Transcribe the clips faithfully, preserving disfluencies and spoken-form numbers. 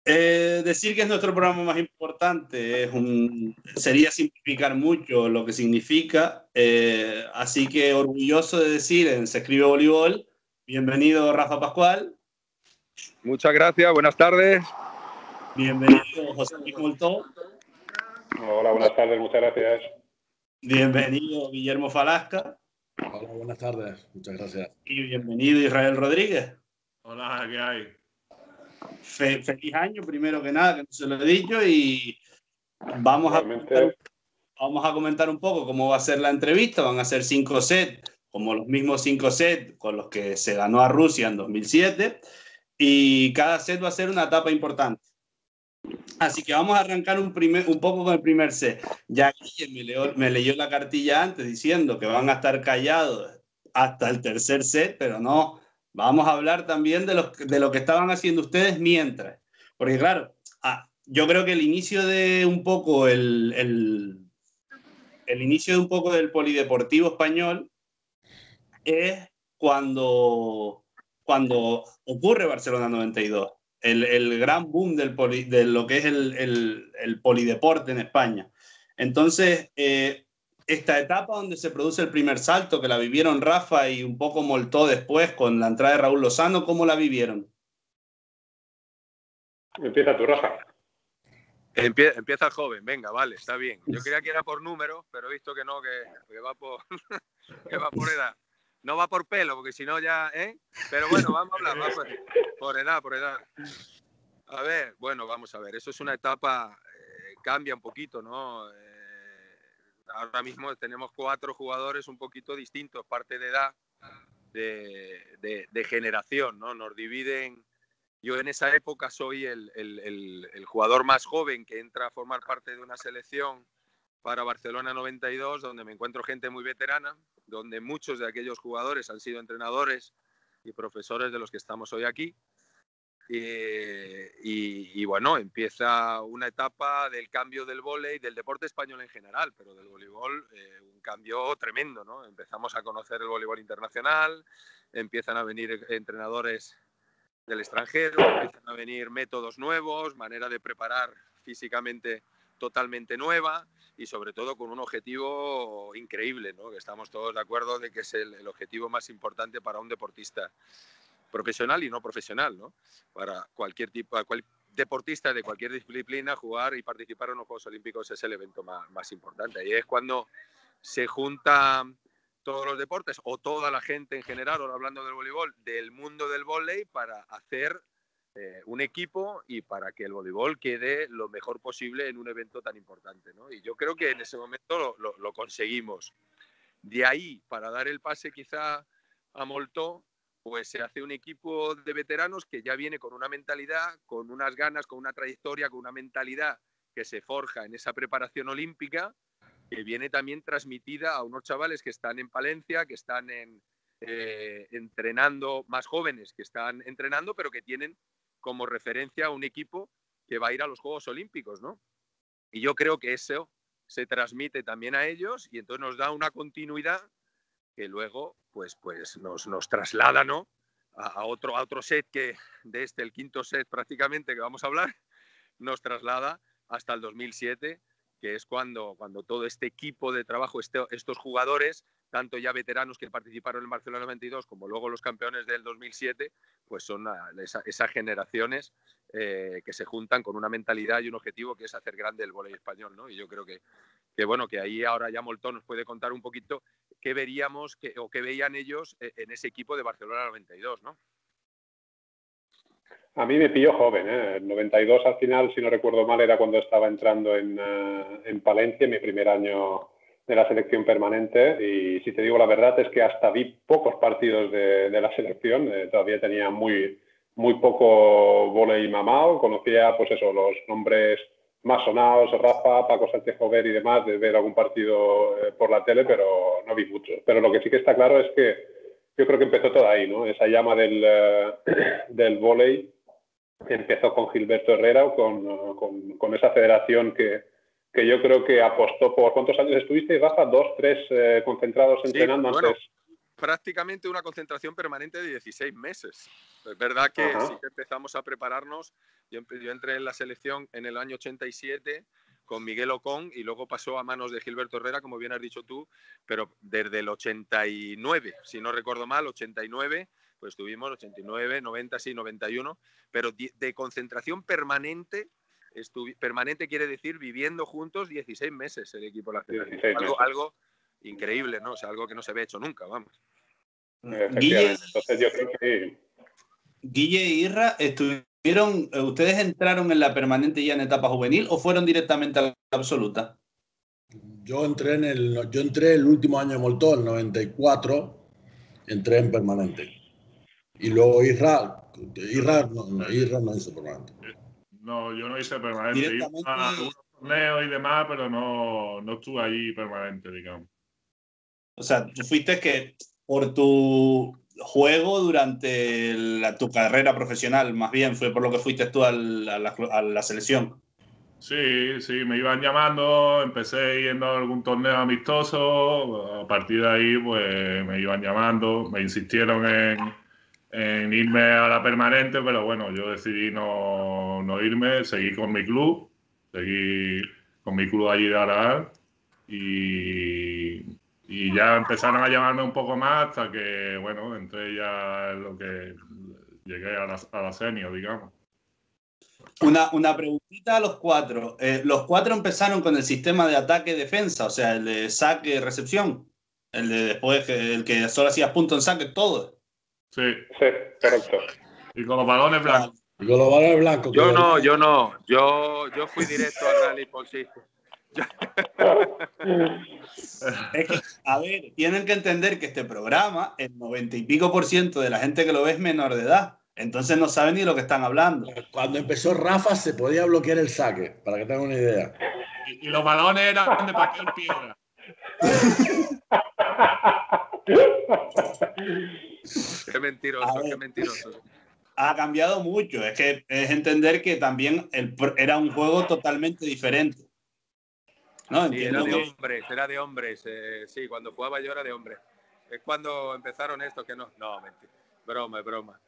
Eh, decir que es nuestro programa más importante es un, sería simplificar mucho lo que significa, eh, así que orgulloso de decir en Se Escribe Voleibol, bienvenido Rafa Pascual. Muchas gracias, buenas tardes. Bienvenido José Luis Moltó. Hola, buenas tardes, muchas gracias. Bienvenido Guillermo Falasca. Hola, buenas tardes, muchas gracias. Y bienvenido Israel Rodríguez. Hola, ¿qué hay? Fe, feliz año, primero que nada, que no se lo he dicho, y vamos a, comentar, vamos a comentar un poco cómo va a ser la entrevista. Van a ser cinco sets, como los mismos cinco sets con los que se ganó a Rusia en dos mil siete, y cada set va a ser una etapa importante. Así que vamos a arrancar un, primer, un poco con el primer set. Ya Guille me, leo, me leyó la cartilla antes diciendo que van a estar callados hasta el tercer set, pero no. Vamos a hablar también de, los, de lo que estaban haciendo ustedes mientras. Porque claro, ah, yo creo que el inicio de un poco el, el, el inicio de un poco del polideportivo español es cuando, cuando ocurre Barcelona noventa y dos. El, el gran boom del poli, de lo que es el, el, el polideporte en España. Entonces, eh, esta etapa donde se produce el primer salto, que la vivieron Rafa y un poco Moltó después con la entrada de Raúl Lozano, ¿cómo la vivieron? Empieza tu, Rafa. Empie empieza el joven, venga, vale, está bien. Yo creía que era por números, pero he visto que no, que, que, va, por, que va por edad. No va por pelo, porque si no ya, ¿eh? Pero bueno, vamos a hablar, va por, por edad, por edad. A ver, bueno, vamos a ver, eso es una etapa, eh, cambia un poquito, ¿no? Eh, ahora mismo tenemos cuatro jugadores un poquito distintos, parte de edad, de, de, de generación, ¿no? Nos dividen, yo en esa época soy el, el, el, el jugador más joven que entra a formar parte de una selección para Barcelona noventa y dos, donde me encuentro gente muy veterana, donde muchos de aquellos jugadores han sido entrenadores y profesores de los que estamos hoy aquí. Y, y, y bueno, empieza una etapa del cambio del vóley, del deporte español en general, pero del voleibol, eh, un cambio tremendo, ¿no? Empezamos a conocer el voleibol internacional, empiezan a venir entrenadores del extranjero, empiezan a venir métodos nuevos, manera de preparar físicamente totalmente nueva y sobre todo con un objetivo increíble, ¿no? Que estamos todos de acuerdo de que es el, el objetivo más importante para un deportista profesional y no profesional, ¿no? Para cualquier tipo, cual, deportista de cualquier disciplina, jugar y participar en los Juegos Olímpicos es el evento más, más importante. Y es cuando se juntan todos los deportes o toda la gente en general, ahora hablando del voleibol, del mundo del vóley para hacer eh, un equipo y para que el voleibol quede lo mejor posible en un evento tan importante, ¿no? Y yo creo que en ese momento lo, lo, lo conseguimos. De ahí, para dar el pase quizá a Moltó, pues se hace un equipo de veteranos que ya viene con una mentalidad, con unas ganas, con una trayectoria, con una mentalidad que se forja en esa preparación olímpica, que viene también transmitida a unos chavales que están en Palencia, que están en, eh, entrenando, más jóvenes que están entrenando, pero que tienen como referencia a un equipo que va a ir a los Juegos Olímpicos, ¿no? Y yo creo que eso se transmite también a ellos y entonces nos da una continuidad que luego pues, pues nos, nos traslada, ¿no? a, a, otro, a otro set que de este, el quinto set prácticamente que vamos a hablar, nos traslada hasta el dos mil siete, que es cuando, cuando todo este equipo de trabajo, este, estos jugadores, tanto ya veteranos que participaron en Barcelona noventa y dos como luego los campeones del dos mil siete, pues son esa, esas generaciones eh, que se juntan con una mentalidad y un objetivo que es hacer grande el vóley español, ¿no? Y yo creo que, que, bueno, que ahí ahora ya Moltó nos puede contar un poquito qué veríamos que, o qué veían ellos en ese equipo de Barcelona noventa y dos, ¿no? A mí me pilló joven, ¿eh? El noventa y dos al final, si no recuerdo mal, era cuando estaba entrando en, uh, en Palencia, mi primer año de la selección permanente, y si te digo la verdad es que hasta vi pocos partidos de, de la selección, eh, todavía tenía muy, muy poco vóley mamado, conocía pues eso, los nombres más sonados, Rafa, Paco Sánchez Jover y demás, de ver algún partido eh, por la tele, pero no vi mucho. Pero lo que sí que está claro es que yo creo que empezó todo ahí, ¿no? Esa llama del, uh, del vóley empezó con Gilberto Herrera, con, con, con esa federación que, que yo creo que apostó por... ¿Cuántos años estuviste, Rafa? ¿Dos, tres eh, concentrados entrenando sí, bueno, antes? prácticamente una concentración permanente de dieciséis meses. Es verdad que Ajá. sí que empezamos a prepararnos. Yo, yo entré en la selección en el año ochenta y siete con Miguel Ocón y luego pasó a manos de Gilberto Herrera, como bien has dicho tú, pero desde el ochenta y nueve, si no recuerdo mal, ochenta y nueve, pues tuvimos ochenta y nueve, noventa, sí, noventa y uno, pero de concentración permanente, permanente quiere decir viviendo juntos dieciséis meses el equipo de la selección. Algo, algo increíble, ¿no? O sea, algo que no se había hecho nunca, vamos. Guille, Entonces yo creo que... Guille y Irra, ¿estuvieron, ustedes entraron en la permanente ya en etapa juvenil o fueron directamente a la absoluta? Yo entré en el, yo entré el último año de Moltó, el noventa y cuatro, entré en permanente. Y luego Irra, Irra no, no, Irra no hizo permanente. No, yo no hice permanente. Iba a algunos torneos y demás, pero no, no estuve allí permanente, digamos. O sea, tú fuiste que por tu juego durante la, tu carrera profesional, más bien, fue por lo que fuiste tú al, a, la, a la selección. Sí, sí, me iban llamando, empecé yendo a algún torneo amistoso, a partir de ahí pues me iban llamando, me insistieron en, en irme a la permanente, pero bueno, yo decidí no, no irme, seguí con mi club, seguí con mi club allí de Araal y, y ya empezaron a llamarme un poco más hasta que, bueno, entré ya en lo que llegué a la, a la senior, digamos. Una, una preguntita a los cuatro. Eh, los cuatro empezaron con el sistema de ataque-defensa, o sea, el de saque-recepción. El de después, el que solo hacías punto en saque, todo. Sí, sí, correcto. Y con los balones blancos. Y con los balones blancos. Yo no, yo no. Yo, yo fui directo al rally por sí. Es que, a ver, tienen que entender que este programa, el noventa y pico por ciento de la gente que lo ve es menor de edad. Entonces no saben ni lo que están hablando. Cuando empezó Rafa se podía bloquear el saque, para que tengan una idea. Y, y los balones eran de papel piedra. Qué mentiroso, qué mentiroso. Ha cambiado mucho. Es que es entender que también el, era un juego totalmente diferente. No, sí, era de que... hombres, era de hombres. Eh, sí, cuando jugaba yo era de hombres. Es cuando empezaron esto que no. No, mentira. Broma, broma.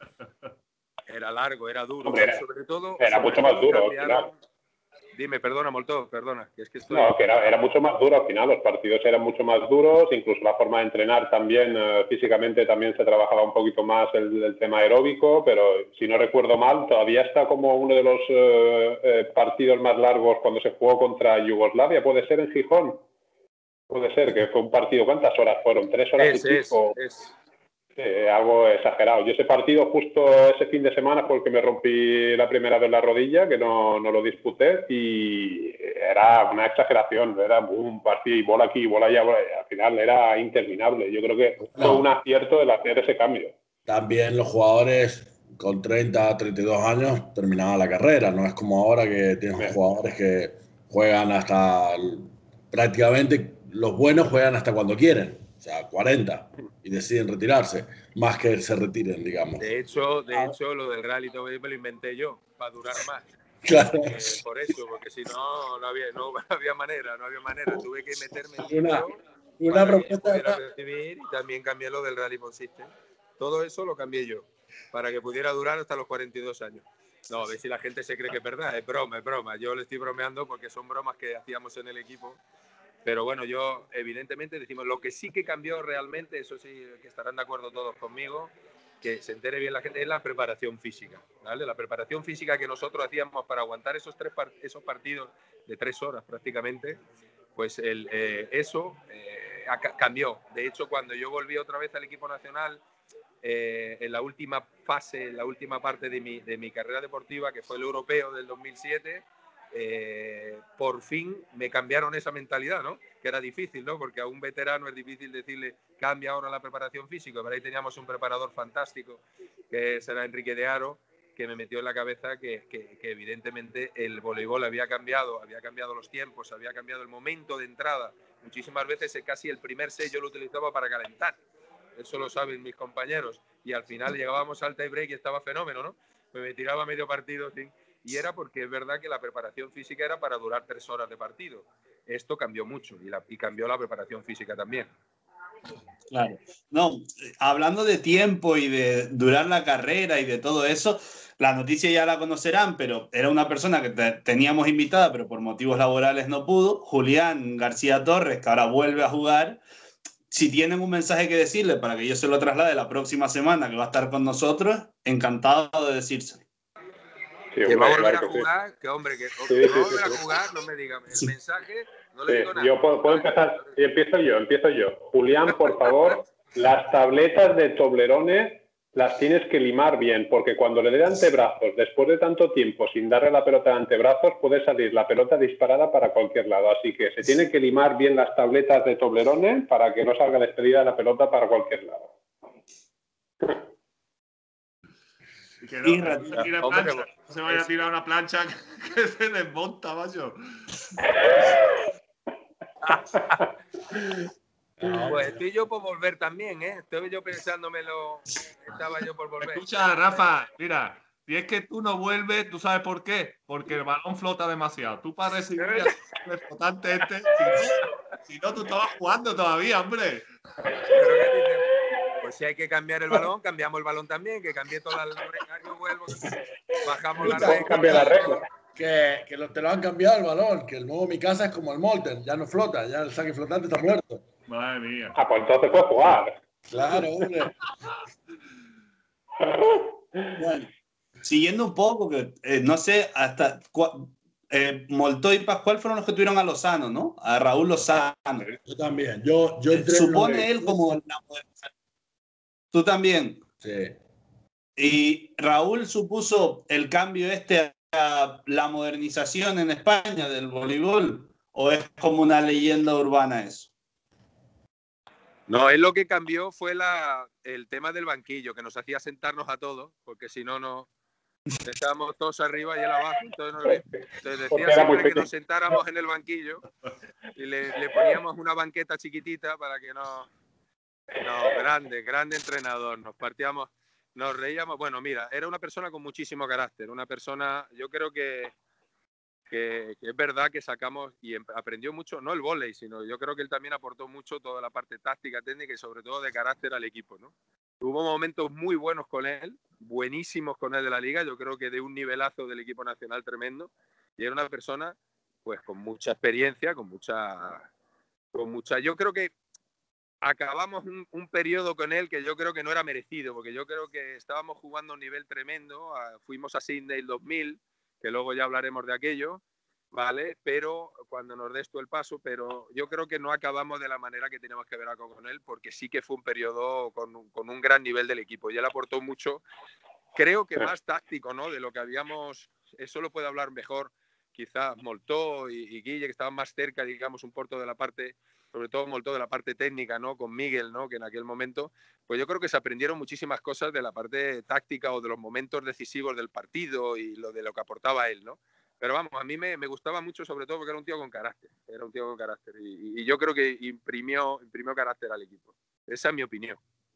Era largo, era duro. Hombre, era, sobre todo. Era sobre mucho todo más duro cambiaron... al final. Dime, perdona, Moltó, perdona. Que es que estoy... No, que era, era mucho más duro al final. Los partidos eran mucho más duros. Incluso la forma de entrenar también, eh, físicamente también se trabajaba un poquito más el, el tema aeróbico. Pero si no recuerdo mal, todavía está como uno de los eh, eh, partidos más largos cuando se jugó contra Yugoslavia. ¿Puede ser en Gijón? Puede ser, que fue un partido. ¿Cuántas horas fueron? ¿Tres horas es, y pico? Es, es. Sí, algo exagerado. Yo ese partido justo ese fin de semana fue el que me rompí la primera vez la rodilla, que no, no lo disputé, y era una exageración. Era un partido y bola aquí, bola allá, bola allá. Al final era interminable. Yo creo que fue no. un acierto el hacer ese cambio. También los jugadores con treinta, treinta y dos años terminaban la carrera. No es como ahora que tienes Bien. jugadores que juegan hasta... Prácticamente los buenos juegan hasta cuando quieren. O sea, cuarenta, y deciden retirarse, más que se retiren, digamos. De hecho, de hecho lo del rally me lo inventé yo, para durar más. Claro. Eh, por eso, porque si no, no había, no había manera, no había manera. Tuve que meterme en una, una para propuesta que pudiera recibir, y también cambié lo del Rally Point System. Todo eso lo cambié yo, para que pudiera durar hasta los cuarenta y dos años. No, a ver si la gente se cree que es verdad, es broma, es broma. Yo le estoy bromeando porque son bromas que hacíamos en el equipo. Pero bueno, yo evidentemente decimos lo que sí que cambió realmente, eso sí que estarán de acuerdo todos conmigo, que se entere bien la gente, es la preparación física, ¿vale? La preparación física que nosotros hacíamos para aguantar esos, tres part esos partidos de tres horas prácticamente, pues el, eh, eso eh, cambió. De hecho, cuando yo volví otra vez al equipo nacional, eh, en la última fase, en la última parte de mi, de mi carrera deportiva, que fue el europeo del dos mil siete, Eh, por fin me cambiaron esa mentalidad, ¿no? Que era difícil, ¿no? Porque a un veterano es difícil decirle cambia ahora la preparación física, pero ahí teníamos un preparador fantástico que será Enrique de Haro, que me metió en la cabeza que, que, que evidentemente el voleibol había cambiado, había cambiado los tiempos, había cambiado el momento de entrada. Muchísimas veces casi el primer set yo lo utilizaba para calentar, eso lo saben mis compañeros, y al final llegábamos al tie break y estaba fenómeno, ¿no? Me tiraba medio partido sin... Y era porque es verdad que la preparación física era para durar tres horas de partido. Esto cambió mucho y, la, y cambió la preparación física también. Claro. No, hablando de tiempo y de durar la carrera y de todo eso, la noticia ya la conocerán, pero era una persona que te, teníamos invitada, pero por motivos laborales no pudo, Julián García Torres, que ahora vuelve a jugar. Si tienen un mensaje que decirle para que yo se lo traslade la próxima semana, que va a estar con nosotros, encantado de decírselo. Sí, que va a volver a jugar, sí. que hombre, que, sí, que sí, va a volver sí, a jugar, no me diga el sí. mensaje, no le sí. digo nada. Yo puedo, puedo empezar, y empiezo yo, empiezo yo. Julián, por favor, las tabletas de Toblerone las tienes que limar bien, porque cuando le dé antebrazos, después de tanto tiempo sin darle la pelota de antebrazos, puede salir la pelota disparada para cualquier lado. Así que se tiene que limar bien las tabletas de Toblerone para que no salga despedida la pelota para cualquier lado. Y que no, no se tire plancha, no se vaya a tirar una plancha que se desmonta, macho. Pues estoy yo por volver también, ¿eh? Estoy yo pensándomelo, estaba yo por volver. Escucha, Rafa, mira, si es que tú no vuelves, ¿tú sabes por qué? Porque el balón flota demasiado. Tú para recibir el flotante este, si no, si no, tú estabas jugando todavía, hombre. ¿Pero qué dices? Pues si hay que cambiar el balón, cambiamos el balón también, que cambie todas las reglas, yo vuelvo, bajamos la regla. Cambia la regla. Que, que lo, te lo han cambiado el balón, que el nuevo Mi Casa es como el Molten, ya no flota, ya el saque flotante está muerto. Madre mía. Ah, pues entonces puedes jugar. Claro, hombre. Bueno, siguiendo un poco, que eh, no sé hasta eh, Moltó y Pascual fueron los que tuvieron a Lozano, ¿no? A Raúl Lozano. Yo también. Yo, yo entré Supone en él como la modernización. Tú también. Sí. Y Raúl supuso el cambio este a la modernización en España del voleibol, ¿o es como una leyenda urbana eso? No, él lo que cambió fue la, el tema del banquillo, que nos hacía sentarnos a todos, porque si no, no estábamos todos arriba y él abajo. Entonces, nos, entonces decía siempre que nos sentáramos en el banquillo y le, le poníamos una banqueta chiquitita para que no... No, grande, grande entrenador. Nos partíamos, nos reíamos. Bueno, mira, era una persona con muchísimo carácter, una persona, yo creo que, que, que es verdad que sacamos y aprendió mucho, no el vóley, sino yo creo que él también aportó mucho toda la parte táctica, técnica y sobre todo de carácter al equipo, ¿no? Hubo momentos muy buenos con él, buenísimos con él de la liga, yo creo que de un nivelazo del equipo nacional tremendo, y era una persona pues con mucha experiencia, con mucha, con mucha, yo creo que acabamos un, un periodo con él que yo creo que no era merecido, porque yo creo que estábamos jugando a un nivel tremendo, a, fuimos a Sydney el dos mil, que luego ya hablaremos de aquello, ¿vale? Pero cuando nos des tú el paso, pero yo creo que no acabamos de la manera que teníamos que ver con él, porque sí que fue un periodo con, con un gran nivel del equipo, y él aportó mucho, creo que más táctico, ¿no? De lo que habíamos, eso lo puede hablar mejor, quizás Moltó y, y Guille, que estaban más cerca, digamos, un poco de la parte... sobre todo Moltó de la parte técnica, ¿no? Con Miguel, ¿no? Que en aquel momento, pues yo creo que se aprendieron muchísimas cosas de la parte táctica o de los momentos decisivos del partido y lo de lo que aportaba él, ¿no? Pero vamos, a mí me, me gustaba mucho, sobre todo porque era un tío con carácter, era un tío con carácter y, y yo creo que imprimió, imprimió carácter al equipo. Esa es mi opinión.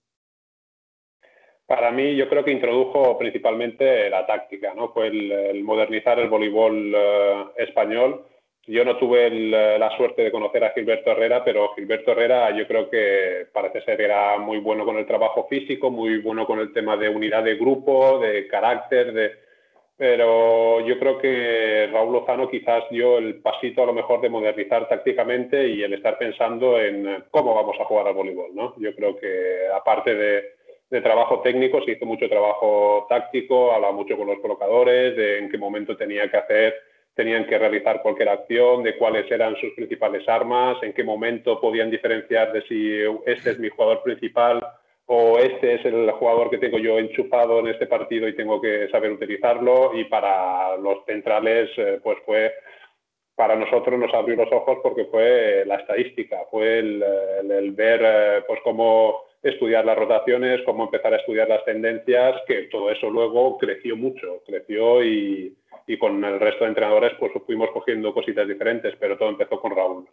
Para mí, yo creo que introdujo principalmente la táctica, ¿no? Fue el, el modernizar el voleibol uh, español. Yo no tuve el, la suerte de conocer a Gilberto Herrera, pero Gilberto Herrera yo creo que parece ser que era muy bueno con el trabajo físico, muy bueno con el tema de unidad de grupo, de carácter, de... pero yo creo que Raúl Lozano quizás dio el pasito a lo mejor de modernizar tácticamente y el estar pensando en cómo vamos a jugar al voleibol, ¿no? Yo creo que aparte de, de trabajo técnico se hizo mucho trabajo táctico, hablaba mucho con los colocadores, de en qué momento tenía que hacer... tenían que realizar cualquier acción, de cuáles eran sus principales armas, en qué momento podían diferenciar de si este es mi jugador principal o este es el jugador que tengo yo enchufado en este partido y tengo que saber utilizarlo. Y para los centrales, pues fue, para nosotros nos abrió los ojos porque fue la estadística, fue el, el, el ver pues cómo estudiar las rotaciones, cómo empezar a estudiar las tendencias, que todo eso luego creció mucho, creció y... y con el resto de entrenadores pues fuimos cogiendo cositas diferentes, pero todo empezó con Raúl.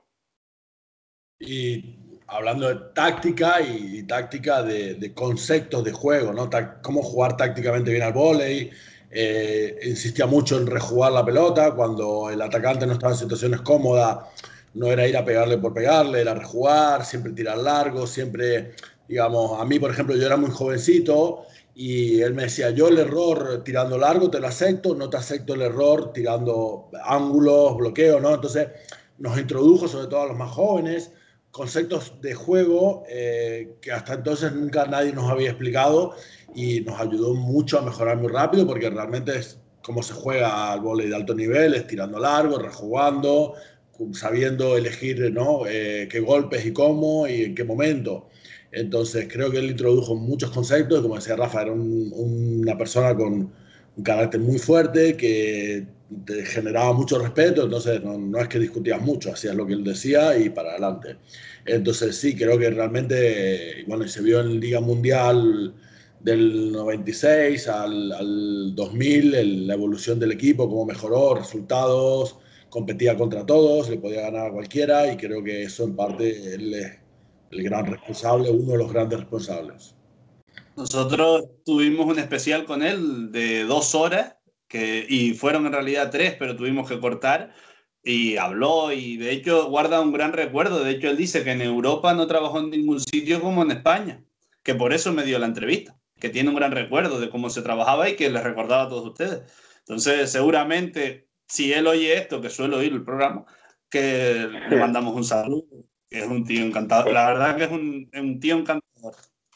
Y hablando de táctica y, y táctica de, de conceptos de juego, ¿no? Ta- cómo jugar tácticamente bien al vóley, eh, insistía mucho en rejugar la pelota cuando el atacante no estaba en situaciones cómodas, no era ir a pegarle por pegarle, era rejugar, siempre tirar largo, siempre, digamos, a mí, por ejemplo, yo era muy jovencito y él me decía, yo el error tirando largo te lo acepto, no te acepto el error tirando ángulos, bloqueo, ¿no? Entonces nos introdujo, sobre todo a los más jóvenes, conceptos de juego eh, que hasta entonces nunca nadie nos había explicado y nos ayudó mucho a mejorar muy rápido porque realmente es como se juega al vóley de alto nivel, es tirando largo, rejugando, sabiendo elegir, ¿no? eh, qué golpes y cómo y en qué momento. Entonces creo que él introdujo muchos conceptos, como decía Rafa, era un, una persona con un carácter muy fuerte que te generaba mucho respeto, entonces no, no es que discutías mucho, hacías lo que él decía y para adelante. Entonces sí, creo que realmente, bueno, y se vio en Liga Mundial del noventa y seis al, al dos mil, el, la evolución del equipo, cómo mejoró, resultados, competía contra todos, le podía ganar a cualquiera y creo que eso en parte él es el gran responsable, uno de los grandes responsables. Nosotros tuvimos un especial con él de dos horas, que, y fueron en realidad tres, pero tuvimos que cortar, y habló, y de hecho guarda un gran recuerdo. De hecho, él dice que en Europa no trabajó en ningún sitio como en España, que por eso me dio la entrevista, que tiene un gran recuerdo de cómo se trabajaba y que les recordaba a todos ustedes. Entonces, seguramente, si él oye esto, que suelo oír el programa, que le mandamos un saludo, que es un tío encantador. La verdad que es un, un tío encantador.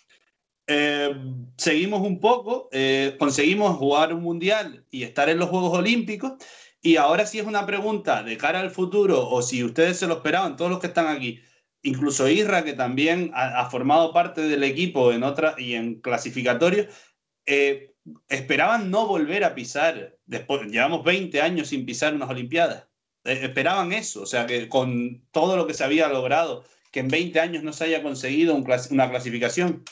Eh, seguimos un poco, eh, conseguimos jugar un mundial y estar en los Juegos Olímpicos. Y ahora sí es una pregunta de cara al futuro, o si ustedes se lo esperaban, todos los que están aquí, incluso Isra, que también ha, ha formado parte del equipo en otra y en clasificatorio, eh, esperaban no volver a pisar. Después, llevamos veinte años sin pisar unas Olimpiadas. Eh, esperaban eso, o sea, que con todo lo que se había logrado, que en veinte años no se haya conseguido un clas una clasificación.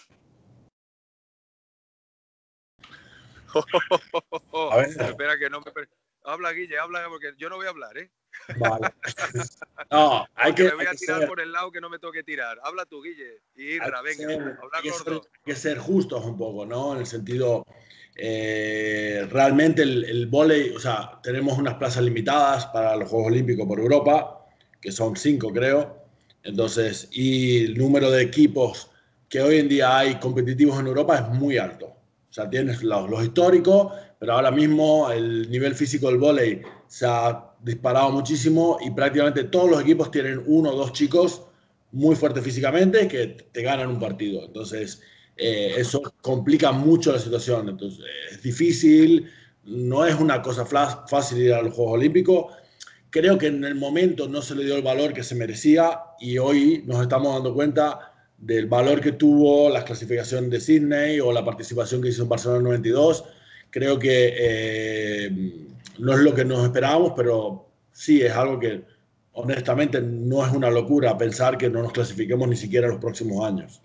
A ver. Espera que no me... Habla, Guille, habla, porque yo no voy a hablar, ¿eh? Vale. No, hay porque que, me voy hay a que tirar ser, por el lado que no me toque tirar. Habla tú, Guille. Y Irra, hay venga, que ser, hablar hay que los ser, dos. hay que ser justos un poco, ¿no? En el sentido, eh, realmente el, el vóley, o sea, tenemos unas plazas limitadas para los Juegos Olímpicos por Europa, que son cinco, creo. Entonces, y el número de equipos que hoy en día hay competitivos en Europa es muy alto. O sea, tienes los, los históricos, pero ahora mismo el nivel físico del vóley se ha disparado muchísimo y prácticamente todos los equipos tienen uno o dos chicos muy fuertes físicamente que te ganan un partido. Entonces, eh, eso complica mucho la situación. Entonces, es difícil, no es una cosa fácil ir a los Juegos Olímpicos. Creo que en el momento no se le dio el valor que se merecía y hoy nos estamos dando cuenta del valor que tuvo la clasificación de Sydney o la participación que hizo en Barcelona noventa y dos. Creo que eh, no es lo que nos esperábamos, pero sí es algo que honestamente no es una locura pensar que no nos clasifiquemos ni siquiera en los próximos años.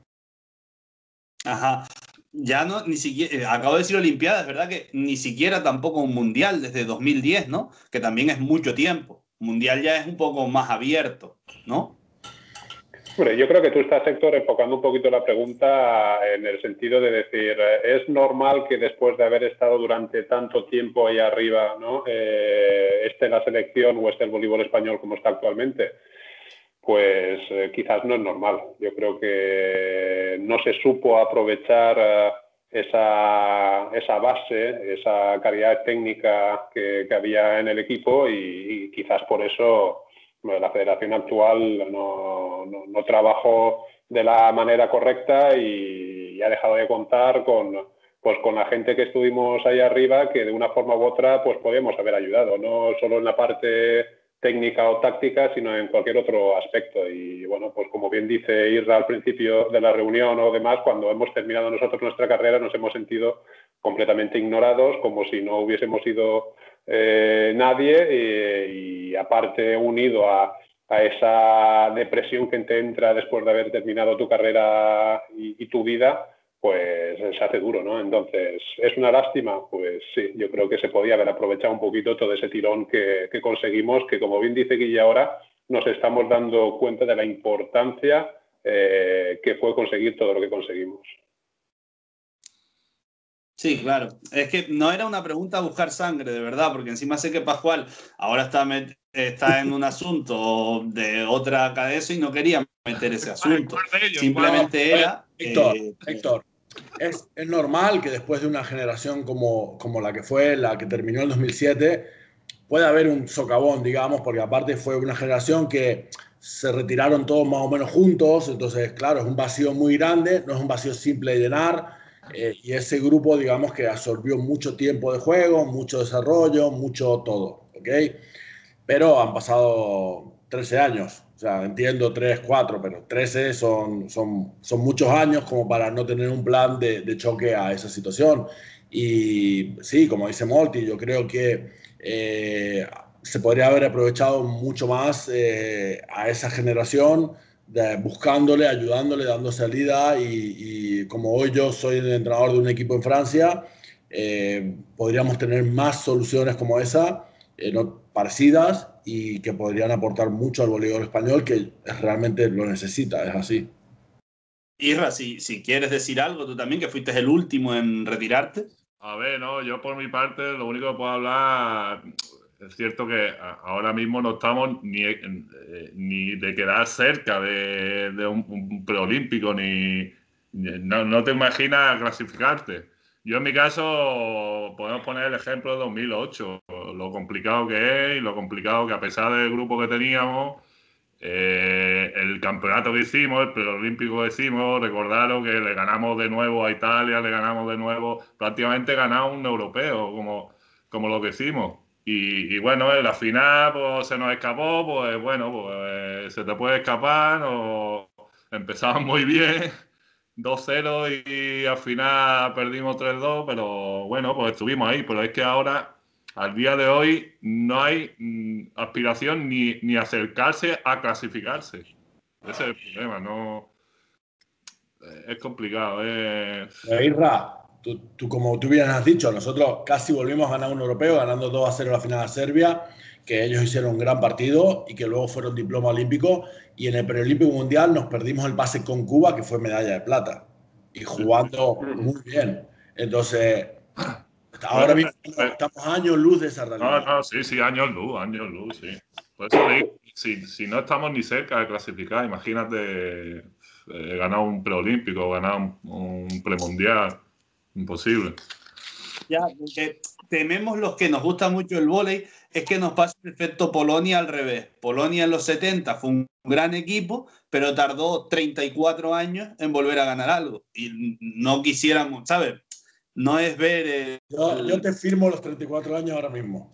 Ajá. Ya no, ni siquiera, eh, acabo de decir Olimpiadas, ¿verdad? Que ni siquiera tampoco un mundial desde dos mil diez, ¿no? Que también es mucho tiempo. Mundial ya es un poco más abierto, ¿no? Hombre, yo creo que tú estás, Héctor, enfocando un poquito la pregunta en el sentido de decir, ¿es normal que después de haber estado durante tanto tiempo ahí arriba, ¿no? eh, esté la selección o esté el voleibol español como está actualmente? Pues eh, quizás no es normal. Yo creo que no se supo aprovechar eh, esa, esa base, esa calidad técnica que, que había en el equipo y, y quizás por eso la federación actual no, no, no trabajó de la manera correcta y, y ha dejado de contar con, pues, con la gente que estuvimos ahí arriba que de una forma u otra pues podemos haber ayudado, no solo en la parte técnica o táctica, sino en cualquier otro aspecto. Y bueno, pues como bien dice Isra al principio de la reunión o demás, cuando hemos terminado nosotros nuestra carrera nos hemos sentido completamente ignorados, como si no hubiésemos sido eh, nadie eh, y aparte unido a, a esa depresión que te entra después de haber terminado tu carrera y, y tu vida, pues se hace duro, ¿no? Entonces, ¿es una lástima? Pues sí, yo creo que se podía haber aprovechado un poquito todo ese tirón que, que conseguimos, que como bien dice Guille ahora, nos estamos dando cuenta de la importancia eh, que fue conseguir todo lo que conseguimos. Sí, claro. Es que no era una pregunta a buscar sangre, de verdad, porque encima sé que Pascual ahora está, met- está en un asunto de otra cadena y no quería meter ese asunto. Simplemente era... Héctor, eh, Héctor, es, es normal que después de una generación como, como la que fue, la que terminó en dos mil siete, puede haber un socavón, digamos, porque aparte fue una generación que se retiraron todos más o menos juntos, entonces, claro, es un vacío muy grande, no es un vacío simple de llenar, eh, y ese grupo, digamos, que absorbió mucho tiempo de juego, mucho desarrollo, mucho todo, ¿ok? Pero han pasado trece años, o sea, entiendo tres, cuatro, pero trece son, son, son muchos años como para no tener un plan de, de choque a esa situación. Y sí, como dice Molti, yo creo que eh, se podría haber aprovechado mucho más eh, a esa generación, de, buscándole, ayudándole, dando salida. Y, y como hoy yo soy el entrenador de un equipo en Francia, eh, podríamos tener más soluciones como esa, eh, no, parecidas, y que podrían aportar mucho al voleibol español, que realmente lo necesita, es así. Isra, si, si quieres decir algo, tú también, que fuiste el último en retirarte. A ver, no, yo por mi parte lo único que puedo hablar, es cierto que ahora mismo no estamos ni, eh, ni de quedar cerca de, de un, un preolímpico, ni, ni no, no te imaginas clasificarte. Yo en mi caso podemos poner el ejemplo de dos mil ocho, lo complicado que es y lo complicado que a pesar del grupo que teníamos, eh, el campeonato que hicimos, el preolímpico que hicimos, recordaron que le ganamos de nuevo a Italia, le ganamos de nuevo, prácticamente ganamos un europeo, como, como lo que hicimos. Y, y bueno, en la final pues, se nos escapó, pues bueno, pues se te puede escapar, o empezamos muy bien, dos cero y, y al final perdimos tres dos, pero bueno, pues estuvimos ahí, pero es que ahora al día de hoy no hay mm, aspiración ni, ni acercarse a clasificarse. Ese es el problema, no eh, es complicado. Es... Irra, tú, tú, como tú bien has dicho, nosotros casi volvimos a ganar un europeo ganando dos a cero la final a Serbia, que ellos hicieron un gran partido y que luego fueron diploma olímpico, y en el preolímpico mundial nos perdimos el pase con Cuba, que fue medalla de plata, y jugando muy bien. Entonces, ahora mismo estamos años luz de esa realidad. No, no, sí, sí, años luz, años luz, sí. Por eso digo, si, si no estamos ni cerca de clasificar, imagínate eh, ganar un preolímpico, ganar un, un premundial, imposible. Ya, porque tememos los que nos gusta mucho el vóley, es que nos pasa el efecto Polonia al revés. Polonia en los setenta fue un gran equipo, pero tardó treinta y cuatro años en volver a ganar algo. Y no quisiéramos, ¿sabes? No es ver el... Yo, yo te firmo los treinta y cuatro años ahora mismo.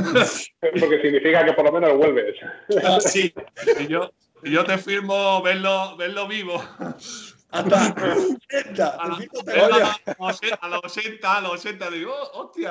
Porque significa que por lo menos vuelves. Ah, sí. Y yo, y yo te firmo verlo, verlo vivo. Hasta ochenta, A, te firmo a, te- a, a los ochenta, a los ochenta, digo, oh, hostia.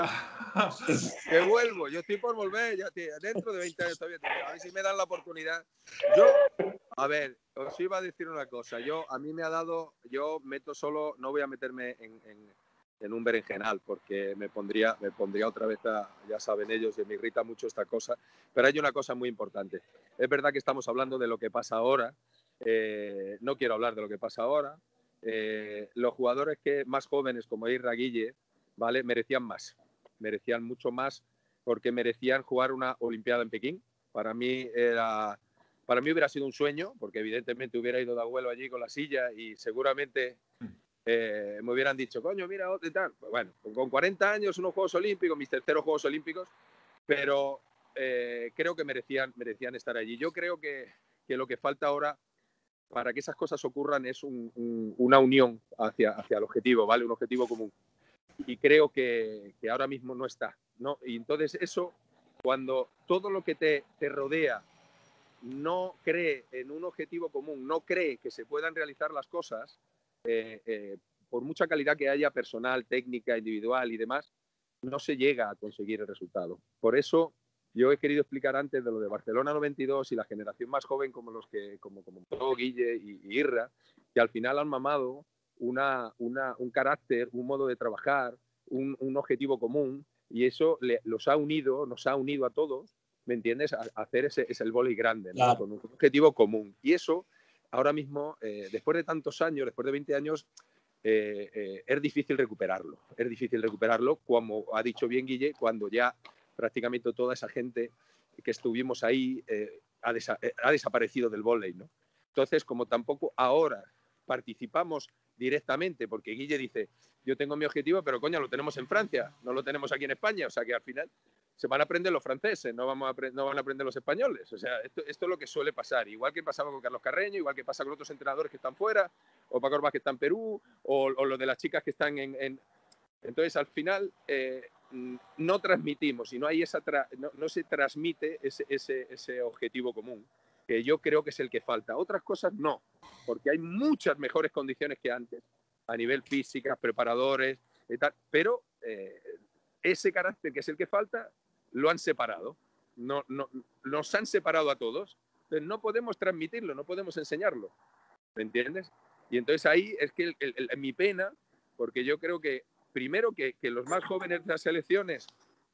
Que vuelvo, yo estoy por volver, ya, tío, dentro de veinte años todavía, tío, a ver si me dan la oportunidad. Yo, a ver, os iba a decir una cosa, yo, a mí me ha dado, yo meto solo, no voy a meterme en, en, en un berenjenal, porque me pondría, me pondría otra vez a, ya saben ellos, que me irrita mucho esta cosa, pero hay una cosa muy importante. Es verdad que estamos hablando de lo que pasa ahora, eh, no quiero hablar de lo que pasa ahora, eh, los jugadores que más jóvenes, como Irra Guille, ¿vale? Merecían más. Merecían mucho más porque merecían jugar una Olimpiada en Pekín. Para mí era, para mí hubiera sido un sueño, porque evidentemente hubiera ido de abuelo allí con la silla y seguramente eh, me hubieran dicho, coño, mira, y tal. Pues bueno, con cuarenta años, unos Juegos Olímpicos, mis terceros Juegos Olímpicos, pero eh, creo que merecían, merecían estar allí. Yo creo que, que lo que falta ahora para que esas cosas ocurran es un, un, una unión hacia, hacia el objetivo, ¿vale? Un objetivo común. Y creo que, que ahora mismo no está, ¿no? Y entonces eso, cuando todo lo que te, te rodea no cree en un objetivo común, no cree que se puedan realizar las cosas, eh, eh, por mucha calidad que haya personal, técnica, individual y demás, no se llega a conseguir el resultado. Por eso yo he querido explicar antes de lo de Barcelona noventa y dos y la generación más joven como los que, como, como todo Guille y, y Irra, que al final han mamado una, una, un carácter, un modo de trabajar, un, un objetivo común, y eso le, los ha unido, nos ha unido a todos, ¿me entiendes? A, a hacer ese, ese el vóley grande, ¿no? Claro. Con un objetivo común. Y eso, ahora mismo, eh, después de tantos años, después de veinte años, eh, eh, es difícil recuperarlo. Es difícil recuperarlo, como ha dicho bien Guille, cuando ya prácticamente toda esa gente que estuvimos ahí eh, ha, desa ha desaparecido del vóley, ¿no? Entonces, como tampoco ahora participamos directamente, porque Guille dice, yo tengo mi objetivo, pero coño, lo tenemos en Francia, no lo tenemos aquí en España, o sea que al final se van a aprender los franceses, no, vamos a no van a aprender los españoles. O sea, esto, esto es lo que suele pasar, igual que pasaba con Carlos Carreño, igual que pasa con otros entrenadores que están fuera, o Paco Orbaz que está en Perú, o, o lo de las chicas que están en... en... Entonces, al final, eh, no transmitimos y no, hay esa tra no, no se transmite ese, ese, ese objetivo común, que yo creo que es el que falta. Otras cosas no, porque hay muchas mejores condiciones que antes, a nivel física, preparadores, y tal, pero eh, ese carácter que es el que falta, lo han separado. No, no, nos han separado a todos, entonces no podemos transmitirlo, no podemos enseñarlo, ¿me entiendes? Y entonces ahí es que el, el, el, mi pena, porque yo creo que primero que, que los más jóvenes de las selecciones,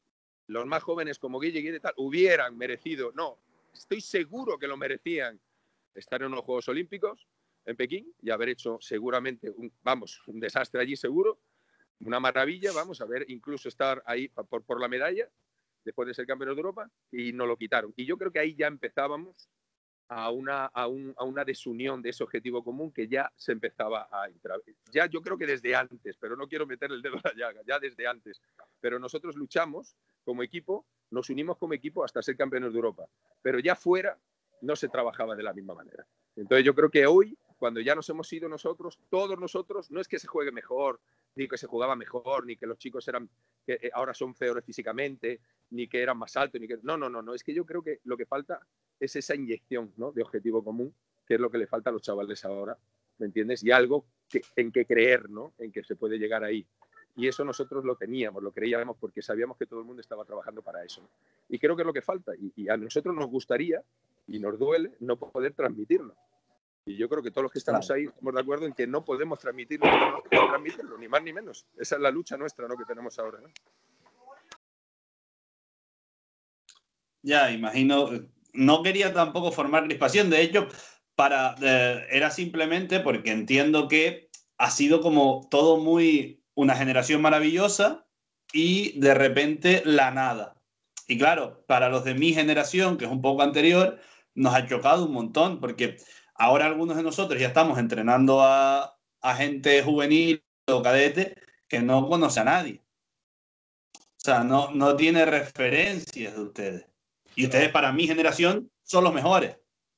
los más jóvenes como Guille y tal, hubieran merecido, no, estoy seguro que lo merecían, estar en unos Juegos Olímpicos en Pekín y haber hecho seguramente, un, vamos, un desastre allí seguro, una maravilla, vamos a ver, incluso estar ahí por, por la medalla, después de ser campeones de Europa, y nos lo quitaron. Y yo creo que ahí ya empezábamos a una, a, un, a una desunión de ese objetivo común que ya se empezaba a entrar. Ya yo creo que desde antes, pero no quiero meter el dedo en la llaga, ya desde antes. Pero nosotros luchamos como equipo, nos unimos como equipo hasta ser campeones de Europa. Pero ya fuera no se trabajaba de la misma manera. Entonces yo creo que hoy, cuando ya nos hemos ido nosotros, todos nosotros, no es que se juegue mejor, ni que se jugaba mejor, ni que los chicos eran, que ahora son peores físicamente, ni que eran más altos, ni que... No, no, no, no, es que yo creo que lo que falta es esa inyección, ¿no?, de objetivo común, que es lo que le falta a los chavales ahora, ¿me entiendes? Y algo que, en que creer, ¿no?, en que se puede llegar ahí. Y eso nosotros lo teníamos, lo creíamos porque sabíamos que todo el mundo estaba trabajando para eso, ¿no? Y creo que es lo que falta. Y, y a nosotros nos gustaría, y nos duele, no poder transmitirlo. Y yo creo que todos los que estamos ahí estamos de acuerdo en que no podemos transmitirlo, no podemos transmitirlo, ni más ni menos. Esa es la lucha nuestra, ¿no?, que tenemos ahora, ¿no? Ya, imagino. No quería tampoco formar crispación. De hecho, para, eh, era simplemente porque entiendo que ha sido como todo muy una generación maravillosa y de repente la nada. Y claro, para los de mi generación, que es un poco anterior, nos ha chocado un montón porque ahora algunos de nosotros ya estamos entrenando a, a gente juvenil o cadete que no conoce a nadie. O sea, no, no tiene referencias de ustedes. Y ustedes, para mi generación, son los mejores.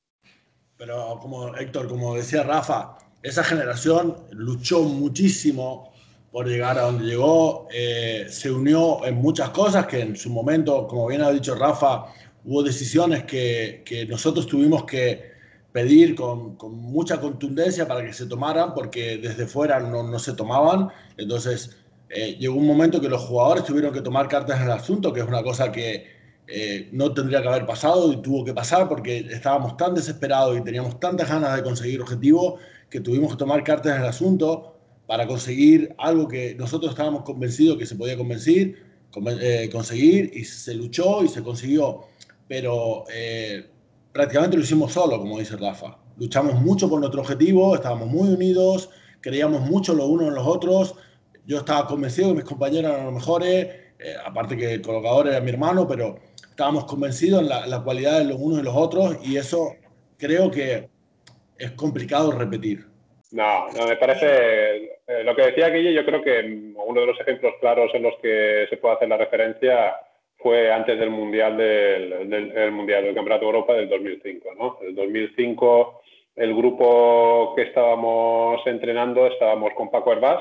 Pero como Héctor, como decía Rafa, esa generación luchó muchísimo por llegar a donde llegó, eh, se unió en muchas cosas que en su momento, como bien ha dicho Rafa, hubo decisiones que, que nosotros tuvimos que pedir con, con mucha contundencia para que se tomaran, porque desde fuera no, no se tomaban. Entonces eh, llegó un momento que los jugadores tuvieron que tomar cartas en el asunto, que es una cosa que Eh, no tendría que haber pasado y tuvo que pasar porque estábamos tan desesperados y teníamos tantas ganas de conseguir objetivos que tuvimos que tomar cartas en el asunto para conseguir algo que nosotros estábamos convencidos que se podía convencer, eh, conseguir, y se luchó y se consiguió, pero eh, prácticamente lo hicimos solo, como dice Rafa. Luchamos mucho por nuestro objetivo, estábamos muy unidos, creíamos mucho los unos en los otros. Yo estaba convencido que mis compañeros eran los mejores, eh, aparte que el colocador era mi hermano, pero estábamos convencidos en la, la cualidad de los unos y los otros, y eso creo que es complicado repetir. No, no me parece, eh, lo que decía Guille, yo creo que uno de los ejemplos claros en los que se puede hacer la referencia fue antes del Mundial del, del, del Mundial del Campeonato de Europa del dos mil cinco, ¿no? El dos mil cinco, el grupo que estábamos entrenando, estábamos con Paco Hervás,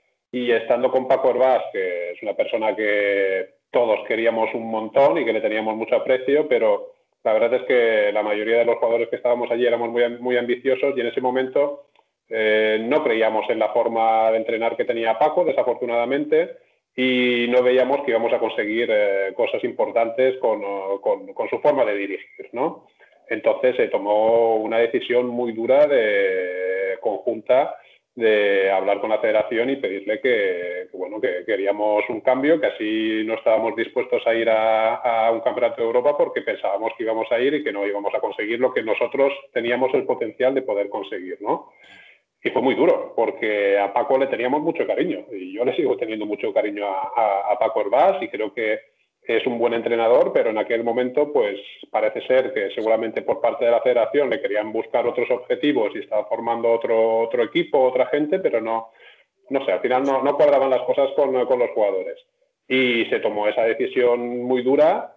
y estando con Paco Hervás, que es una persona que todos queríamos un montón y que le teníamos mucho aprecio, pero la verdad es que la mayoría de los jugadores que estábamos allí éramos muy, muy ambiciosos, y en ese momento eh, no creíamos en la forma de entrenar que tenía Paco, desafortunadamente, y no veíamos que íbamos a conseguir eh, cosas importantes con, con, con su forma de dirigir, ¿no? Entonces se tomó una decisión muy dura de conjunta de hablar con la federación y pedirle que, que, bueno, que queríamos un cambio, que así no estábamos dispuestos a ir a, a un campeonato de Europa porque pensábamos que íbamos a ir y que no íbamos a conseguir lo que nosotros teníamos el potencial de poder conseguir, ¿no? y fue muy duro, porque a Paco le teníamos mucho cariño, y yo le sigo teniendo mucho cariño a, a, a Paco Herbás, y creo que es un buen entrenador, pero en aquel momento pues parece ser que seguramente por parte de la federación le querían buscar otros objetivos y estaba formando otro, otro equipo, otra gente, pero no, no sé, al final no, no cuadraban las cosas con, con los jugadores. Y se tomó esa decisión muy dura,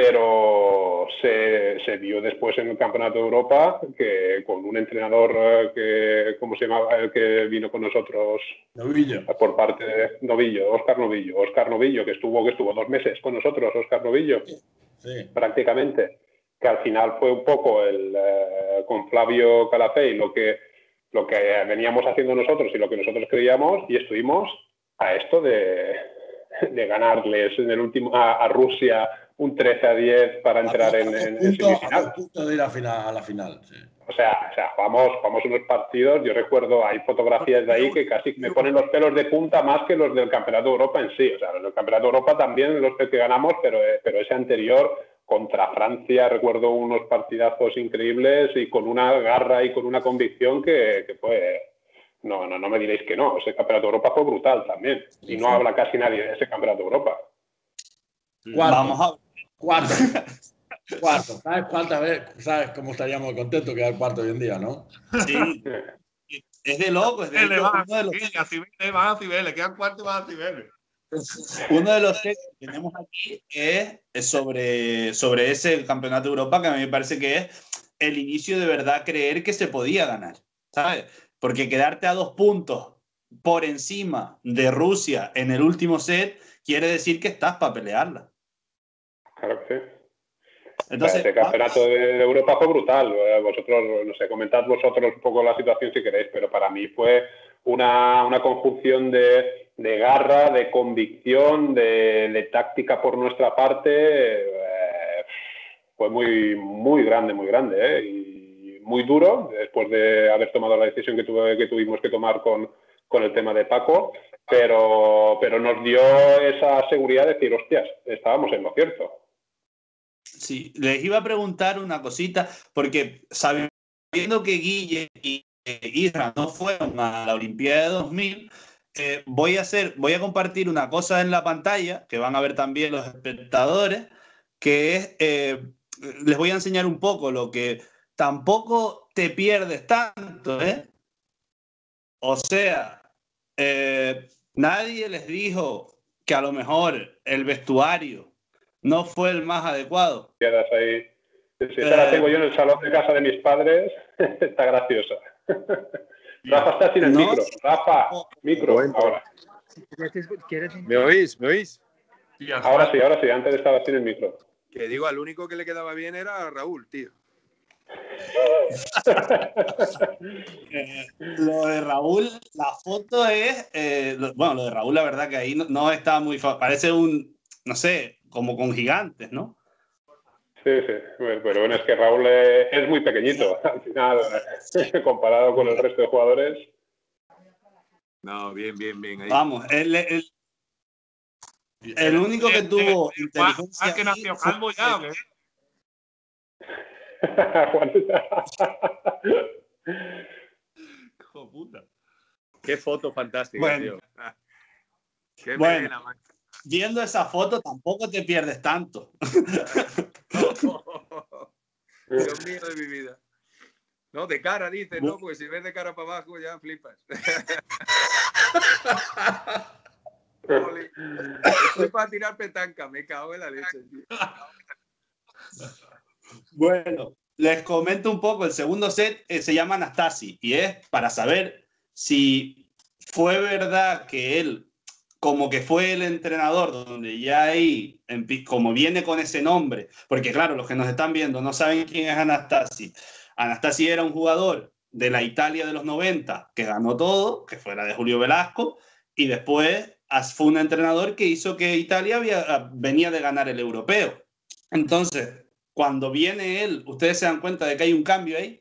pero se, se vio después en el Campeonato de Europa que con un entrenador que, ¿cómo se llamaba? El que vino con nosotros. Novillo. Por parte de Novillo, Óscar Novillo. Óscar Novillo, que estuvo, que estuvo dos meses con nosotros, Óscar Novillo, sí. prácticamente. Que al final fue un poco el, eh, con Flavio Calafell lo que, lo que veníamos haciendo nosotros y lo que nosotros creíamos, y estuvimos a esto de, de ganarles en el último, a, a Rusia un trece a diez para entrar a en, dos en, puntos, en semifinal. A dos puntos de ir a, final, a la final, sí. O sea, o sea jugamos, jugamos unos partidos, yo recuerdo, hay fotografías de ahí que casi me ponen los pelos de punta más que los del Campeonato de Europa en sí. O sea, los del Campeonato de Europa también los que ganamos, pero, pero ese anterior contra Francia, recuerdo unos partidazos increíbles y con una garra y con una convicción que, que fue... No, no, no me diréis que no, ese Campeonato de Europa fue brutal también. Y no habla casi nadie de ese Campeonato de Europa. Cuarto. Vamos a... Cuarto. Cuarto. ¿Sabes cuántas veces? ¿Sabes cómo estaríamos contentos que quedar cuarto hoy en día, no? Sí. Es de loco, es de Le hecho, van uno de los a Cibeles, van a Cibeles, quedan cuarto y van a Cibeles. Uno de los temas que tenemos aquí es sobre, sobre ese Campeonato de Europa, que a mí me parece que es el inicio de verdad creer que se podía ganar, ¿sabes? Porque quedarte a dos puntos por encima de Rusia en el último set quiere decir que estás para pelearla. Claro que sí. Entonces, el campeonato de Europa fue brutal. Vosotros, no sé, comentad vosotros un poco la situación si queréis, pero para mí fue una, una conjunción de, de garra, de convicción, de, de táctica por nuestra parte. Eh, fue muy, muy grande, muy grande, ¿eh? Y muy duro después de haber tomado la decisión que, tuve, que tuvimos que tomar con, con el tema de Paco, pero, pero nos dio esa seguridad de decir, hostias, estábamos en lo cierto. Sí, les iba a preguntar una cosita, porque sabiendo que Guille y Isra no fueron a la Olimpiada de dos mil, eh, voy a hacer, voy a compartir una cosa en la pantalla, que van a ver también los espectadores, que es, eh, les voy a enseñar un poco lo que tampoco te pierdes tanto, ¿eh? O sea, eh, nadie les dijo que a lo mejor el vestuario no fue el más adecuado. Quedas ahí. Si esta la tengo yo en el salón de casa de mis padres, está graciosa. Rafa está sin el no, micro. Rafa, micro. Ahora. ¿Me oís? ¿Me oís? Ahora sí, ahora sí. Antes estaba sin el micro. Que digo, al único que le quedaba bien era a Raúl, tío. eh, lo de Raúl, la foto es... Eh, lo, bueno, lo de Raúl, la verdad que ahí no, no está muy... Parece un... No sé, como con gigantes, ¿no? Sí, sí, pero bueno, es que Raúl es muy pequeñito, al final, comparado con el resto de jugadores. No, bien, bien, bien. Ahí. Vamos, el, el, el único que tuvo eh, inteligencia... ¿Ah, que nació calvo ya o qué? Hijo puta. Qué foto fantástica, bueno, tío. Ah, qué bueno. melena, man. Viendo esa foto tampoco te pierdes tanto. Dios mío de mi vida. No, de cara dices, ¿no? Porque si ves de cara para abajo ya flipas. Estoy para tirar petanca, me cago en la leche, tío. Bueno, les comento un poco. El segundo set eh, se llama Anastasi y es para saber si fue verdad que él, como que fue el entrenador, donde ya ahí, en, como viene con ese nombre, porque claro, los que nos están viendo no saben quién es Anastasi. Anastasi era un jugador de la Italia de los noventa que ganó todo, que fue la de Julio Velasco, y después fue un entrenador que hizo que Italia había, venía de ganar el europeo. Entonces, cuando viene él, ¿ustedes se dan cuenta de que hay un cambio ahí?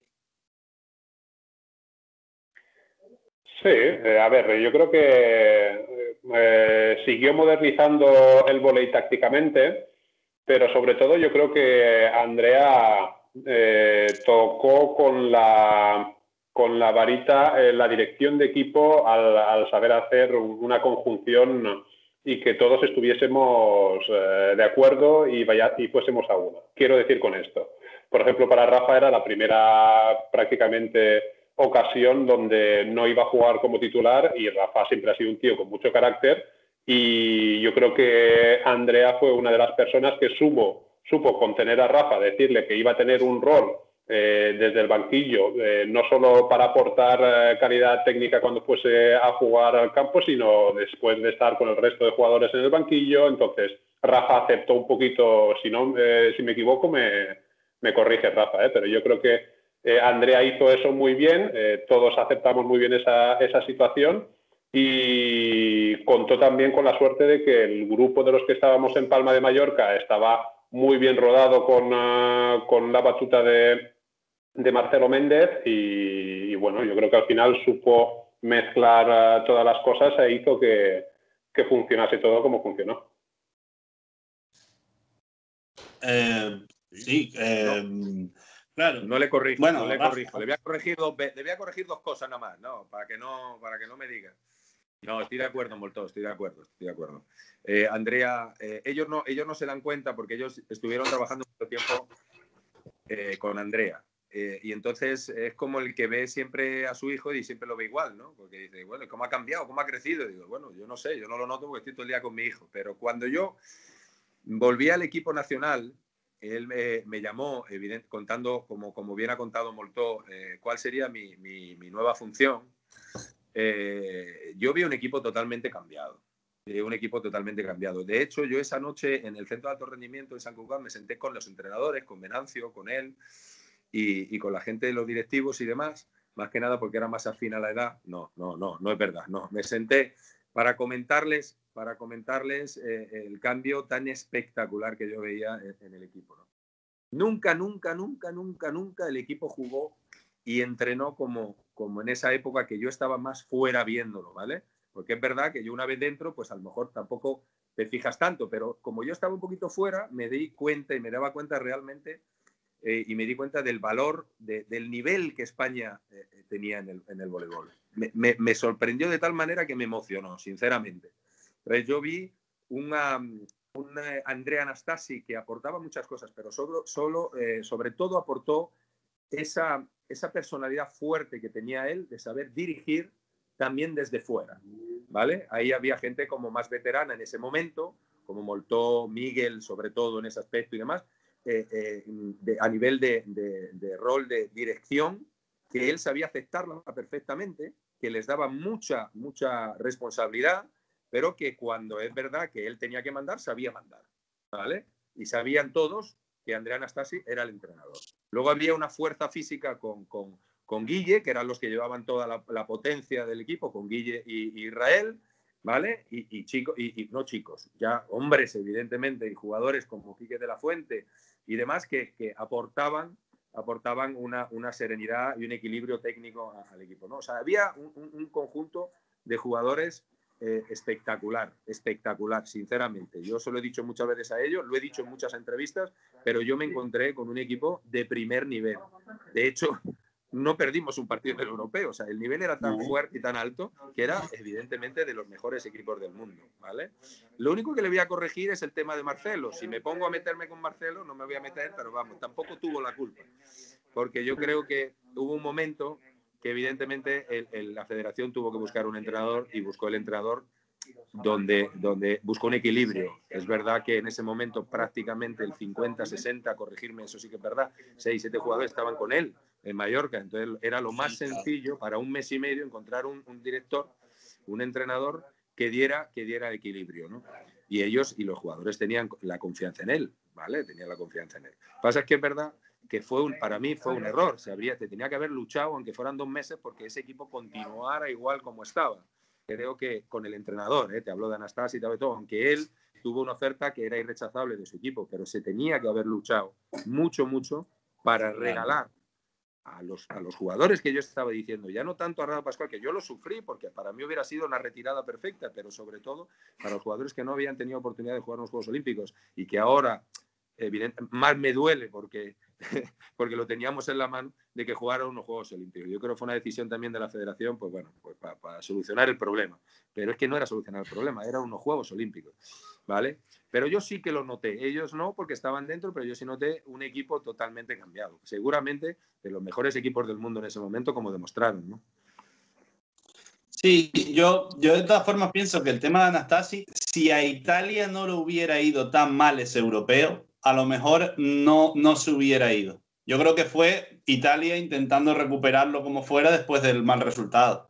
Sí, eh, a ver, yo creo que eh, siguió modernizando el vóley tácticamente, pero sobre todo yo creo que Andrea eh, tocó con la con la varita eh, la dirección de equipo al, al saber hacer una conjunción y que todos estuviésemos eh, de acuerdo y, vaya, y fuésemos a uno. Quiero decir con esto, por ejemplo, para Rafa era la primera prácticamente ocasión donde no iba a jugar como titular y Rafa siempre ha sido un tío con mucho carácter y yo creo que Andrea fue una de las personas que supo, supo contener a Rafa, decirle que iba a tener un rol eh, desde el banquillo, eh, no solo para aportar eh, calidad técnica cuando fuese a jugar al campo, sino después de estar con el resto de jugadores en el banquillo. Entonces Rafa aceptó un poquito, si no, eh, si me equivoco me, me corrige Rafa, eh, pero yo creo que eh, Andrea hizo eso muy bien, eh, todos aceptamos muy bien esa, esa situación y contó también con la suerte de que el grupo de los que estábamos en Palma de Mallorca estaba muy bien rodado con, uh, con la batuta de, de Marcelo Méndez y, y bueno, yo creo que al final supo mezclar uh, todas las cosas e hizo que, que funcionase todo como funcionó. Eh, sí, eh, no, claro. No le corrijo, bueno, no le Rafa, corrijo. Le voy a corregir dos, le voy a corregir dos cosas nada más, ¿no? Para que no, para que no me diga. No, estoy de acuerdo, Molto, estoy de acuerdo, estoy de acuerdo. Eh, Andrea, eh, ellos, no, ellos no se dan cuenta porque ellos estuvieron trabajando mucho tiempo eh, con Andrea. Eh, y entonces es como el que ve siempre a su hijo y siempre lo ve igual, ¿no? Porque dice, bueno, ¿cómo ha cambiado? ¿Cómo ha crecido? Y digo, bueno, yo no sé, yo no lo noto porque estoy todo el día con mi hijo. Pero cuando yo volví al equipo nacional, él me, me llamó, evidente, contando, como, como bien ha contado Molto, eh, cuál sería mi, mi, mi nueva función. Eh, yo vi un equipo totalmente cambiado, eh, un equipo totalmente cambiado. De hecho, yo esa noche en el Centro de Alto Rendimiento de San Cugat me senté con los entrenadores, con Venancio, con él y, y con la gente de los directivos y demás, más que nada porque era más afín a la edad. No, no, no, no es verdad, no. Me senté para comentarles, para comentarles eh, el cambio tan espectacular que yo veía en, en el equipo, ¿no? Nunca, nunca, nunca, nunca, nunca el equipo jugó y entrenó como, como en esa época que yo estaba más fuera viéndolo, ¿vale? Porque es verdad que yo una vez dentro, pues a lo mejor tampoco te fijas tanto, pero como yo estaba un poquito fuera, me di cuenta y me daba cuenta realmente eh, y me di cuenta del valor, de, del nivel que España eh, tenía en el, en el voleibol. Me, me, me sorprendió de tal manera que me emocionó, sinceramente. Entonces yo vi una... un Andrea Anastasi que aportaba muchas cosas, pero solo, solo, eh, sobre todo aportó esa, esa personalidad fuerte que tenía él de saber dirigir también desde fuera, ¿vale? Ahí había gente como más veterana en ese momento, como Molto, Miguel, sobre todo en ese aspecto y demás, eh, eh, de, a nivel de, de, de rol de dirección, que él sabía aceptarla perfectamente, que les daba mucha, mucha responsabilidad, pero que cuando es verdad que él tenía que mandar, sabía mandar, ¿vale? Y sabían todos que Andrea Anastasi era el entrenador. Luego había una fuerza física con, con, con Guille, que eran los que llevaban toda la, la potencia del equipo, con Guille y, y Israel, ¿vale? Y, y, chico, y, y no chicos, ya hombres, evidentemente, y jugadores como Quique de la Fuente y demás que, que aportaban, aportaban una, una serenidad y un equilibrio técnico al equipo, ¿no? O sea, había un, un, un conjunto de jugadores Eh, espectacular, espectacular, sinceramente. Yo se lo he dicho muchas veces a ellos, lo he dicho en muchas entrevistas, pero yo me encontré con un equipo de primer nivel. De hecho, no perdimos un partido del europeo, o sea, el nivel era tan fuerte y tan alto que era evidentemente de los mejores equipos del mundo, ¿vale? Lo único que le voy a corregir es el tema de Marcelo. Si me pongo a meterme con Marcelo, no me voy a meter, pero vamos, tampoco tuvo la culpa, porque yo creo que hubo un momento que evidentemente el, el, la federación tuvo que buscar un entrenador y buscó el entrenador donde, donde buscó un equilibrio. Es verdad que en ese momento prácticamente el cincuenta, sesenta, corregirme, eso sí que es verdad, seis, siete jugadores estaban con él en Mallorca, entonces era lo más sencillo para un mes y medio encontrar un, un director, un entrenador que diera, que diera equilibrio, ¿no? Y ellos y los jugadores tenían la confianza en él, ¿vale? Tenían la confianza en él. Lo que pasa es que es verdad que fue un, para mí fue un error. Se habría, te tenía que haber luchado, aunque fueran dos meses, porque ese equipo continuara igual como estaba. Creo que con el entrenador, ¿eh? Te hablo de Anastasi y de todo, aunque él tuvo una oferta que era irrechazable de su equipo, pero se tenía que haber luchado mucho, mucho para regalar a los, a los jugadores que yo estaba diciendo, ya no tanto a Rado Pascual, que yo lo sufrí, porque para mí hubiera sido una retirada perfecta, pero sobre todo para los jugadores que no habían tenido oportunidad de jugar en los Juegos Olímpicos y que ahora, evidente, más me duele porque porque lo teníamos en la mano, de que jugara unos Juegos Olímpicos. Yo creo que fue una decisión también de la federación, pues bueno, pues para, para solucionar el problema. Pero es que no era solucionar el problema, eran unos Juegos Olímpicos, ¿vale? Pero yo sí que lo noté, ellos no, porque estaban dentro, pero yo sí noté un equipo totalmente cambiado. Seguramente de los mejores equipos del mundo en ese momento, como demostraron, ¿no? Sí, yo, yo de todas formas pienso que el tema de Anastasi, si a Italia no lo hubiera ido tan mal ese europeo, a lo mejor no, no se hubiera ido. Yo creo que fue Italia intentando recuperarlo como fuera después del mal resultado.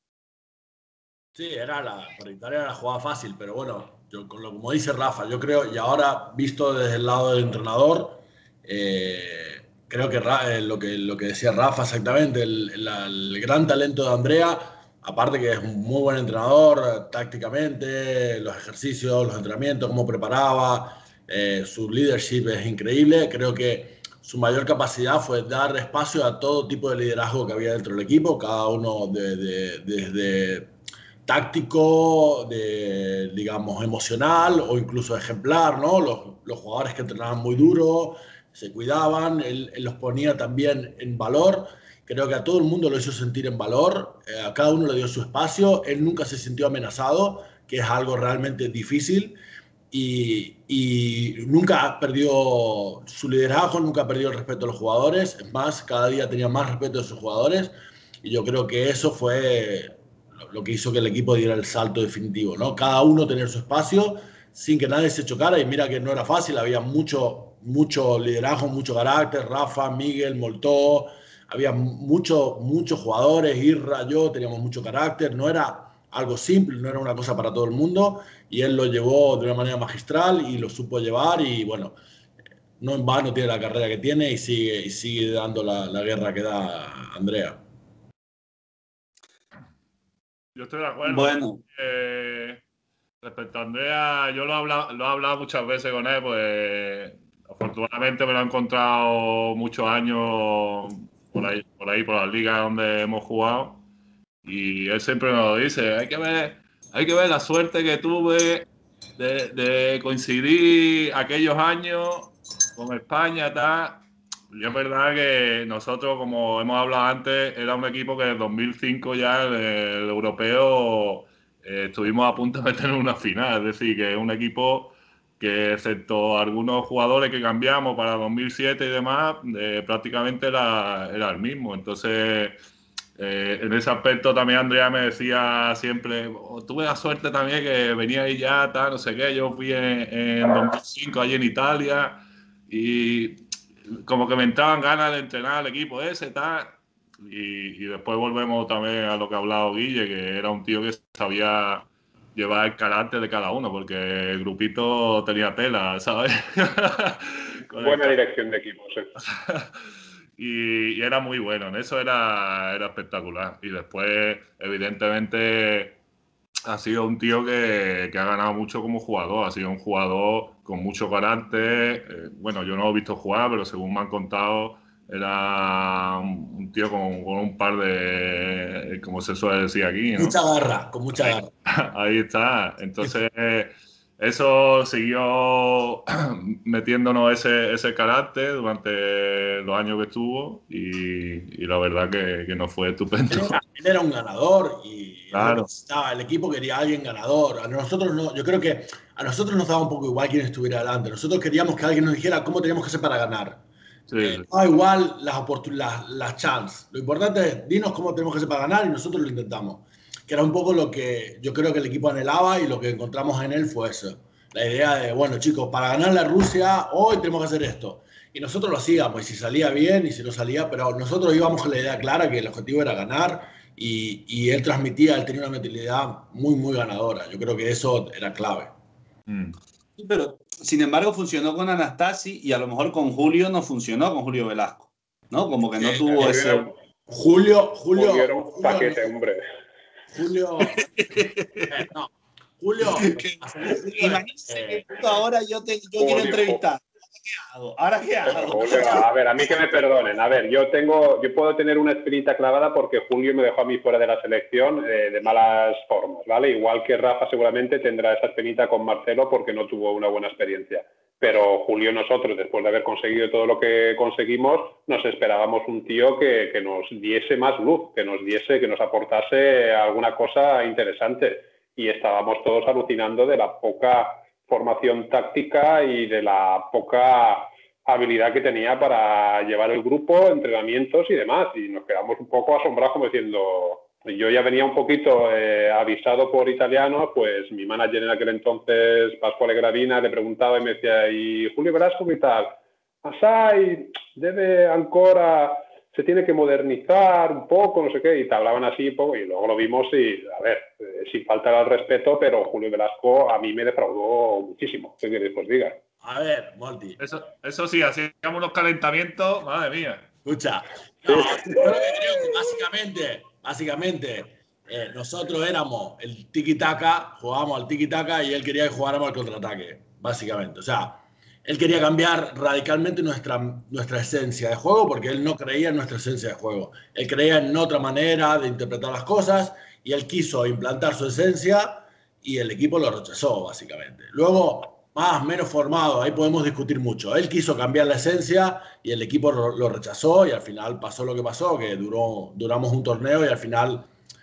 Sí, era la, para Italia era la jugada fácil, pero bueno, yo, con lo, como dice Rafa, yo creo, y ahora visto desde el lado del entrenador, eh, creo que eh, lo que lo que decía Rafa exactamente, el, el, el gran talento de Andrea, aparte que es un muy buen entrenador, eh, tácticamente, los ejercicios, los entrenamientos, cómo preparaba, eh, su leadership es increíble. Creo que su mayor capacidad fue dar espacio a todo tipo de liderazgo que había dentro del equipo, cada uno desde de, de, de, táctico, de, digamos, emocional o incluso ejemplar, ¿no? Los, los jugadores que entrenaban muy duro, se cuidaban, él, él los ponía también en valor. Creo que a todo el mundo lo hizo sentir en valor, eh, a cada uno le dio su espacio, él nunca se sintió amenazado, que es algo realmente difícil, y, y nunca perdió su liderazgo, nunca perdió el respeto a los jugadores, es más, cada día tenía más respeto de sus jugadores, y yo creo que eso fue lo que hizo que el equipo diera el salto definitivo, ¿no? Cada uno tener su espacio sin que nadie se chocara, y mira que no era fácil, había mucho, mucho liderazgo, mucho carácter, Rafa, Miguel, Moltó, había muchos muchos jugadores, Irra, yo, teníamos mucho carácter, no era algo simple, no era una cosa para todo el mundo, y él lo llevó de una manera magistral y lo supo llevar, y bueno, no en vano tiene la carrera que tiene y sigue, y sigue dando la, la guerra que da Andrea. Yo estoy de acuerdo. Bueno. Eh, respecto a Andrea, yo lo he, hablado, lo he hablado muchas veces con él, pues afortunadamente me lo he encontrado muchos años por ahí, por ahí, por las ligas donde hemos jugado, y él siempre nos lo dice, hay que ver, hay que ver la suerte que tuve de, de coincidir aquellos años con España, tal. Y es verdad que nosotros, como hemos hablado antes, era un equipo que en dos mil cinco ya el, el europeo eh, estuvimos a punto de meter en una final. Es decir, que es un equipo que, excepto algunos jugadores que cambiamos para dos mil siete y demás, eh, prácticamente era, era el mismo. Entonces, eh, en ese aspecto también Andrea me decía siempre, oh, tuve la suerte también que venía ahí ya, tal, no sé qué. Yo fui en, en dos mil cinco allí en Italia y como que me entraban ganas de entrenar al equipo ese, tal. Y, y después volvemos también a lo que ha hablado Guille, que era un tío que sabía llevar el carácter de cada uno, porque el grupito tenía tela, ¿sabes? Buena dirección de equipo, sí. y, y era muy bueno, en eso era, era espectacular. Y después, evidentemente, ha sido un tío que, que ha ganado mucho como jugador, ha sido un jugador con mucho carácter. Eh, bueno, yo no lo he visto jugar, pero según me han contado, era un, un tío con, con un par de, como se suele decir aquí, ¿no? Mucha garra, con mucha garra. Ahí, ahí está. Entonces, eso siguió metiéndonos ese, ese carácter durante los años que estuvo, y, y la verdad que, que nos fue estupendo. Él era, él era un ganador y claro. el equipo quería a alguien ganador. A nosotros no, yo creo que a nosotros nos daba un poco igual quién estuviera adelante. Nosotros queríamos que alguien nos dijera cómo teníamos que hacer para ganar. Sí, eh, sí. No igual las, las, las chances. Lo importante es dinos cómo tenemos que hacer para ganar y nosotros lo intentamos. Que era un poco lo que yo creo que el equipo anhelaba, y lo que encontramos en él fue eso. La idea de, bueno, chicos, para ganarle a Rusia hoy tenemos que hacer esto. Y nosotros lo hacíamos, y si salía bien y si no salía, pero nosotros íbamos con la idea clara que el objetivo era ganar, y, y él transmitía, él tenía una mentalidad muy, muy ganadora. Yo creo que eso era clave. Mm. Pero, sin embargo, funcionó con Anastasi, y a lo mejor con Julio no funcionó, con Julio Velasco, ¿no? Como que no eh, tuvo ese... Era... Julio, Julio... Julio era un Julio, paquete, no. hombre. Julio... eh, no. Julio... Imagínese eh, que ahora yo, te, yo quiero entrevistar. ¿Qué hago? ¿Ahora qué hago? Julio, a ver, a mí que me perdonen. A ver, yo tengo, yo puedo tener una espinita clavada porque Julio me dejó a mí fuera de la selección eh, de malas formas, ¿vale? Igual que Rafa seguramente tendrá esa espinita con Marcelo porque no tuvo una buena experiencia. pero Julio, nosotros, después de haber conseguido todo lo que conseguimos, nos esperábamos un tío que, que nos diese más luz, que nos diese, que nos aportase alguna cosa interesante. Y estábamos todos alucinando de la poca formación táctica y de la poca habilidad que tenía para llevar el grupo, entrenamientos y demás. Y nos quedamos un poco asombrados como diciendo... Yo ya venía un poquito eh, avisado por italianos, pues mi manager en aquel entonces, Pasquale Gravina, le preguntaba y me decía, ¿y Julio Velasco qué tal? Asai, debe ancora, se tiene que modernizar un poco, no sé qué, y te hablaban así un poco, y luego lo vimos y, a ver, eh, sin falta al respeto, pero Julio Velasco a mí me defraudó muchísimo, ¿qué queréis que os diga? A ver, Monty. Eso, eso sí, hacíamos unos calentamientos, madre mía. Escucha, no, yo lo que creo que básicamente, básicamente eh, nosotros éramos el tiki-taka, jugábamos al tiki-taka y él quería que jugáramos al contraataque, básicamente. O sea, él quería cambiar radicalmente nuestra, nuestra esencia de juego porque él no creía en nuestra esencia de juego. Él creía en otra manera de interpretar las cosas y él quiso implantar su esencia y el equipo lo rechazó, básicamente. Luego... más, menos formado, ahí podemos discutir mucho. Él quiso cambiar la esencia y el equipo lo, lo rechazó y al final pasó lo que pasó, que duró, duramos un torneo y al final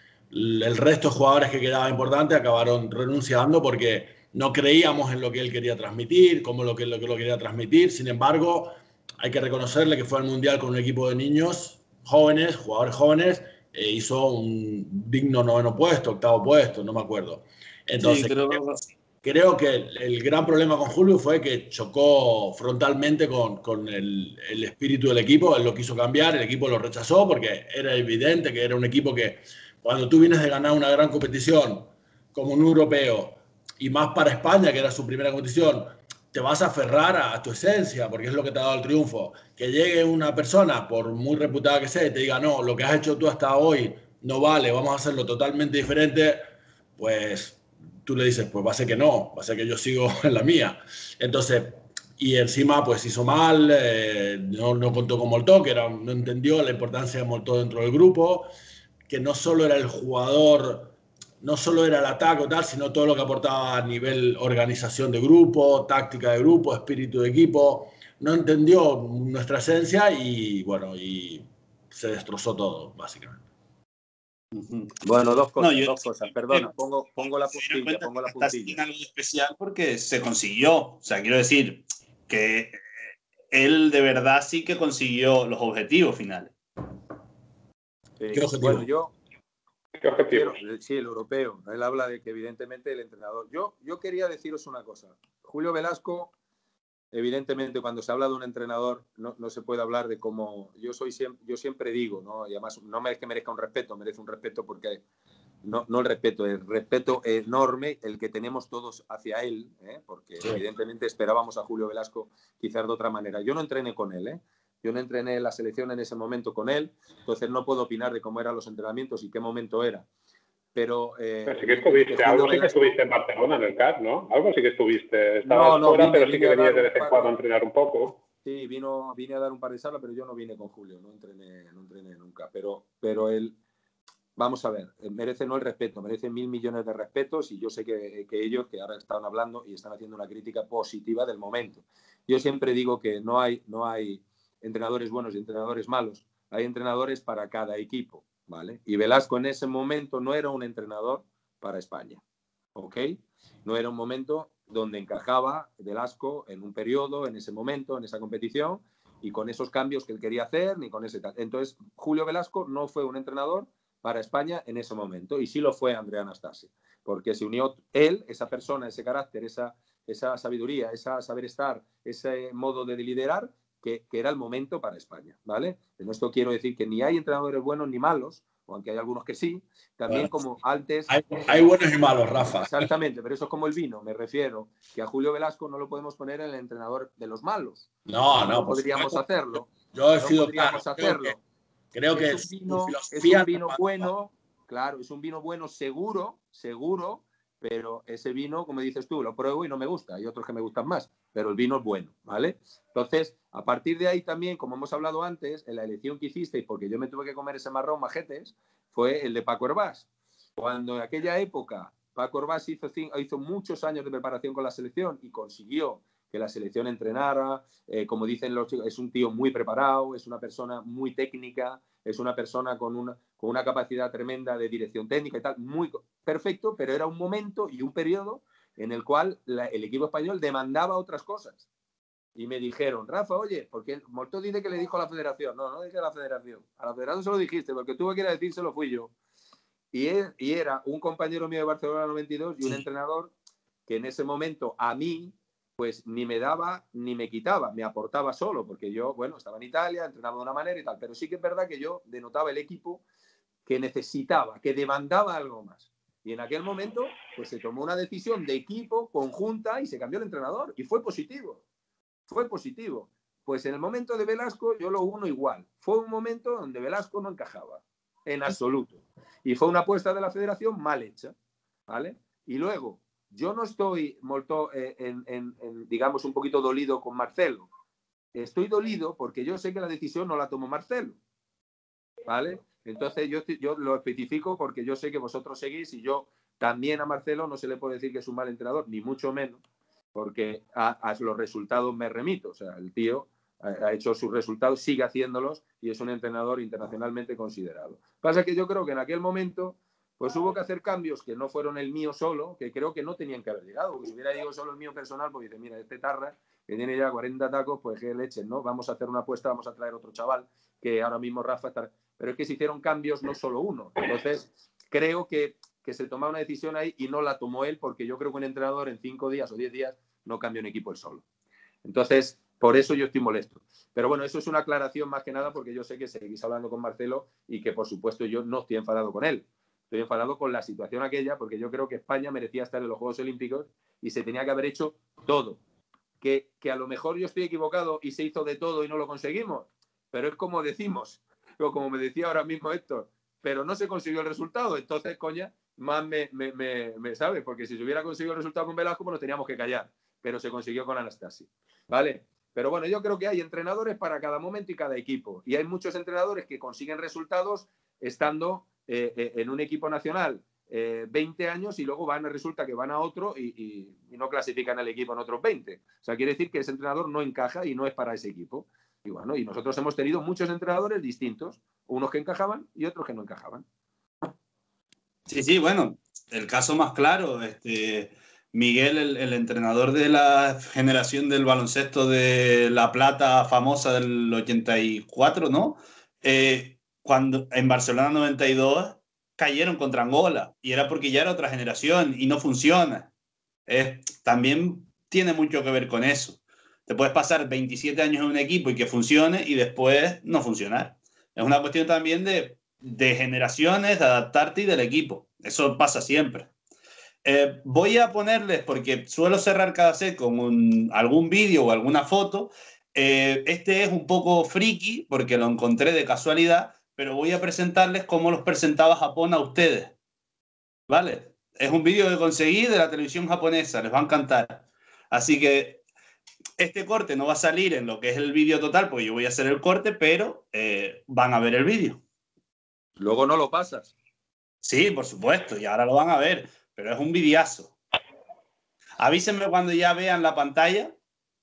el resto de jugadores que quedaba importante acabaron renunciando porque no creíamos en lo que él quería transmitir, como lo que, lo que lo quería transmitir. Sin embargo, hay que reconocerle que fue al Mundial con un equipo de niños jóvenes, jugadores jóvenes, e hizo un digno noveno puesto, octavo puesto, no me acuerdo. Entonces, sí, creo que... Creo que el, el gran problema con Julio fue que chocó frontalmente con, con el, el espíritu del equipo. Él lo quiso cambiar, el equipo lo rechazó porque era evidente que era un equipo que cuando tú vienes de ganar una gran competición como un europeo y más para España, que era su primera competición, te vas a aferrar a, a tu esencia porque es lo que te ha dado el triunfo. Que llegue una persona, por muy reputada que sea, y te diga, no, lo que has hecho tú hasta hoy no vale, vamos a hacerlo totalmente diferente, pues... tú le dices, pues va a ser que no, va a ser que yo sigo en la mía. Entonces, y encima pues hizo mal, eh, no, no contó con Moltó, que era, no entendió la importancia de Moltó dentro del grupo, que no solo era el jugador, no solo era el ataque o tal, sino todo lo que aportaba a nivel organización de grupo, táctica de grupo, espíritu de equipo. No entendió nuestra esencia y bueno, y se destrozó todo, básicamente. Bueno, dos cosas, no, yo, dos cosas. Perdona, pongo, pongo la puntilla, pongo la puntilla. Algo especial porque se consiguió. O sea, quiero decir que él de verdad sí que consiguió los objetivos finales. Sí. ¿Qué objetivo? Bueno, yo... ¿Qué objetivo? Sí, el europeo. Él habla de que evidentemente el entrenador... Yo, yo quería deciros una cosa. Julio Velasco... Evidentemente, cuando se habla de un entrenador, no, no se puede hablar de cómo... Yo, soy siempre, yo siempre digo, ¿no? Y además no es que merezca un respeto, merece un respeto porque... No, no el respeto, el respeto enorme el que tenemos todos hacia él, ¿eh? Porque sí, evidentemente esperábamos a Julio Velasco quizás de otra manera. Yo no entrené con él, ¿eh? Yo no entrené en la selección en ese momento con él, entonces no puedo opinar de cómo eran los entrenamientos y qué momento era. Pero, eh, pero sí que estuviste, algo sí que estuviste en Barcelona en el C A S, ¿no? Algo sí que estuviste, estabas no, no, fuera, vine, pero sí que venías de vez en cuando a entrenar un poco. Sí, vino, vine a dar un par de salas, pero yo no vine con Julio, no entrené, no entrené nunca. Pero, pero él, vamos a ver, merece no el respeto, merece mil millones de respetos y yo sé que, que ellos, que ahora están hablando y están haciendo una crítica positiva del momento. Yo siempre digo que no hay, no hay entrenadores buenos y entrenadores malos, hay entrenadores para cada equipo. ¿Vale? Y Velasco en ese momento no era un entrenador para España, ¿ok? No era un momento donde encajaba Velasco en un periodo, en ese momento, en esa competición, y con esos cambios que él quería hacer, ni con ese tal. Entonces, Julio Velasco no fue un entrenador para España en ese momento, y sí lo fue Andrea Anastasi, porque se unió él, esa persona, ese carácter, esa, esa sabiduría, esa saber estar, ese modo de liderar, Que, que era el momento para España, ¿vale? En esto quiero decir que ni hay entrenadores buenos ni malos, aunque hay algunos que sí, también como antes... Hay, hay buenos y malos, Rafa. Exactamente, pero eso es como el vino, me refiero, que a Julio Velasco no lo podemos poner en el entrenador de los malos. No, no, no podríamos hacerlo. Yo he no sido podríamos claro, hacerlo. Creo que, creo que es un vino, es un vino bueno, claro, es un vino bueno seguro, seguro, pero ese vino, como dices tú, lo pruebo y no me gusta. Hay otros que me gustan más, pero el vino es bueno, ¿vale? Entonces, a partir de ahí también, como hemos hablado antes, en la elección que hicisteis, porque yo me tuve que comer ese marrón, majetes, fue el de Paco Hervás. Cuando en aquella época Paco Hervás hizo, hizo muchos años de preparación con la selección y consiguió que la selección entrenara, eh, como dicen los chicos, es un tío muy preparado, es una persona muy técnica, es una persona con una, con una capacidad tremenda de dirección técnica y tal, muy perfecto, pero era un momento y un periodo en el cual la, el equipo español demandaba otras cosas. Y me dijeron, Rafa, oye, porque Moltó dice que le dijo a la federación. No, no dije a la federación. A la federación se lo dijiste, porque tuve que ir a decírselo, fui yo. Y, él, y era un compañero mío de Barcelona noventa y dos y un entrenador que en ese momento a mí, pues ni me daba ni me quitaba, me aportaba solo, porque yo, bueno, estaba en Italia, entrenaba de una manera y tal, pero sí que es verdad que yo denotaba el equipo que necesitaba, que demandaba algo más. Y en aquel momento, pues se tomó una decisión de equipo conjunta y se cambió el entrenador y fue positivo. Fue positivo. Pues en el momento de Velasco yo lo uno igual. Fue un momento donde Velasco no encajaba, en absoluto. Y fue una apuesta de la federación mal hecha, ¿vale? Y luego, yo no estoy molto, eh, en, en, en, digamos, un poquito dolido con Marcelo. Estoy dolido porque yo sé que la decisión no la tomó Marcelo, ¿vale? Entonces yo, yo lo especifico porque yo sé que vosotros seguís y yo también a Marcelo no se le puede decir que es un mal entrenador, ni mucho menos, porque a, a los resultados me remito. O sea, el tío ha, ha hecho sus resultados, sigue haciéndolos y es un entrenador internacionalmente considerado. Pasa que yo creo que en aquel momento pues hubo que hacer cambios que no fueron el mío solo, que creo que no tenían que haber llegado. Porque si hubiera llegado solo el mío personal, pues dice, mira, este tarra que tiene ya cuarenta tacos, pues que leche, ¿no? Vamos a hacer una apuesta, vamos a traer otro chaval, que ahora mismo Rafa está... Pero es que se hicieron cambios, no solo uno. Entonces, creo que, que se tomaba una decisión ahí y no la tomó él, porque yo creo que un entrenador en cinco días o diez días no cambia un equipo él solo. Entonces, por eso yo estoy molesto. Pero bueno, eso es una aclaración más que nada porque yo sé que seguís hablando con Marcelo y que, por supuesto, yo no estoy enfadado con él. Estoy enfadado con la situación aquella porque yo creo que España merecía estar en los Juegos Olímpicos y se tenía que haber hecho todo. Que, que a lo mejor yo estoy equivocado y se hizo de todo y no lo conseguimos. Pero es como decimos, o como me decía ahora mismo Héctor, pero no se consiguió el resultado. Entonces, coña, más me, me, me, me sabe, porque si se hubiera conseguido el resultado con Velasco, pues nos teníamos que callar. Pero se consiguió con Anastasi, ¿vale? Pero bueno, yo creo que hay entrenadores para cada momento y cada equipo. Y hay muchos entrenadores que consiguen resultados estando eh, eh, en un equipo nacional eh, veinte años y luego van, resulta que van a otro y, y, y no clasifican al equipo en otros veinte. O sea, quiere decir que ese entrenador no encaja y no es para ese equipo. Y bueno, y nosotros hemos tenido muchos entrenadores distintos, unos que encajaban y otros que no encajaban. Sí, sí, bueno, el caso más claro, este, Miguel, el, el entrenador de la generación del baloncesto de La Plata famosa del ochenta y cuatro, ¿no? Eh, cuando en Barcelona noventa y dos cayeron contra Angola y era porque ya era otra generación y no funciona. Eh, también tiene mucho que ver con eso. Te puedes pasar veintisiete años en un equipo y que funcione y después no funcionar. Es una cuestión también de, de generaciones, de adaptarte y del equipo. Eso pasa siempre. Eh, voy a ponerles, porque suelo cerrar cada set con un, algún vídeo o alguna foto. Eh, este es un poco friki porque lo encontré de casualidad, pero voy a presentarles cómo los presentaba Japón a ustedes. ¿Vale? Es un vídeo que conseguí de la televisión japonesa, les va a encantar. Así que este corte no va a salir en lo que es el vídeo total, porque yo voy a hacer el corte, pero eh, van a ver el vídeo. Luego no lo pasas. Sí, por supuesto, y ahora lo van a ver, pero es un videazo. Avísenme cuando ya vean la pantalla.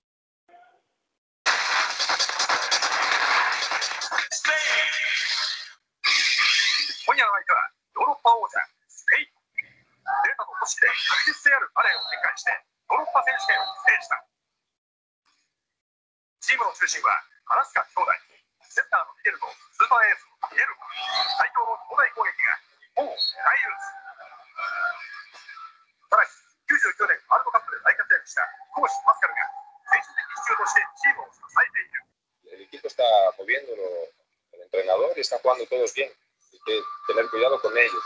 El equipo está moviéndolo, el entrenador, y están jugando todos bien. Hay que tener cuidado con ellos.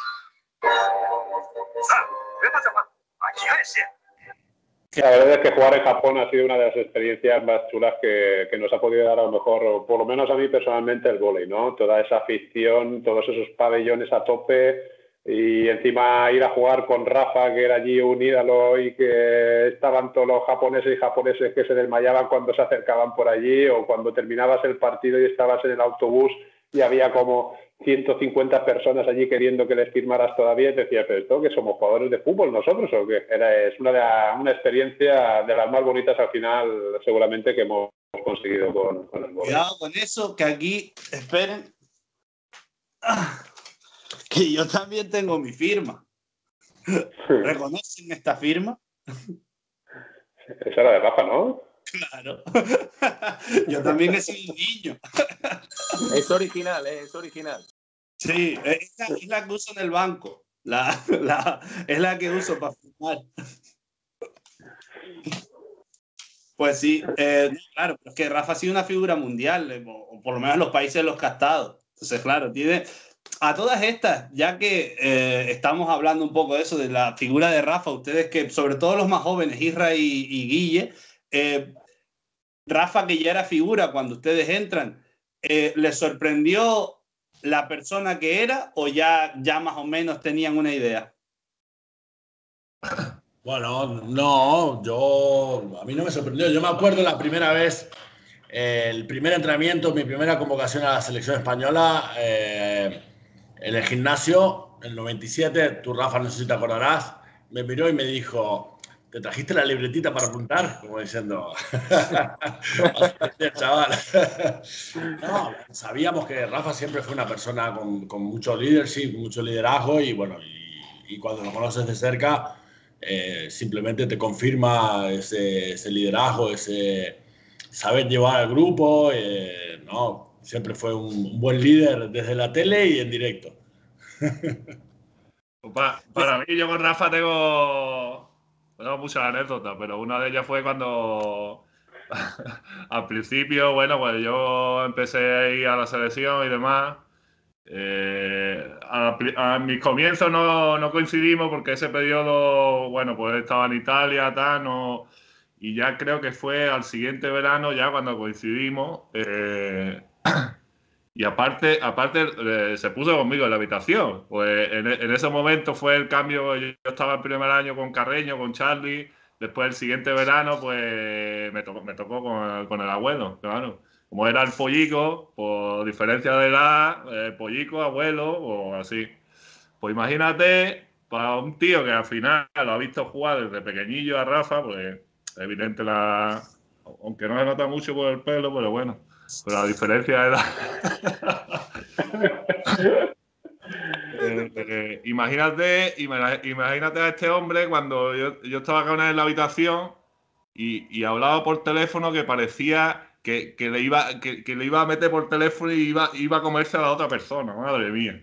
La verdad es que jugar en Japón ha sido una de las experiencias más chulas que, que nos ha podido dar a lo mejor, o por lo menos a mí personalmente, el vóley, ¿no? Toda esa afición, todos esos pabellones a tope y encima ir a jugar con Rafa, que era allí un ídolo y que estaban todos los japoneses y japoneses que se desmayaban cuando se acercaban por allí, o cuando terminabas el partido y estabas en el autobús y había como ciento cincuenta personas allí queriendo que les firmaras todavía y te decía, pero esto que somos jugadores de fútbol nosotros o qué. Era, es una, de la, una experiencia de las más bonitas al final seguramente que hemos conseguido con, con el Boys. Cuidado con eso, que aquí, esperen, ah, que yo también tengo mi firma. ¿Reconocen esta firma? Esa era de Rafa, ¿no? Claro. Yo también he sido un niño. Es original, ¿eh? Es original. Sí, es la, es la que uso en el banco. La, la, es la que uso para firmar. Pues sí, eh, claro, pero es que Rafa ha sido una figura mundial, eh, o por lo menos en los países en los que ha estado. Entonces, claro, tiene a todas estas, ya que eh, estamos hablando un poco de eso, de la figura de Rafa, ustedes que, sobre todo los más jóvenes, Isra y, y Guille, eh, Rafa, que ya era figura cuando ustedes entran, eh, ¿les sorprendió la persona que era o ya, ya más o menos tenían una idea? Bueno, no, yo, a mí no me sorprendió. Yo me acuerdo la primera vez, eh, el primer entrenamiento, mi primera convocación a la selección española, eh, en el gimnasio, en el noventa y siete, tú, Rafa, no sé si te acordarás, me miró y me dijo, ¿te trajiste la libretita para apuntar? Como diciendo, chaval. No, sabíamos que Rafa siempre fue una persona con, con mucho leadership, mucho liderazgo y bueno, y, y cuando lo conoces de cerca, eh, simplemente te confirma ese, ese liderazgo, ese saber llevar al grupo, eh, no, siempre fue un, un buen líder desde la tele y en directo. Pa, para mí, yo con Rafa tengo, tengo muchas anécdotas, pero una de ellas fue cuando al principio, bueno, pues yo empecé a ir a la selección y demás. Eh, a, a mis comienzos no, no coincidimos porque ese periodo, bueno, pues estaba en Italia, tal, no, y ya creo que fue al siguiente verano, ya cuando coincidimos. Eh, Y aparte, aparte eh, se puso conmigo en la habitación. Pues en, en ese momento fue el cambio. Yo estaba el primer año con Carreño, con Charlie. Después el siguiente verano, pues me tocó, me tocó con, con el abuelo, claro. Como era el pollico, por diferencia de edad, eh, pollico, abuelo o así. Pues imagínate, para un tío que al final lo ha visto jugar desde pequeñillo a Rafa, pues evidente la... Aunque no se nota mucho por el pelo, pero bueno. Pero la diferencia de edad. eh, eh, imagínate, imagínate a este hombre cuando yo, yo estaba con él en la habitación y, y hablaba por teléfono que parecía que, que, le iba, que, que le iba a meter por teléfono y iba, iba a comerse a la otra persona. Madre mía.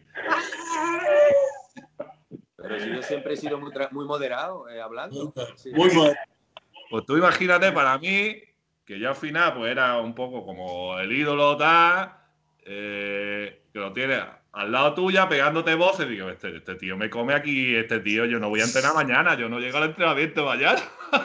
Pero si yo siempre he sido muy, muy moderado eh, hablando. Sí. Muy moderado. Pues tú imagínate para mí que yo al final pues era un poco como el ídolo tal, eh, que lo tienes al lado tuya pegándote voces. Digo, este, este tío me come aquí, este tío, yo no voy a entrenar mañana, yo no llego al entrenamiento mañana.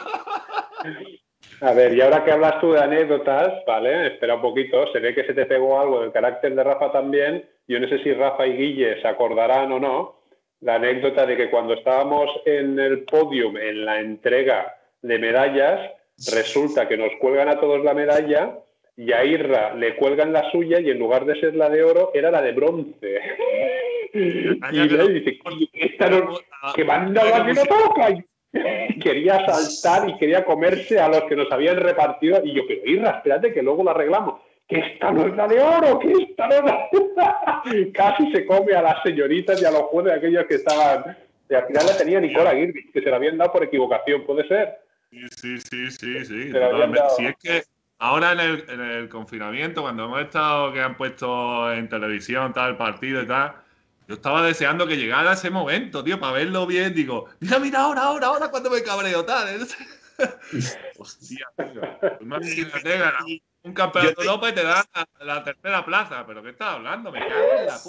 A ver, y ahora que hablas tú de anécdotas, ¿vale? Espera un poquito, se ve que se te pegó algo del carácter de Rafa también. Yo no sé si Rafa y Guille se acordarán o no, la anécdota de que cuando estábamos en el podium, en la entrega de medallas, resulta que nos cuelgan a todos la medalla y a Irra le cuelgan la suya y en lugar de ser la de oro, era la de bronce. Y le dice, esta no, que manda la que no toca. Quería saltar y quería comerse a los que nos habían repartido. Y yo, pero Irra, espérate que luego lo arreglamos. Que esta no es la de oro, que esta no es la... Casi se come a las señoritas y a los jueces aquellos que estaban... Y al final la tenía Nicola Girvich, que se la habían dado por equivocación, ¿puede ser? Sí, sí, sí, sí, sí. Dado... Si es que ahora en el, en el confinamiento, cuando hemos estado, que han puesto en televisión tal partido y tal, yo estaba deseando que llegara ese momento, tío, para verlo bien. Digo, mira, mira, ahora, ahora, ahora, cuando me cabreo, tal. Hostia, tío. Imagínate, ganar un campeonato de Europa y te dan la, la tercera plaza. ¿Pero qué estás hablando? Me cago en la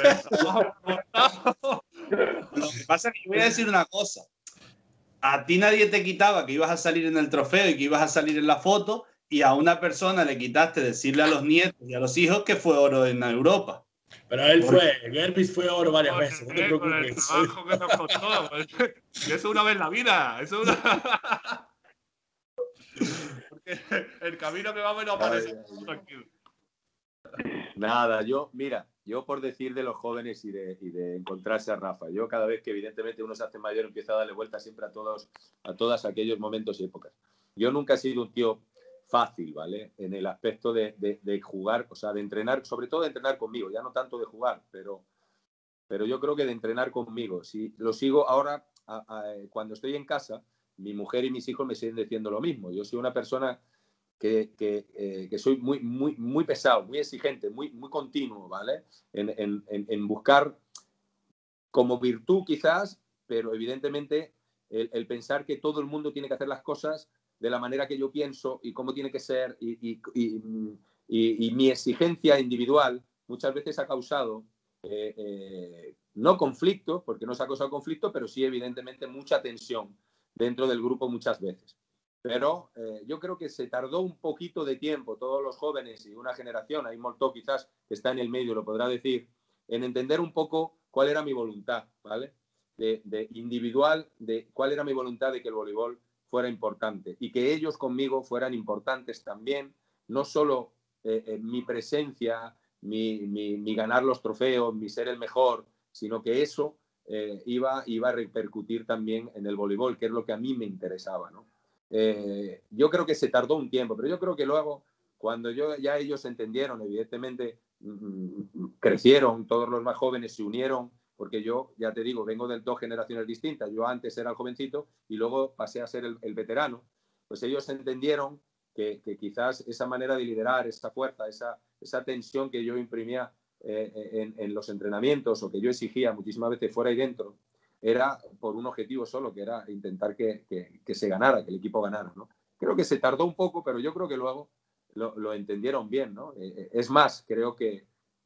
puta. Lo que pasa es que voy a decir una cosa. A ti nadie te quitaba que ibas a salir en el trofeo y que ibas a salir en la foto, y a una persona le quitaste decirle a los nietos y a los hijos que fue oro en Europa. Pero él fue, Girvich fue oro varias veces, no te preocupes. Con el trabajo que nos costó. Eso es una vez en la vida. Eso es una... Porque el camino que vamos no aparece tranquilo. Nada, yo, mira, yo por decir de los jóvenes y de, y de encontrarse a Rafa, yo cada vez que evidentemente uno se hace mayor empiezo a darle vuelta siempre a todos, a todos aquellos momentos y épocas. Yo nunca he sido un tío fácil, ¿vale? En el aspecto de, de, de jugar, o sea, de entrenar, sobre todo de entrenar conmigo, ya no tanto de jugar, pero, pero yo creo que de entrenar conmigo. Si lo sigo ahora, a, a, cuando estoy en casa, mi mujer y mis hijos me siguen diciendo lo mismo. Yo soy una persona que, que, eh, que soy muy, muy, muy pesado, muy exigente, muy, muy continuo, ¿vale? En, en, en buscar como virtud quizás, pero evidentemente el, el pensar que todo el mundo tiene que hacer las cosas de la manera que yo pienso y cómo tiene que ser y, y, y, y, y mi exigencia individual muchas veces ha causado eh, eh, no conflicto, porque no se ha causado conflicto, pero sí evidentemente mucha tensión dentro del grupo muchas veces. Pero eh, yo creo que se tardó un poquito de tiempo, todos los jóvenes y una generación, ahí Moltó quizás que está en el medio lo podrá decir, en entender un poco cuál era mi voluntad, ¿vale? De, de individual, de cuál era mi voluntad de que el voleibol fuera importante y que ellos conmigo fueran importantes también, no solo eh, eh, mi presencia, mi, mi, mi ganar los trofeos, mi ser el mejor, sino que eso eh, iba, iba a repercutir también en el voleibol, que es lo que a mí me interesaba, ¿no? Eh, yo creo que se tardó un tiempo, pero yo creo que luego, cuando yo, ya ellos entendieron, evidentemente mmm, crecieron, todos los más jóvenes se unieron, porque yo, ya te digo, vengo de dos generaciones distintas. Yo antes era el jovencito y luego pasé a ser el, el veterano. Pues ellos entendieron que, que quizás esa manera de liderar, esa fuerza, esa, esa tensión que yo imprimía eh, en, en los entrenamientos o que yo exigía muchísimas veces fuera y dentro, era por un objetivo solo, que era intentar que, que, que se ganara, que el equipo ganara, ¿no? Creo que se tardó un poco, pero yo creo que luego lo, lo entendieron bien, ¿no? Eh, es más, creo que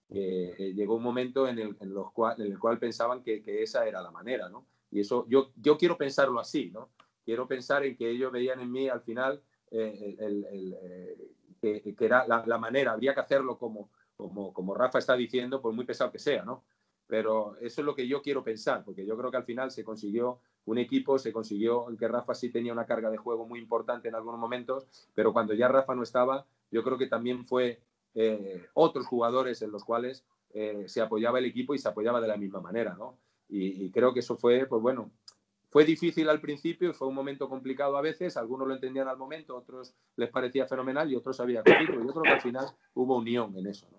eh, llegó un momento en el, en, los cual, en el cual pensaban que, que esa era la manera, ¿no? Y eso, yo, yo quiero pensarlo así, ¿no? Quiero pensar en que ellos veían en mí al final eh, el, el, eh, que, que era la, la manera, habría que hacerlo como, como, como Rafa está diciendo, por muy pesado que sea, ¿no? Pero eso es lo que yo quiero pensar, porque yo creo que al final se consiguió un equipo, se consiguió que Rafa sí tenía una carga de juego muy importante en algunos momentos, pero cuando ya Rafa no estaba, yo creo que también fue eh, otros jugadores en los cuales eh, se apoyaba el equipo y se apoyaba de la misma manera, ¿no? Y, y creo que eso fue, pues bueno, fue difícil al principio y fue un momento complicado a veces, algunos lo entendían al momento, otros les parecía fenomenal y otros había conflicto. Yo creo que al final hubo unión en eso, ¿no?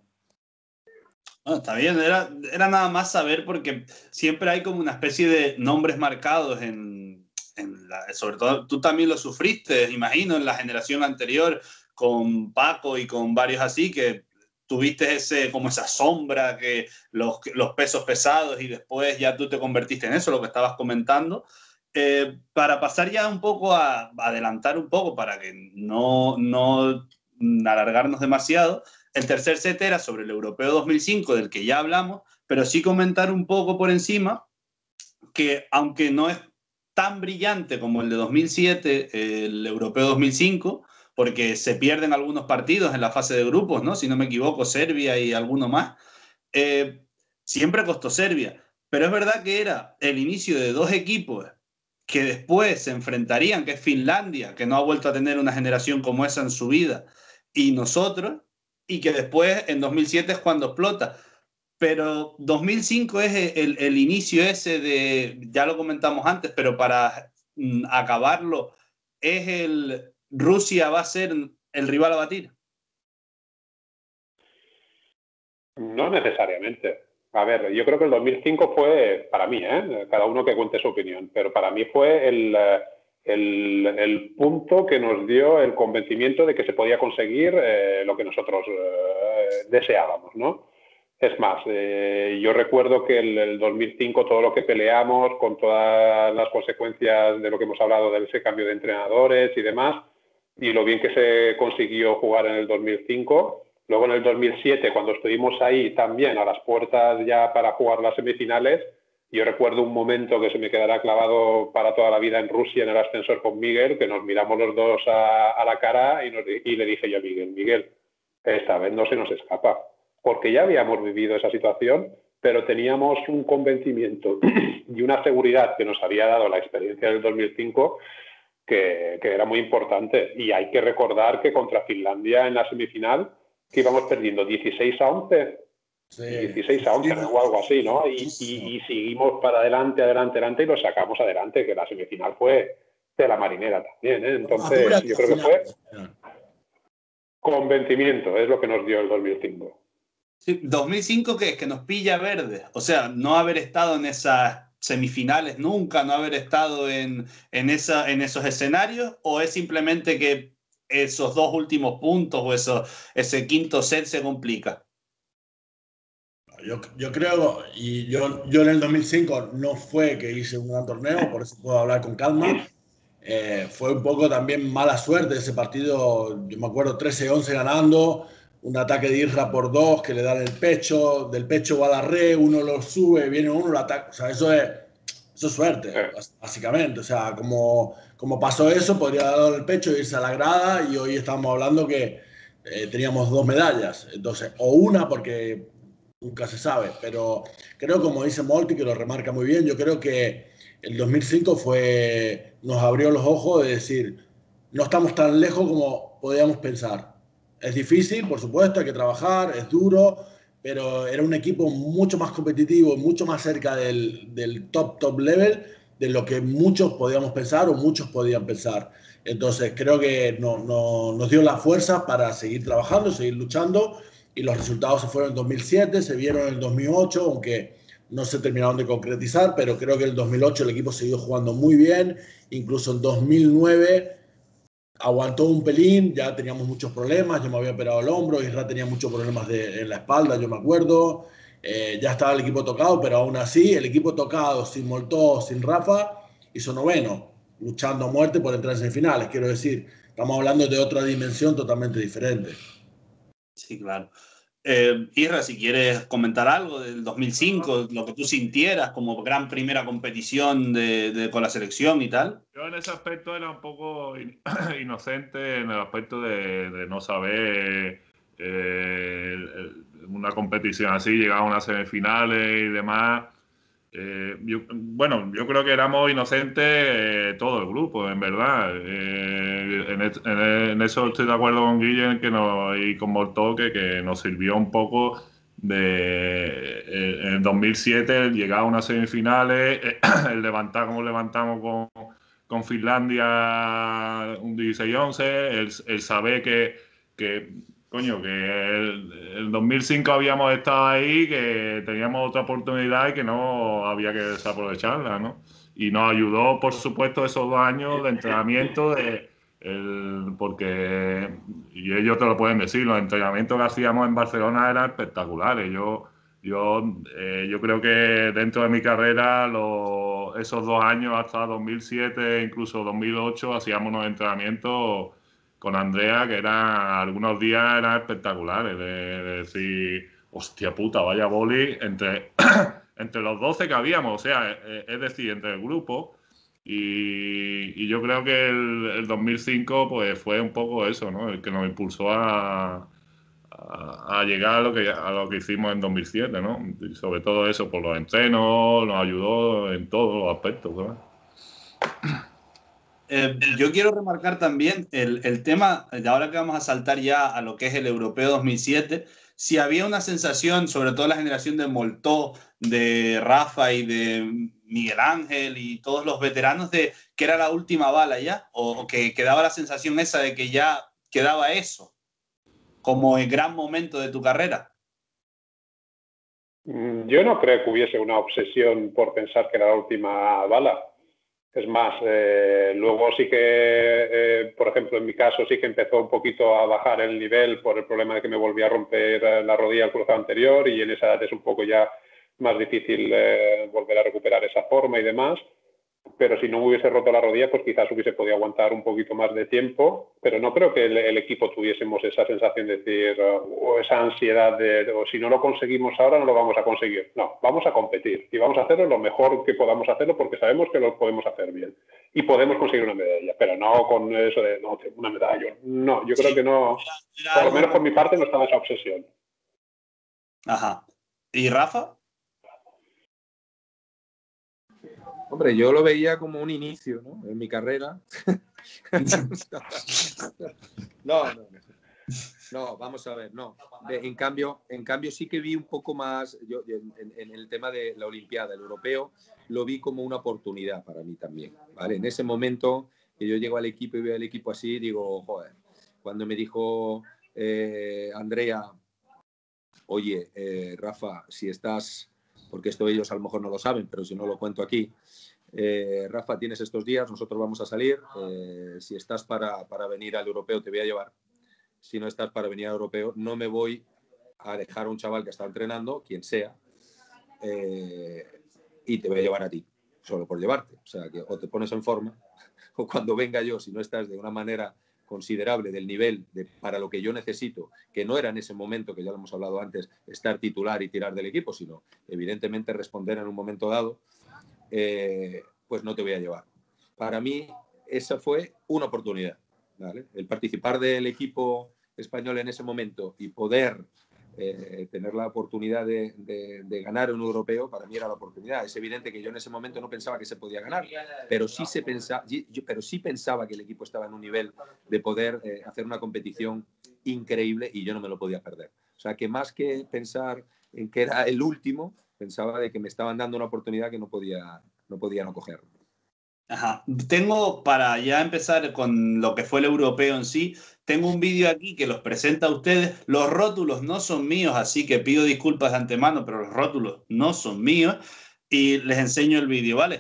No, está bien, era, era nada más saber porque siempre hay como una especie de nombres marcados en, en la, sobre todo tú también lo sufriste, imagino, en la generación anterior con Paco y con varios así, que tuviste ese, como esa sombra, que los, los pesos pesados y después ya tú te convertiste en eso, lo que estabas comentando. Eh, para pasar ya un poco a, a adelantar un poco para que no, no alargarnos demasiado, el tercer set era sobre el Europeo dos mil cinco, del que ya hablamos, pero sí comentar un poco por encima que, aunque no es tan brillante como el de dos mil siete, el Europeo dos mil cinco, porque se pierden algunos partidos en la fase de grupos, ¿no? Si no me equivoco, Serbia y alguno más, eh, siempre costó Serbia. Pero es verdad que era el inicio de dos equipos que después se enfrentarían, que es Finlandia, que no ha vuelto a tener una generación como esa en su vida, y nosotros, y que después en dos mil siete es cuando explota. Pero dos mil cinco es el, el inicio ese de, ya lo comentamos antes, pero para mm, acabarlo, es el Rusia va a ser el rival a batir. No necesariamente. A ver, yo creo que el dos mil cinco fue, para mí, ¿eh? Cada uno que cuente su opinión, pero para mí fue el, el, el punto que nos dio el convencimiento de que se podía conseguir eh, lo que nosotros eh, deseábamos, ¿no? Es más, eh, yo recuerdo que el, el dos mil cinco todo lo que peleamos, con todas las consecuencias de lo que hemos hablado de ese cambio de entrenadores y demás, y lo bien que se consiguió jugar en el dos mil cinco. Luego en el dos mil siete, cuando estuvimos ahí también a las puertas ya para jugar las semifinales, yo recuerdo un momento que se me quedará clavado para toda la vida en Rusia, en el ascensor con Miguel, que nos miramos los dos a, a la cara y, nos, y le dije yo a Miguel, Miguel, esta vez no se nos escapa, porque ya habíamos vivido esa situación, pero teníamos un convencimiento y una seguridad que nos había dado la experiencia del dos mil cinco que, que era muy importante. Y hay que recordar que contra Finlandia en la semifinal que íbamos perdiendo dieciséis a once. Sí, dieciséis a once sí, o algo así, ¿no? Y, y, y seguimos para adelante, adelante, adelante y lo sacamos adelante, que la semifinal fue de la Marinera también, ¿eh? Entonces, ah, yo creo que fue convencimiento, es lo que nos dio el dos mil cinco. Sí, dos mil cinco que es que nos pilla verde, o sea, no haber estado en esas semifinales nunca, no haber estado en, en, esa, en esos escenarios, o es simplemente que esos dos últimos puntos o eso, ese quinto set se complica. Yo, yo creo, y yo, yo en el dos mil cinco no fue que hice un gran torneo, por eso puedo hablar con calma. Eh, fue un poco también mala suerte ese partido. Yo me acuerdo trece once ganando, un ataque de Isra por dos que le dan el pecho, del pecho va a la red, uno lo sube, viene uno, lo ataca. O sea, eso es, eso es suerte, básicamente. O sea, como, como pasó eso, podría dar el pecho e irse a la grada, y hoy estamos hablando que eh, teníamos dos medallas. Entonces, o una, porque nunca se sabe, pero creo, como dice Molti, que lo remarca muy bien, yo creo que el dos mil cinco fue, nos abrió los ojos de decir, no estamos tan lejos como podíamos pensar. Es difícil, por supuesto, hay que trabajar, es duro, pero era un equipo mucho más competitivo, mucho más cerca del, del top, top level de lo que muchos podíamos pensar o muchos podían pensar. Entonces creo que no, no, nos dio la fuerza para seguir trabajando, seguir luchando, y los resultados se fueron en dos mil siete, se vieron en el dos mil ocho, aunque no se terminaron de concretizar, pero creo que en el dos mil ocho el equipo siguió jugando muy bien, incluso en dos mil nueve aguantó un pelín, ya teníamos muchos problemas, yo me había operado el hombro, Isra tenía muchos problemas de, en la espalda, yo me acuerdo, eh, ya estaba el equipo tocado, pero aún así el equipo tocado, sin Moltó, sin Rafa, hizo noveno, luchando a muerte por entrar en semifinales, quiero decir, estamos hablando de otra dimensión totalmente diferente. Sí, claro. Eh, Isra, si quieres comentar algo del dos mil cinco, lo que tú sintieras como gran primera competición de, de, con la selección y tal. Yo en ese aspecto era un poco in inocente, en el aspecto de, de no saber eh, una competición así, llegar a unas semifinales y demás. Eh, yo, bueno, yo creo que éramos inocentes eh, todo el grupo, en verdad. Eh, en, en, en eso estoy de acuerdo con Guille que nos, y con Moltó, que, que nos sirvió un poco de eh, en el dos mil siete llegar a unas semifinales, eh, el levantar como levantamos con, con Finlandia un dieciséis once, el, el saber que, que coño, que el, el dos mil cinco habíamos estado ahí, que teníamos otra oportunidad y que no había que desaprovecharla, ¿no? Y nos ayudó, por supuesto, esos dos años de entrenamiento, de, el, porque, y ellos te lo pueden decir, los entrenamientos que hacíamos en Barcelona eran espectaculares. Yo, yo, eh, yo creo que dentro de mi carrera, los, esos dos años, hasta dos mil siete, incluso dos mil ocho, hacíamos unos entrenamientos con Andrea, que eran, algunos días eran espectaculares, de, de decir, hostia puta, vaya boli, entre, entre los doce que habíamos, o sea, es decir, entre el grupo, y, y yo creo que el, el dos mil cinco pues fue un poco eso, ¿no? El que nos impulsó a, a, a llegar a lo, que, a lo que hicimos en dos mil siete, ¿no? Y sobre todo eso, por los entrenos, nos ayudó en todos los aspectos, ¿no? Eh, yo quiero remarcar también el, el tema, de ahora que vamos a saltar ya a lo que es el Europeo dos mil siete, si había una sensación, sobre todo la generación de Moltó, de Rafa y de Miguel Ángel y todos los veteranos, de que era la última bala ya, o, o que quedaba la sensación esa de que ya quedaba eso, como el gran momento de tu carrera. Yo no creo que hubiese una obsesión por pensar que era la última bala. Es más, eh, luego sí que, eh, por ejemplo, en mi caso sí que empezó un poquito a bajar el nivel por el problema de que me volví a romper la rodilla al cruzado anterior, y en esa edad es un poco ya más difícil eh, volver a recuperar esa forma y demás. Pero si no hubiese roto la rodilla, pues quizás hubiese podido aguantar un poquito más de tiempo, pero no creo que el, el equipo tuviésemos esa sensación de decir, uh, o esa ansiedad de, o si no lo conseguimos ahora, no lo vamos a conseguir. No, vamos a competir y vamos a hacerlo lo mejor que podamos hacerlo, porque sabemos que lo podemos hacer bien y podemos conseguir una medalla, pero no con eso de, no, una medalla. No, yo creo que no, por lo menos por mi parte no estaba esa obsesión. Ajá. ¿Y Rafa? Hombre, yo lo veía como un inicio, ¿no? En mi carrera. no, no, no. No, vamos a ver, no. De, en, cambio, en cambio, sí que vi un poco más, yo, en, en el tema de la Olimpiada, el europeo, lo vi como una oportunidad para mí también, ¿vale? En ese momento que yo llego al equipo y veo al equipo así, digo, joder, cuando me dijo eh, Andrea, oye, eh, Rafa, si estás, porque esto ellos a lo mejor no lo saben, pero si no lo cuento aquí, eh, Rafa, tienes estos días, nosotros vamos a salir, eh, si estás para, para venir al europeo te voy a llevar. Si no estás para venir al europeo, no me voy a dejar a un chaval que está entrenando, quien sea, eh, y te voy a llevar a ti, solo por llevarte. O sea, que o te pones en forma, o cuando venga yo, si no estás de una manera considerable del nivel de, para lo que yo necesito, que no era en ese momento, que ya lo hemos hablado antes, estar titular y tirar del equipo, sino evidentemente responder en un momento dado, eh, pues no te voy a llevar. Para mí, esa fue una oportunidad, ¿vale? El participar del equipo español en ese momento y poder eh, tener la oportunidad de, de, de ganar un europeo, para mí era la oportunidad. Es evidente que yo en ese momento no pensaba que se podía ganar, pero sí, se pensa, yo, pero sí pensaba que el equipo estaba en un nivel de poder eh, hacer una competición increíble y yo no me lo podía perder. O sea, que más que pensar en que era el último, pensaba de que me estaban dando una oportunidad que no podía no, podía no coger. Ajá. Tengo, para ya empezar con lo que fue el europeo en sí, tengo un vídeo aquí que los presenta a ustedes. Los rótulos no son míos, así que pido disculpas de antemano, pero los rótulos no son míos. Y les enseño el vídeo, ¿vale?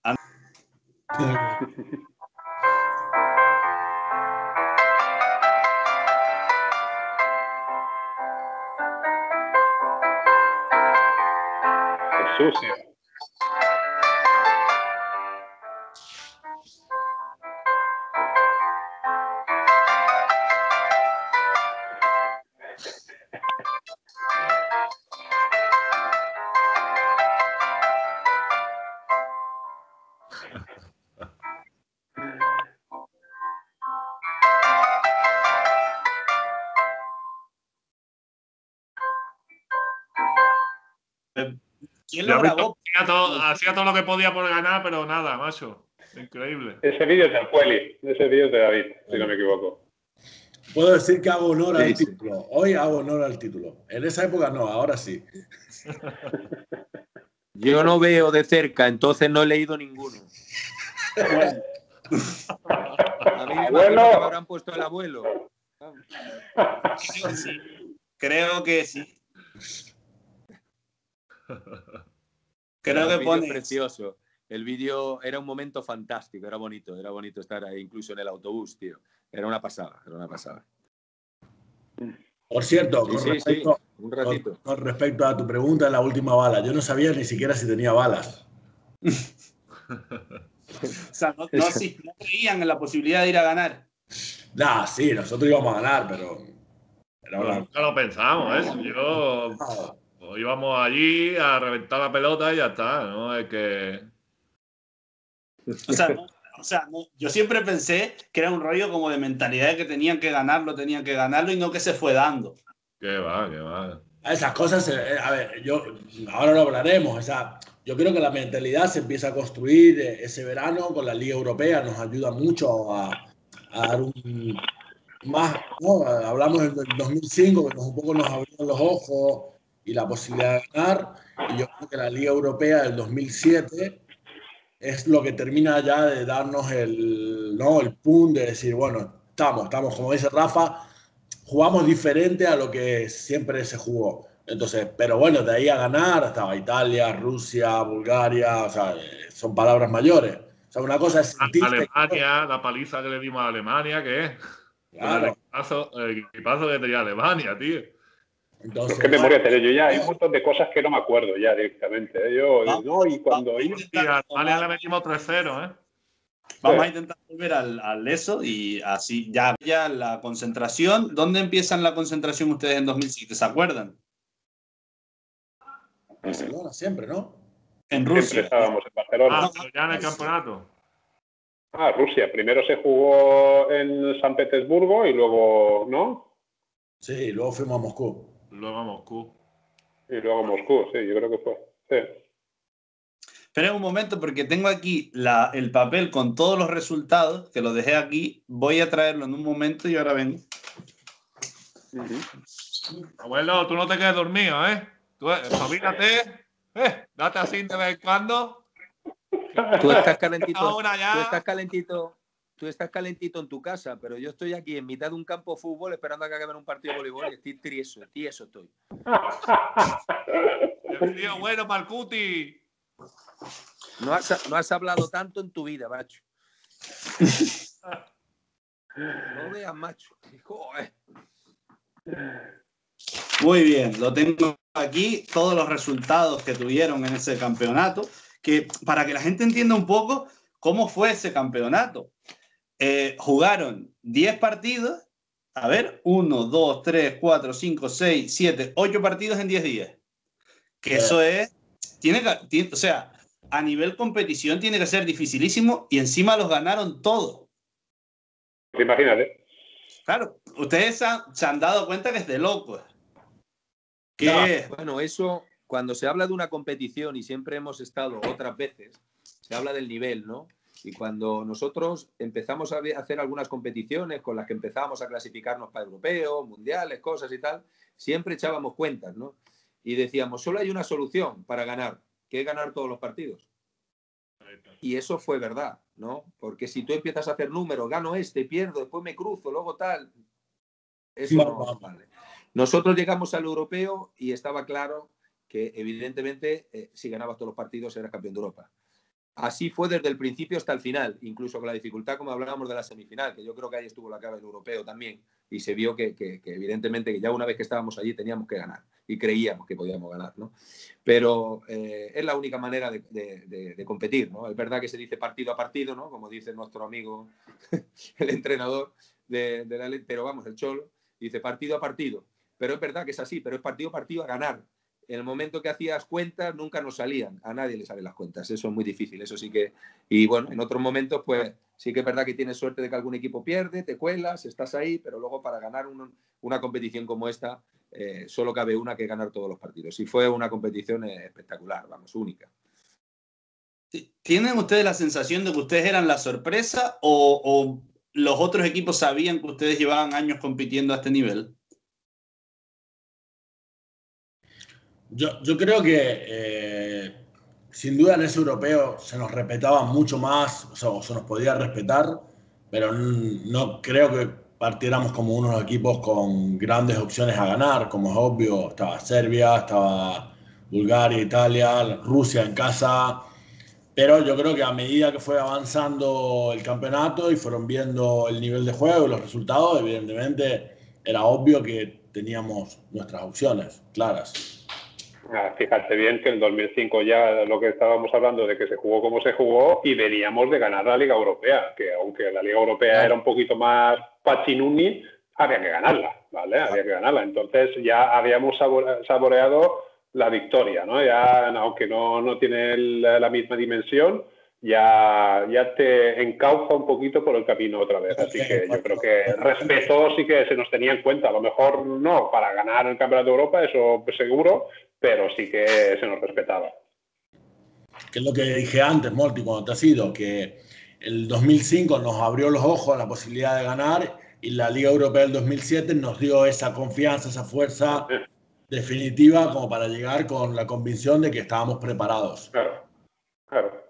Es sucio. ¿Quién lo grabó? Hacía todo, hacía todo lo que podía por ganar, pero nada, macho. Increíble. Ese vídeo es del Pueli, ese vídeo es de David, si no me equivoco. Puedo decir que hago honor Sí, al sí. título. Hoy hago honor al título. En esa época no, ahora sí. Yo no veo de cerca, entonces no he leído ninguno. Bueno. A mí me imagino que me habrán puesto el abuelo. Creo, sí. Creo que sí. Creo El que vídeo pone... es precioso. El vídeo era un momento fantástico, era bonito, era bonito estar ahí, incluso en el autobús, tío. Era una pasada, era una pasada. Por cierto, Sí, con, sí, respecto, sí, un ratito. con, con respecto a tu pregunta de la última bala, yo no sabía ni siquiera si tenía balas. O sea, no, no, sí, no creían en la posibilidad de ir a ganar. Nah, sí, nosotros íbamos a ganar, pero... Era Pero una... nunca lo pensamos, ¿eh? Yo... Pues íbamos allí a reventar la pelota y ya está, ¿no? Es que... O sea, no, o sea no, yo siempre pensé que era un rollo como de mentalidad de que tenían que ganarlo, tenían que ganarlo y no que se fue dando. Que va, que va. Esas cosas, eh, a ver, yo, ahora lo hablaremos, o sea, yo creo que la mentalidad se empieza a construir eh, ese verano con la Liga Europea, nos ayuda mucho a, a dar un más, ¿no? Hablamos del dos mil cinco, que nos, un poco nos abrieron los ojos y la posibilidad de ganar, y yo creo que la Liga Europea del dos mil siete es lo que termina ya de darnos el, ¿no? el punto de decir, bueno, estamos, estamos, como dice Rafa, jugamos diferente a lo que siempre se jugó. Entonces, pero bueno, de ahí a ganar estaba Italia, Rusia, Bulgaria, o sea, son palabras mayores. O sea, una cosa es sentirte... Alemania, la paliza que le dimos a Alemania, ¿qué es? Claro. El equipazo, el equipazo que tenía Alemania, tío. Entonces, ¿qué memoria tenés? Yo ya hay un montón de cosas que no me acuerdo ya directamente. ¿eh? Yo, vamos, no, y cuando... vamos, Y a Alemania le metimos tres cero, ¿eh? Vamos a intentar volver al, al eso y así ya, ya la concentración. ¿Dónde empiezan la concentración ustedes en dos mil siete? ¿Se acuerdan? Barcelona siempre, ¿no? En Siempre Rusia. estábamos en Barcelona. Ah, pero ya en el campeonato. Ah, Rusia. Primero se jugó en San Petersburgo y luego, ¿no? Sí, luego fuimos a Moscú. Luego a Moscú. Y luego Moscú, sí, yo creo que fue. Sí. Esperen un momento porque tengo aquí la, el papel con todos los resultados, que lo dejé aquí. Voy a traerlo en un momento y ahora vengo. Uh-huh. Abuelo, tú no te quedes dormido, ¿eh? Tú, espabilate, ¿eh? Date así de vez en cuando. Tú estás calentito, tú estás calentito, tú estás calentito en tu casa, pero yo estoy aquí en mitad de un campo de fútbol esperando a que acabe un partido de voleibol y estoy tieso, tieso estoy. El tío bueno para el cuti. No has, no has hablado tanto en tu vida, macho. No veas, macho. Joder. Muy bien, lo tengo aquí, todos los resultados que tuvieron en ese campeonato, que para que la gente entienda un poco cómo fue ese campeonato. Eh, jugaron diez partidos, a ver, uno, dos, tres, cuatro, cinco, seis, siete, ocho partidos en diez días. Que eso es, tiene que, tiene, o sea, a nivel competición tiene que ser dificilísimo y encima los ganaron todos. Imagínate. Claro, ustedes han, se han dado cuenta que es de locos. Que... No, bueno, eso, cuando se habla de una competición, y siempre hemos estado otras veces, se habla del nivel, ¿no? Y cuando nosotros empezamos a hacer algunas competiciones con las que empezábamos a clasificarnos para europeos, mundiales, cosas y tal, siempre echábamos cuentas, ¿no? Y decíamos, solo hay una solución para ganar, que es ganar todos los partidos. Y eso fue verdad, ¿no? Porque si tú empiezas a hacer números, gano este, pierdo, después me cruzo, luego tal, eso no vale. Nosotros llegamos al europeo y estaba claro que, evidentemente, eh, si ganabas todos los partidos eras campeón de Europa. Así fue desde el principio hasta el final, incluso con la dificultad, como hablábamos de la semifinal, que yo creo que ahí estuvo la clave del europeo también, y se vio que, que, que evidentemente que ya una vez que estábamos allí teníamos que ganar, y creíamos que podíamos ganar, ¿no? Pero eh, es la única manera de, de, de, de competir, ¿no? Es verdad que se dice partido a partido, ¿no? Como dice nuestro amigo, el entrenador, de, de la, pero vamos, el Cholo, dice partido a partido, pero es verdad que es así, pero es partido a partido a ganar. En el momento que hacías cuentas, nunca nos salían. A nadie le salen las cuentas. Eso es muy difícil. Eso sí que... Y bueno, en otros momentos, pues sí que es verdad que tienes suerte de que algún equipo pierde, te cuelas, estás ahí, pero luego para ganar un, una competición como esta, eh, solo cabe una, que ganar todos los partidos. Y fue una competición eh, espectacular, vamos, única. ¿Tienen ustedes la sensación de que ustedes eran la sorpresa o, o los otros equipos sabían que ustedes llevaban años compitiendo a este nivel? Yo, yo creo que eh, sin duda en ese europeo se nos respetaba mucho más, o sea, se nos podía respetar, pero no creo que partiéramos como unos equipos con grandes opciones a ganar, como es obvio. Estaba Serbia, estaba Bulgaria, Italia, Rusia en casa, pero yo creo que a medida que fue avanzando el campeonato y fueron viendo el nivel de juego y los resultados, evidentemente era obvio que teníamos nuestras opciones claras. Fíjate bien que en el dos mil cinco ya lo que estábamos hablando de que se jugó como se jugó y veníamos de ganar la Liga Europea, que aunque la Liga Europea era un poquito más pachinuni, había que ganarla, ¿vale? Había que ganarla. Entonces ya habíamos saboreado la victoria, ¿no? Ya, aunque no, no tiene el, la misma dimensión, ya, ya te encauza un poquito por el camino otra vez. Así que yo creo que respeto sí que se nos tenía en cuenta. A lo mejor no para ganar el Campeonato de Europa, eso seguro, pero sí que se nos respetaba. Que es lo que dije antes, Morty, cuando te has ido, que el dos mil cinco nos abrió los ojos a la posibilidad de ganar y la Liga Europea del dos mil siete nos dio esa confianza, esa fuerza definitiva como para llegar con la convicción de que estábamos preparados. Claro, claro.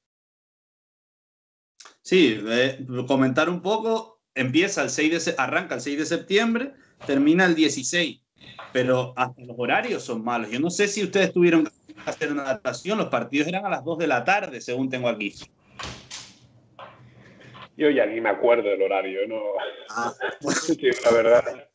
Sí, eh, comentar un poco, empieza el seis de, arranca el seis de septiembre, termina el dieciséis. Pero hasta los horarios son malos. Yo no sé si ustedes tuvieron que hacer una adaptación. Los partidos eran a las dos de la tarde, según tengo aquí. Yo ya ni me acuerdo del horario, ¿no? Ah. Sí, la verdad.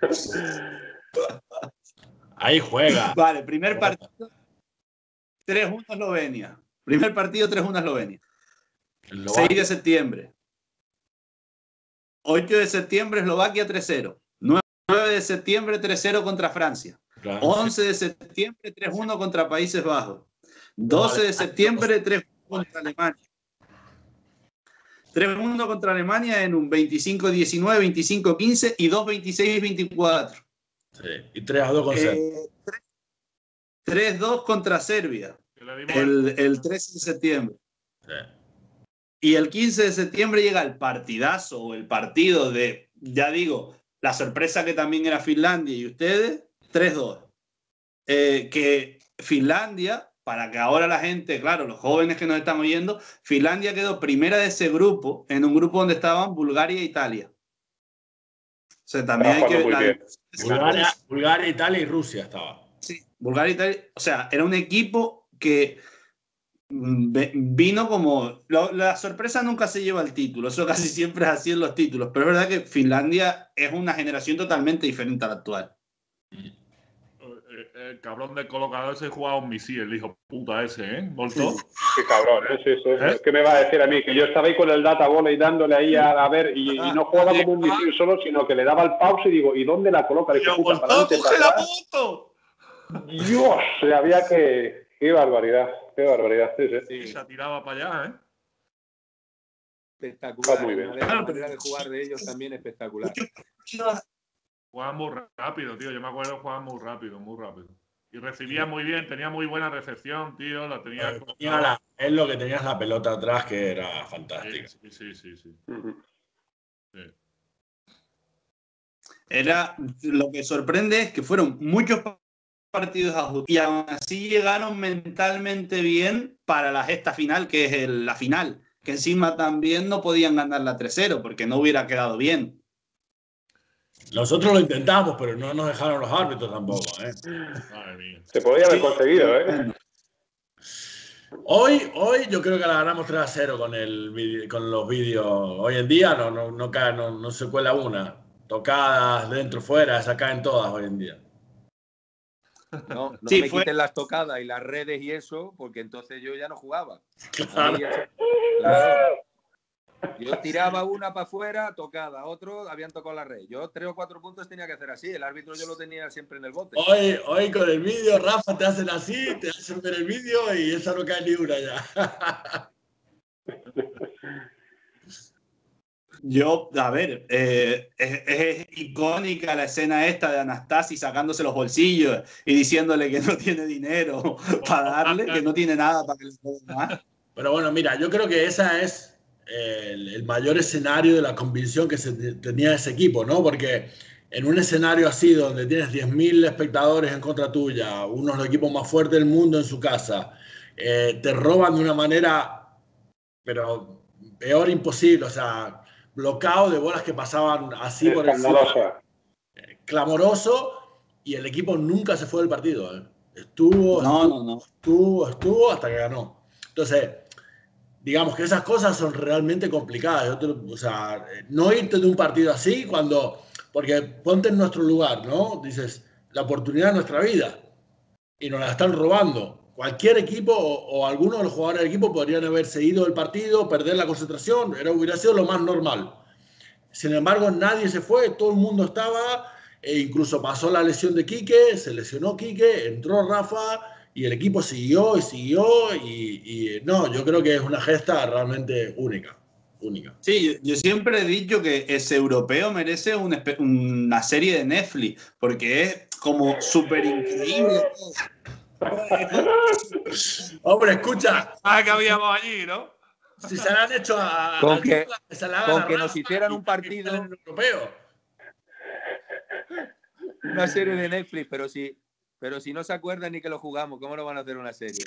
Ahí juega. Vale, primer partido, tres uno Eslovenia. Primer partido, tres uno Eslovenia. seis de septiembre. ocho de septiembre, Eslovaquia tres cero. nueve de septiembre, tres cero contra Francia. Claro. once de septiembre, tres uno contra Países Bajos. doce de septiembre, tres uno contra Alemania. tres uno contra Alemania en un veinticinco diecinueve, veinticinco quince y dos veintiséis veinticuatro. Sí, y tres a dos con Serbia. Eh, tres dos contra Serbia. El, el trece de septiembre. Sí. Y el quince de septiembre llega el partidazo o el partido de, ya digo, la sorpresa que también era Finlandia y ustedes, tres dos. Eh, que Finlandia, para que ahora la gente, claro, los jóvenes que nos están oyendo, Finlandia quedó primera de ese grupo, en un grupo donde estaban Bulgaria e Italia. O sea, también hay que ver. Bulgaria, Bulgaria, Italia y Rusia estaba. Sí, Bulgaria, Italia. O sea, era un equipo que vino como... Lo, la sorpresa nunca se lleva el título, eso casi siempre es así en los títulos, pero es verdad que Finlandia es una generación totalmente diferente a la actual. El cabrón del colocador se jugaba un misil, el hijo puta ese, ¿eh? ¿Voltó? Qué cabrón, ¿eh? Sí, sí. ¿Eh? ¿Qué me va a decir a mí? Que yo estaba ahí con el data volley dándole ahí a, a ver, y, y no jugaba como un misil solo, sino que le daba el pause y digo, ¿y dónde la coloca? Le digo, puta, para adelante, ¡coge la moto! Dios, había que... Qué barbaridad, qué barbaridad. Sí, sí. Sí, se tiraba para allá, ¿eh? Espectacular. Muy bien. La manera de jugar de ellos también espectacular. Jugaban muy rápido, tío. Yo me acuerdo, jugaban muy rápido, muy rápido. Y recibía muy bien, tenía muy buena recepción, tío. La tenía. Eh, tenía la, es lo que tenías la pelota atrás, que era fantástica. Sí, sí, sí, sí. Uh-huh. Sí. Era, lo que sorprende es que fueron muchos partidos ajustados y aún así llegaron mentalmente bien para la gesta final, que es el, la final, que encima también no podían ganar la tres cero porque no hubiera quedado bien. Nosotros lo intentamos, pero no nos dejaron los árbitros tampoco, ¿eh? Madre mía. Se podría haber conseguido, ¿eh? Hoy, hoy yo creo que la ganamos tres a cero con, el, con los vídeos. Hoy en día no, no, no, cae, no, no se cuela una. Tocadas dentro, fuera, se caen todas hoy en día. No, no sí, me fue... quiten las tocadas y las redes y eso, porque entonces yo ya no jugaba. Claro. Ya, claro. Yo tiraba una para afuera, tocada, otro habían tocado la red. Yo tres o cuatro puntos tenía que hacer así. El árbitro yo lo tenía siempre en el bote. Hoy, hoy con el vídeo, Rafa, te hacen así, te hacen ver el vídeo y esa no cae ni una ya. Yo, a ver, eh, es, es icónica la escena esta de Anastasi sacándose los bolsillos y diciéndole que no tiene dinero para darle, que no tiene nada para que le den más. Pero bueno, mira, yo creo que esa es el, el mayor escenario de la convicción que se tenía ese equipo, ¿no? Porque en un escenario así, donde tienes diez mil espectadores en contra tuya, uno de los equipos más fuertes del mundo en su casa, eh, te roban de una manera, pero peor imposible, o sea, bloqueo de bolas que pasaban así por el cielo, clamoroso, y el equipo nunca se fue del partido, ¿eh? Estuvo, no, estuvo, no, no. estuvo, estuvo hasta que ganó. Entonces, digamos que esas cosas son realmente complicadas. Te, o sea, no irte de un partido así cuando, porque ponte en nuestro lugar, ¿no? Dices, la oportunidad de nuestra vida y nos la están robando. Cualquier equipo o, o alguno de los jugadores del equipo podrían haberse ido del partido, perder la concentración, era, hubiera sido lo más normal. Sin embargo, nadie se fue, todo el mundo estaba, e incluso pasó la lesión de Quique, se lesionó Quique, entró Rafa y el equipo siguió y siguió y, y no, yo creo que es una gesta realmente única. única. Sí, yo, yo siempre he dicho que ese europeo merece un, una serie de Netflix porque es como súper increíble. Hombre, escucha. Ah, que habíamos allí, ¿no? Si se la han hecho a... Con a que, se la con que Rafa, nos hicieran un partido... En el europeo. Una serie de Netflix, pero si, pero si no se acuerdan ni que lo jugamos, ¿cómo no van a hacer una serie?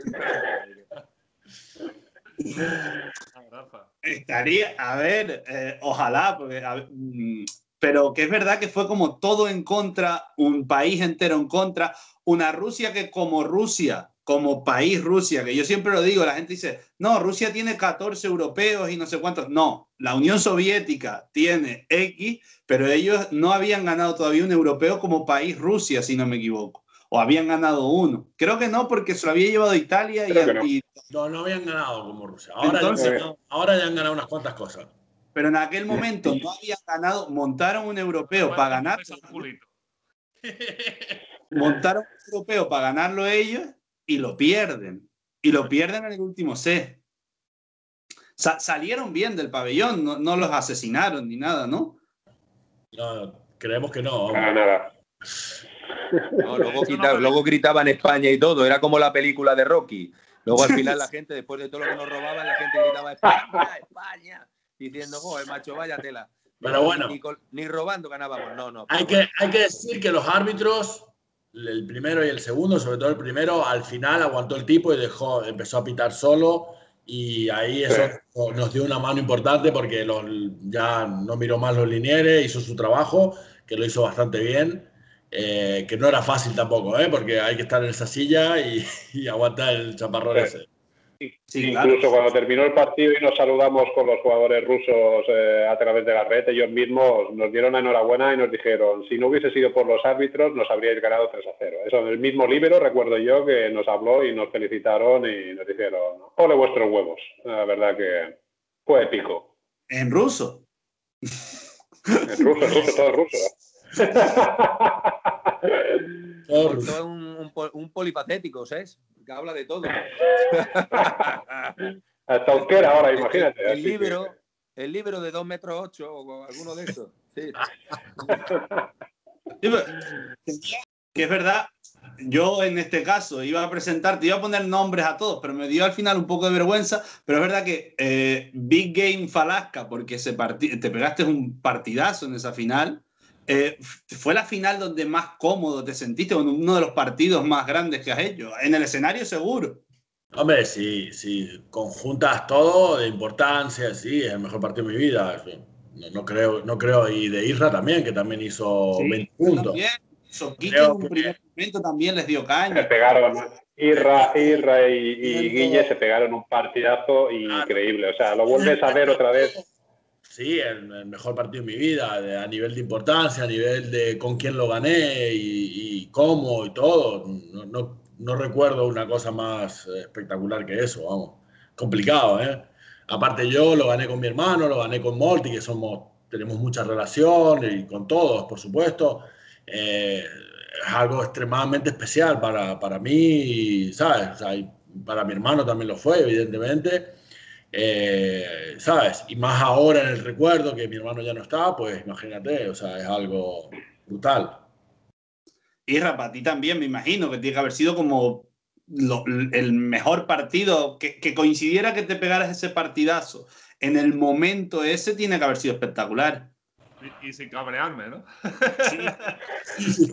Estaría, a ver, eh, ojalá, porque, a ver, pero que es verdad que fue como todo en contra, un país entero en contra, una Rusia que como Rusia, como país Rusia, que yo siempre lo digo, la gente dice, no, Rusia tiene catorce europeos y no sé cuántos. No, la Unión Soviética tiene X, pero ellos no habían ganado todavía un europeo como país Rusia, si no me equivoco. O habían ganado uno. Creo que no, porque se lo había llevado Italia y, no. y... No, no habían ganado como Rusia. Ahora, Entonces, ya, ahora ya han ganado unas cuantas cosas. Pero en aquel momento no habían ganado, montaron un europeo para ganar. Montaron un europeo para ganarlo ellos y lo pierden. Y lo pierden en el último set. Sa salieron bien del pabellón, no, no los asesinaron ni nada, ¿no? No, creemos que no. Nada, nada. No, luego, quitaron, luego gritaban España y todo, era como la película de Rocky. Luego al final la gente, después de todo lo que nos robaban, la gente gritaba España, España, diciendo, joder, macho, vaya tela. Pero bueno. Ni, ni robando ganábamos, no, no. Hay que, hay que decir que los árbitros, el primero y el segundo, sobre todo el primero, al final aguantó el tipo y dejó, empezó a pitar solo. Y ahí eso sí. nos dio una mano importante porque los, ya no miró más los linieres, hizo su trabajo, que lo hizo bastante bien. Eh, que no era fácil tampoco, ¿eh? Porque hay que estar en esa silla y, y aguantar el chaparrón sí. ese. Sí, incluso claro. Cuando terminó el partido y nos saludamos con los jugadores rusos eh, a través de la red, ellos mismos nos dieron la enhorabuena y nos dijeron, si no hubiese sido por los árbitros nos habríais ganado tres a cero. Eso, el mismo líbero, recuerdo yo, que nos habló y nos felicitaron y nos dijeron, ole vuestros huevos. La verdad que fue épico. ¿En ruso? En ruso, en ruso, todo ruso. Todo es un, un, un polifacético, ¿sabes? Que habla de todo. Hasta euskera ahora, imagínate. El, el libro, que... el libro de dos metros ocho o alguno de esos. Sí. Que es verdad, yo en este caso iba a presentarte, iba a poner nombres a todos, pero me dio al final un poco de vergüenza. Pero es verdad que eh, Big Game Falasca, porque se partí, te pegaste un partidazo en esa final. Eh, fue la final donde más cómodo te sentiste, con uno de los partidos más grandes que has hecho, en el escenario seguro. Hombre, sí, sí, conjuntas todo de importancia, sí, es el mejor partido de mi vida. No, no creo, no creo, y de Isra también, que también hizo sí, veinte puntos. También. Soquique en un que... primer momento también les dio caña. Se pegaron, Isra, Isra y, y Guille se pegaron un partidazo increíble. O sea, lo vuelves a ver otra vez. Sí, el, el mejor partido de mi vida, de, a nivel de importancia, a nivel de con quién lo gané y, y cómo y todo. No, no, no recuerdo una cosa más espectacular que eso, vamos. Complicado, ¿eh? Aparte yo lo gané con mi hermano, lo gané con Molti, que somos, tenemos mucha relación, y con todos, por supuesto. Eh, es algo extremadamente especial para, para mí, ¿sabes? O sea, para mi hermano también lo fue, evidentemente. Eh, ¿sabes? Y más ahora en el recuerdo que mi hermano ya no está, pues imagínate, o sea, es algo brutal. Y para ti también, me imagino que tiene que haber sido como lo, el mejor partido, que, que coincidiera que te pegaras ese partidazo en el momento ese, tiene que haber sido espectacular. Y, y sin cabrearme, ¿no? Sí.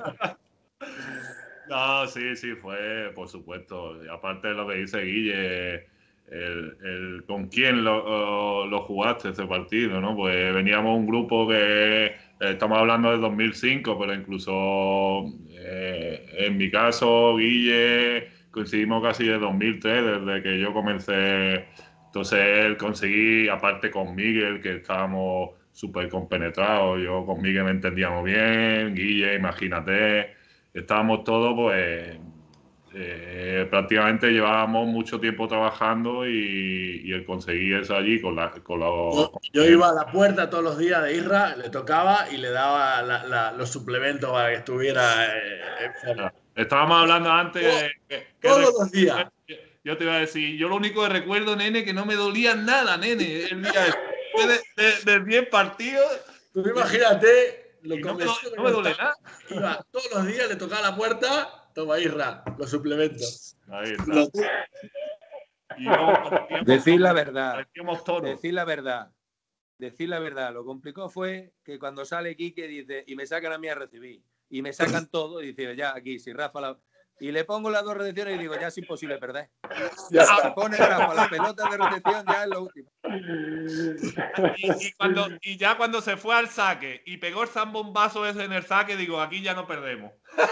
No, sí, sí, fue, por supuesto. Y aparte de lo que dice Guille, El, el con quién lo, lo jugaste ese partido, ¿no? Pues veníamos un grupo que eh, estamos hablando de dos mil cinco, pero incluso eh, en mi caso, Guille, coincidimos casi de dos mil tres, desde que yo comencé. Entonces él conseguí, aparte con Miguel, que estábamos súper compenetrados, yo con Miguel me entendíamos bien, Guille, imagínate, estábamos todos pues... Eh, prácticamente llevábamos mucho tiempo trabajando y, y el conseguir eso allí con, la, con los... Yo, yo iba a la puerta todos los días de Isra, le tocaba y le daba la, la, los suplementos para que estuviera... Eh, Estábamos hablando antes... Todos, que, que todos los días. Yo te iba a decir, yo lo único que recuerdo, nene, que no me dolía nada, nene, el día de, de, de diez partidos. Tú imagínate... Lo no, me, no me duele nada. Iba todos los días, le tocaba la puerta... Toma, Isra, los suplementos. Ahí está. Y no, decir la verdad. Decir la verdad. Decir la verdad. Lo complicado fue que cuando sale Quique dice, y me sacan a mí a recibir. Y me sacan todo y dice, ya aquí, si Rafa la... Y le pongo las dos recepciones y digo, ya es imposible perder. Ya se pone Rafa las pelotas de recepción, ya es lo último. Y, y, cuando, y ya cuando se fue al saque y pegó el zambombazo ese en el saque, digo, aquí ya no perdemos.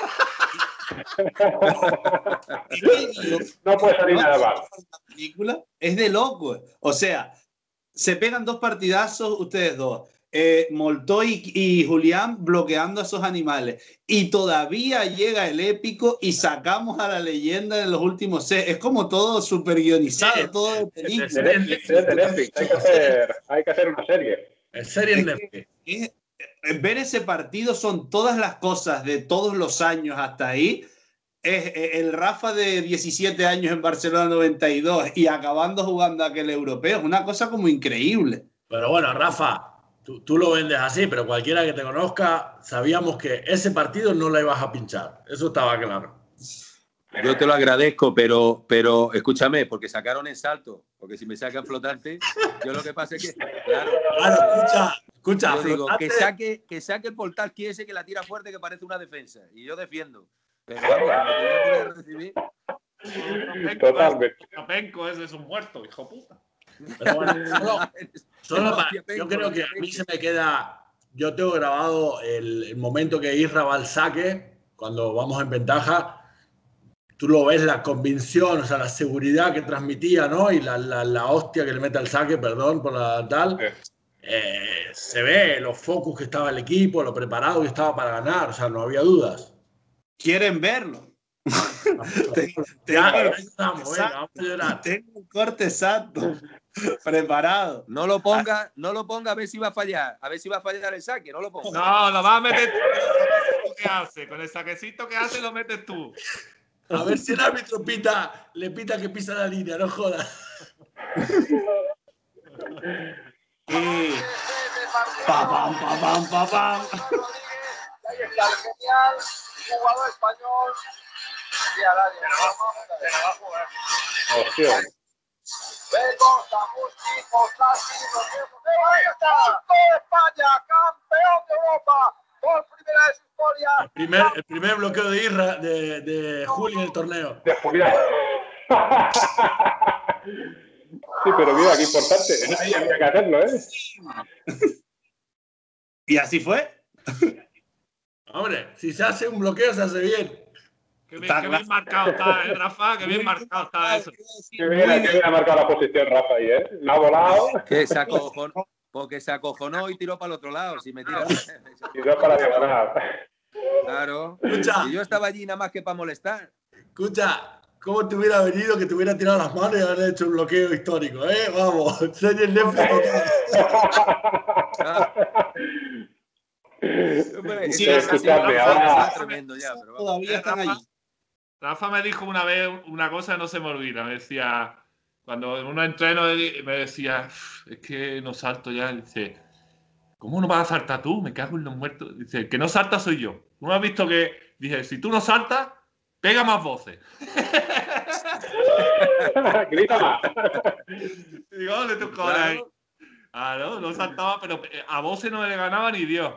No puede salir nada mal. La película es de loco. O sea, se pegan dos partidazos ustedes dos. Eh, Molto y, y Julián bloqueando a esos animales. Y todavía llega el épico y sacamos a la leyenda de los últimos seis. Es como todo super guionizado, sí, todo de película. Es de Netflix, es de Netflix. Hay que hacer, hay que hacer una serie. En serie en Netflix. Es, es, ver ese partido son todas las cosas de todos los años hasta ahí. Es el Rafa de diecisiete años en Barcelona noventa y dos y acabando jugando aquel europeo. Es una cosa como increíble. Pero bueno, Rafa, tú, tú lo vendes así, pero cualquiera que te conozca, sabíamos que ese partido no la ibas a pinchar. Eso estaba claro. Yo te lo agradezco, pero, pero escúchame, porque sacaron en salto, porque si me sacan flotante, yo lo que pasa es que, claro, claro escucha, escucha, yo digo, flotante... que saque, que saque el Poltavski ese que la tira fuerte que parece una defensa, y yo defiendo. Pero vamos, si me tenía que recibir... Totalmente. Penco, ese es un muerto, hijo puta. Pero bueno, solo, solo para, yo creo que a mí se me queda, yo tengo grabado el, el momento que Isra va al saque, cuando vamos en ventaja, tú lo ves, la convicción, o sea, la seguridad que transmitía, ¿no? Y la, la, la hostia que le mete al saque, perdón por la tal. Eh, se ve los focus que estaba el equipo, lo preparado que estaba para ganar, o sea, no había dudas. ¿Quieren verlo? tengo, ya, ya estamos, venga, vamos a llorar. Tengo un corte exacto, preparado. No lo ponga, no lo ponga a ver si va a fallar, a ver si va a fallar el saque, no lo ponga. No, lo vas a meter tú, ¿qué hace? Con el saquecito que hace lo metes tú. A ver si el árbitro pita, le pita que pisa la línea, no jodas. Y... Pa, pam, pa, pam, pa, pam. Ahí está el genial jugador español. Y a nadie. Pero va a jugar. Hostia. Vemos a Musti, Mostasi, los viejos. Ahí está. España, campeón de Europa. Por primera vez en su historia. El primer, el primer bloqueo de Isra, de, de Juli en el torneo. De Julián. Sí, pero mira, qué importante. Ahí había que hacerlo, ¿eh? ¿Y así fue? Hombre, si se hace un bloqueo, se hace bien. Qué bien, qué bien marcado está, ¿eh, Rafa? Qué bien marcado está eso. Qué bien, qué bien ha marcado la posición Rafa ahí, ¿eh? Me ha volado. Que se acojonó, porque se acojonó y tiró para el otro lado. Si me tira... Tiró para diagonal. Claro. Escucha. Y yo estaba allí nada más que para molestar. Escucha, ¿cómo te hubiera venido que te hubiera tirado las manos y haber hecho un bloqueo histórico? ¿Eh? Vamos, serie Netflix total. Hombre, Sí, eso- escuchadme, eso- ahora- eso es tremendo ya, pero vamos. Todavía están Rafa, allí. Rafa me dijo una vez una cosa que no se me olvida. Me decía, cuando en un entreno me decía, es que no salto ya. Dice, ¿cómo no vas a saltar tú? Me cago en los muertos. Dice, el que no salta soy yo. ¿Tú no has visto que? Dije, si tú no saltas, pega más voces. Grita más. Digo, ¿dónde tú cojones ahí? Ah, no, no saltaba, pero a voces no le ganaba ni Dios.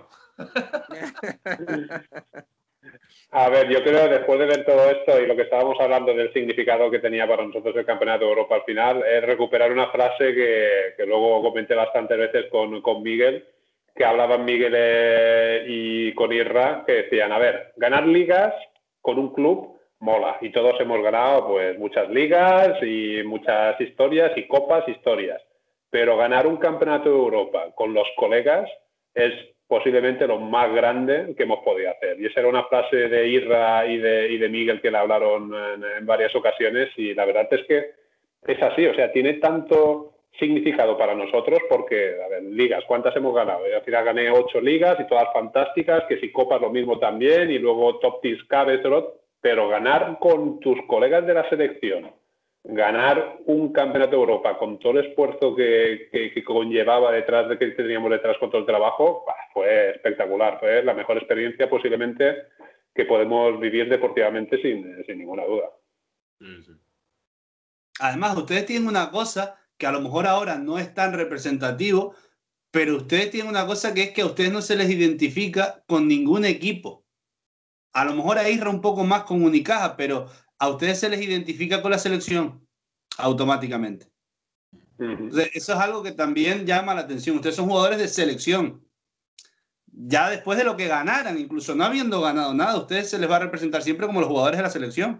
A ver, yo creo que después de ver todo esto y lo que estábamos hablando del significado que tenía para nosotros el Campeonato de Europa al final, es recuperar una frase que, que luego comenté bastantes veces con, con Miguel, que hablaban Miguel eh, y con Irra, que decían, a ver, ganar ligas con un club mola, y todos hemos ganado pues muchas ligas y muchas historias y copas, historias, pero ganar un Campeonato de Europa con los colegas es posiblemente lo más grande que hemos podido hacer. Y esa era una frase de Irra y de, y de Miguel que le hablaron en, en varias ocasiones, y la verdad es que es así, o sea, tiene tanto significado para nosotros porque, a ver, ligas, ¿cuántas hemos ganado? Yo al final gané ocho ligas y todas fantásticas, que si copas lo mismo también, y luego top teams cabe, pero ganar con tus colegas de la selección, ganar un Campeonato de Europa con todo el esfuerzo que, que, que conllevaba detrás, de que teníamos detrás con todo el trabajo, bah, fue espectacular, fue la mejor experiencia posiblemente que podemos vivir deportivamente sin, sin ninguna duda. Sí, sí. Además, ustedes tienen una cosa que a lo mejor ahora no es tan representativo, pero ustedes tienen una cosa que es que a ustedes no se les identifica con ningún equipo. A lo mejor a Isra un poco más con Unicaja, pero a ustedes se les identifica con la selección automáticamente. Uh-huh. Entonces, eso es algo que también llama la atención. Ustedes son jugadores de selección. Ya después de lo que ganaran, incluso no habiendo ganado nada, a ustedes se les va a representar siempre como los jugadores de la selección.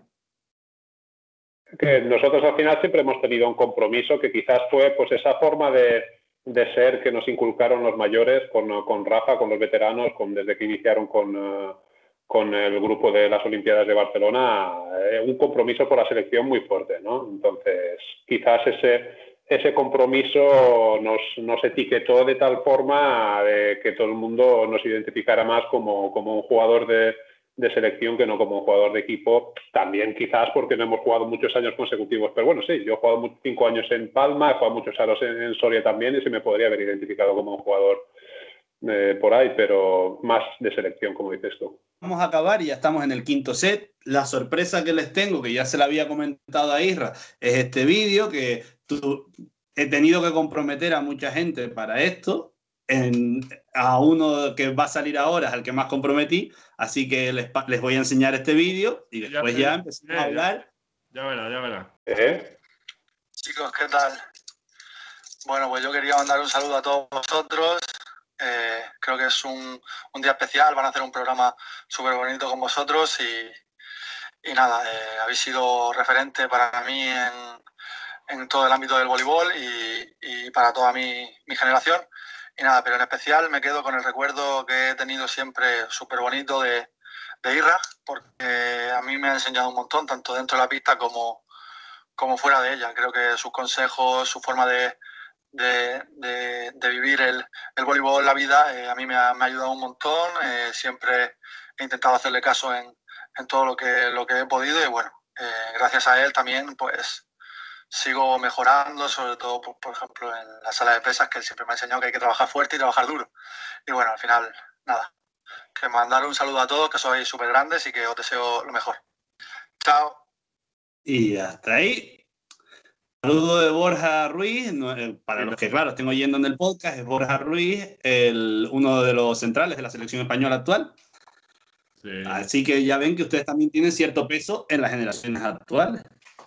Que nosotros al final siempre hemos tenido un compromiso que quizás fue pues esa forma de, de ser que nos inculcaron los mayores con, con Rafa, con los veteranos, con, desde que iniciaron con, uh, con el grupo de las Olimpiadas de Barcelona, eh, un compromiso por la selección muy fuerte, ¿no? Entonces, quizás ese, ese compromiso nos, nos etiquetó de tal forma de que todo el mundo nos identificara más como, como un jugador de de selección que no como un jugador de equipo, también quizás porque no hemos jugado muchos años consecutivos, pero bueno, sí, yo he jugado cinco años en Palma, he jugado muchos años en, en Soria también, y se me podría haber identificado como un jugador eh, por ahí, pero más de selección, como dices tú. Vamos a acabar y ya estamos en el quinto set. La sorpresa que les tengo, que ya se la había comentado a Isra, es este vídeo que tú, he tenido que comprometer a mucha gente para esto. En, a uno que va a salir ahora es al que más comprometí, así que les, les voy a enseñar este vídeo y después ya, ya empezamos a hablar. Ya, ya verá, ya verá. ¿Eh? Chicos, ¿qué tal? Bueno, pues yo quería mandar un saludo a todos vosotros. Eh, creo que es un, un día especial, van a hacer un programa súper bonito con vosotros y, y nada, eh, habéis sido referente para mí en, en todo el ámbito del voleibol y, y para toda mi, mi generación. Y nada, pero en especial me quedo con el recuerdo que he tenido siempre súper bonito de, de Isra, porque a mí me ha enseñado un montón, tanto dentro de la pista como, como fuera de ella. Creo que sus consejos, su forma de, de, de, de vivir el, el voleibol, la vida, eh, a mí me ha, me ha ayudado un montón. Eh, siempre he intentado hacerle caso en, en todo lo que, lo que he podido y bueno, eh, gracias a él también pues sigo mejorando, sobre todo, por, por ejemplo, en la sala de pesas, que él siempre me ha enseñado que hay que trabajar fuerte y trabajar duro. Y bueno, al final, nada, que mandar un saludo a todos, que sois súper grandes y que os deseo lo mejor. Chao. Y hasta ahí. Saludo de Borja Ruiz, para los que, claro, estén oyendo en el podcast, es Borja Ruiz, el, uno de los centrales de la selección española actual. Sí. Así que ya ven que ustedes también tienen cierto peso en las generaciones actuales.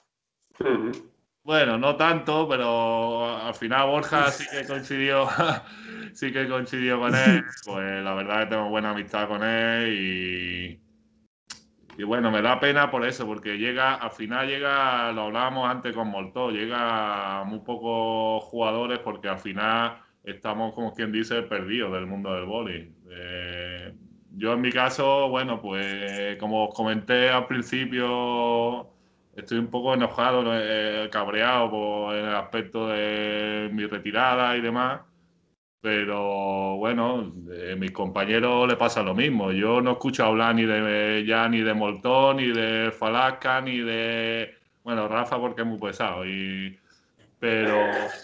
Bueno, no tanto, pero al final Borja sí que coincidió, sí que coincidió con él. Pues la verdad que tengo buena amistad con él y, y bueno, me da pena por eso, porque llega, al final llega, lo hablábamos antes con Moltó, llega a muy pocos jugadores porque al final estamos, como quien dice, perdidos del mundo del vóley. Eh, yo en mi caso, bueno, pues como os comenté al principio, estoy un poco enojado, eh, cabreado por el aspecto de mi retirada y demás. Pero bueno, a mis compañeros le pasa lo mismo. Yo no escucho hablar ni de ya ni de Moltón, ni de Falasca, ni de bueno, Rafa porque es muy pesado. Y pero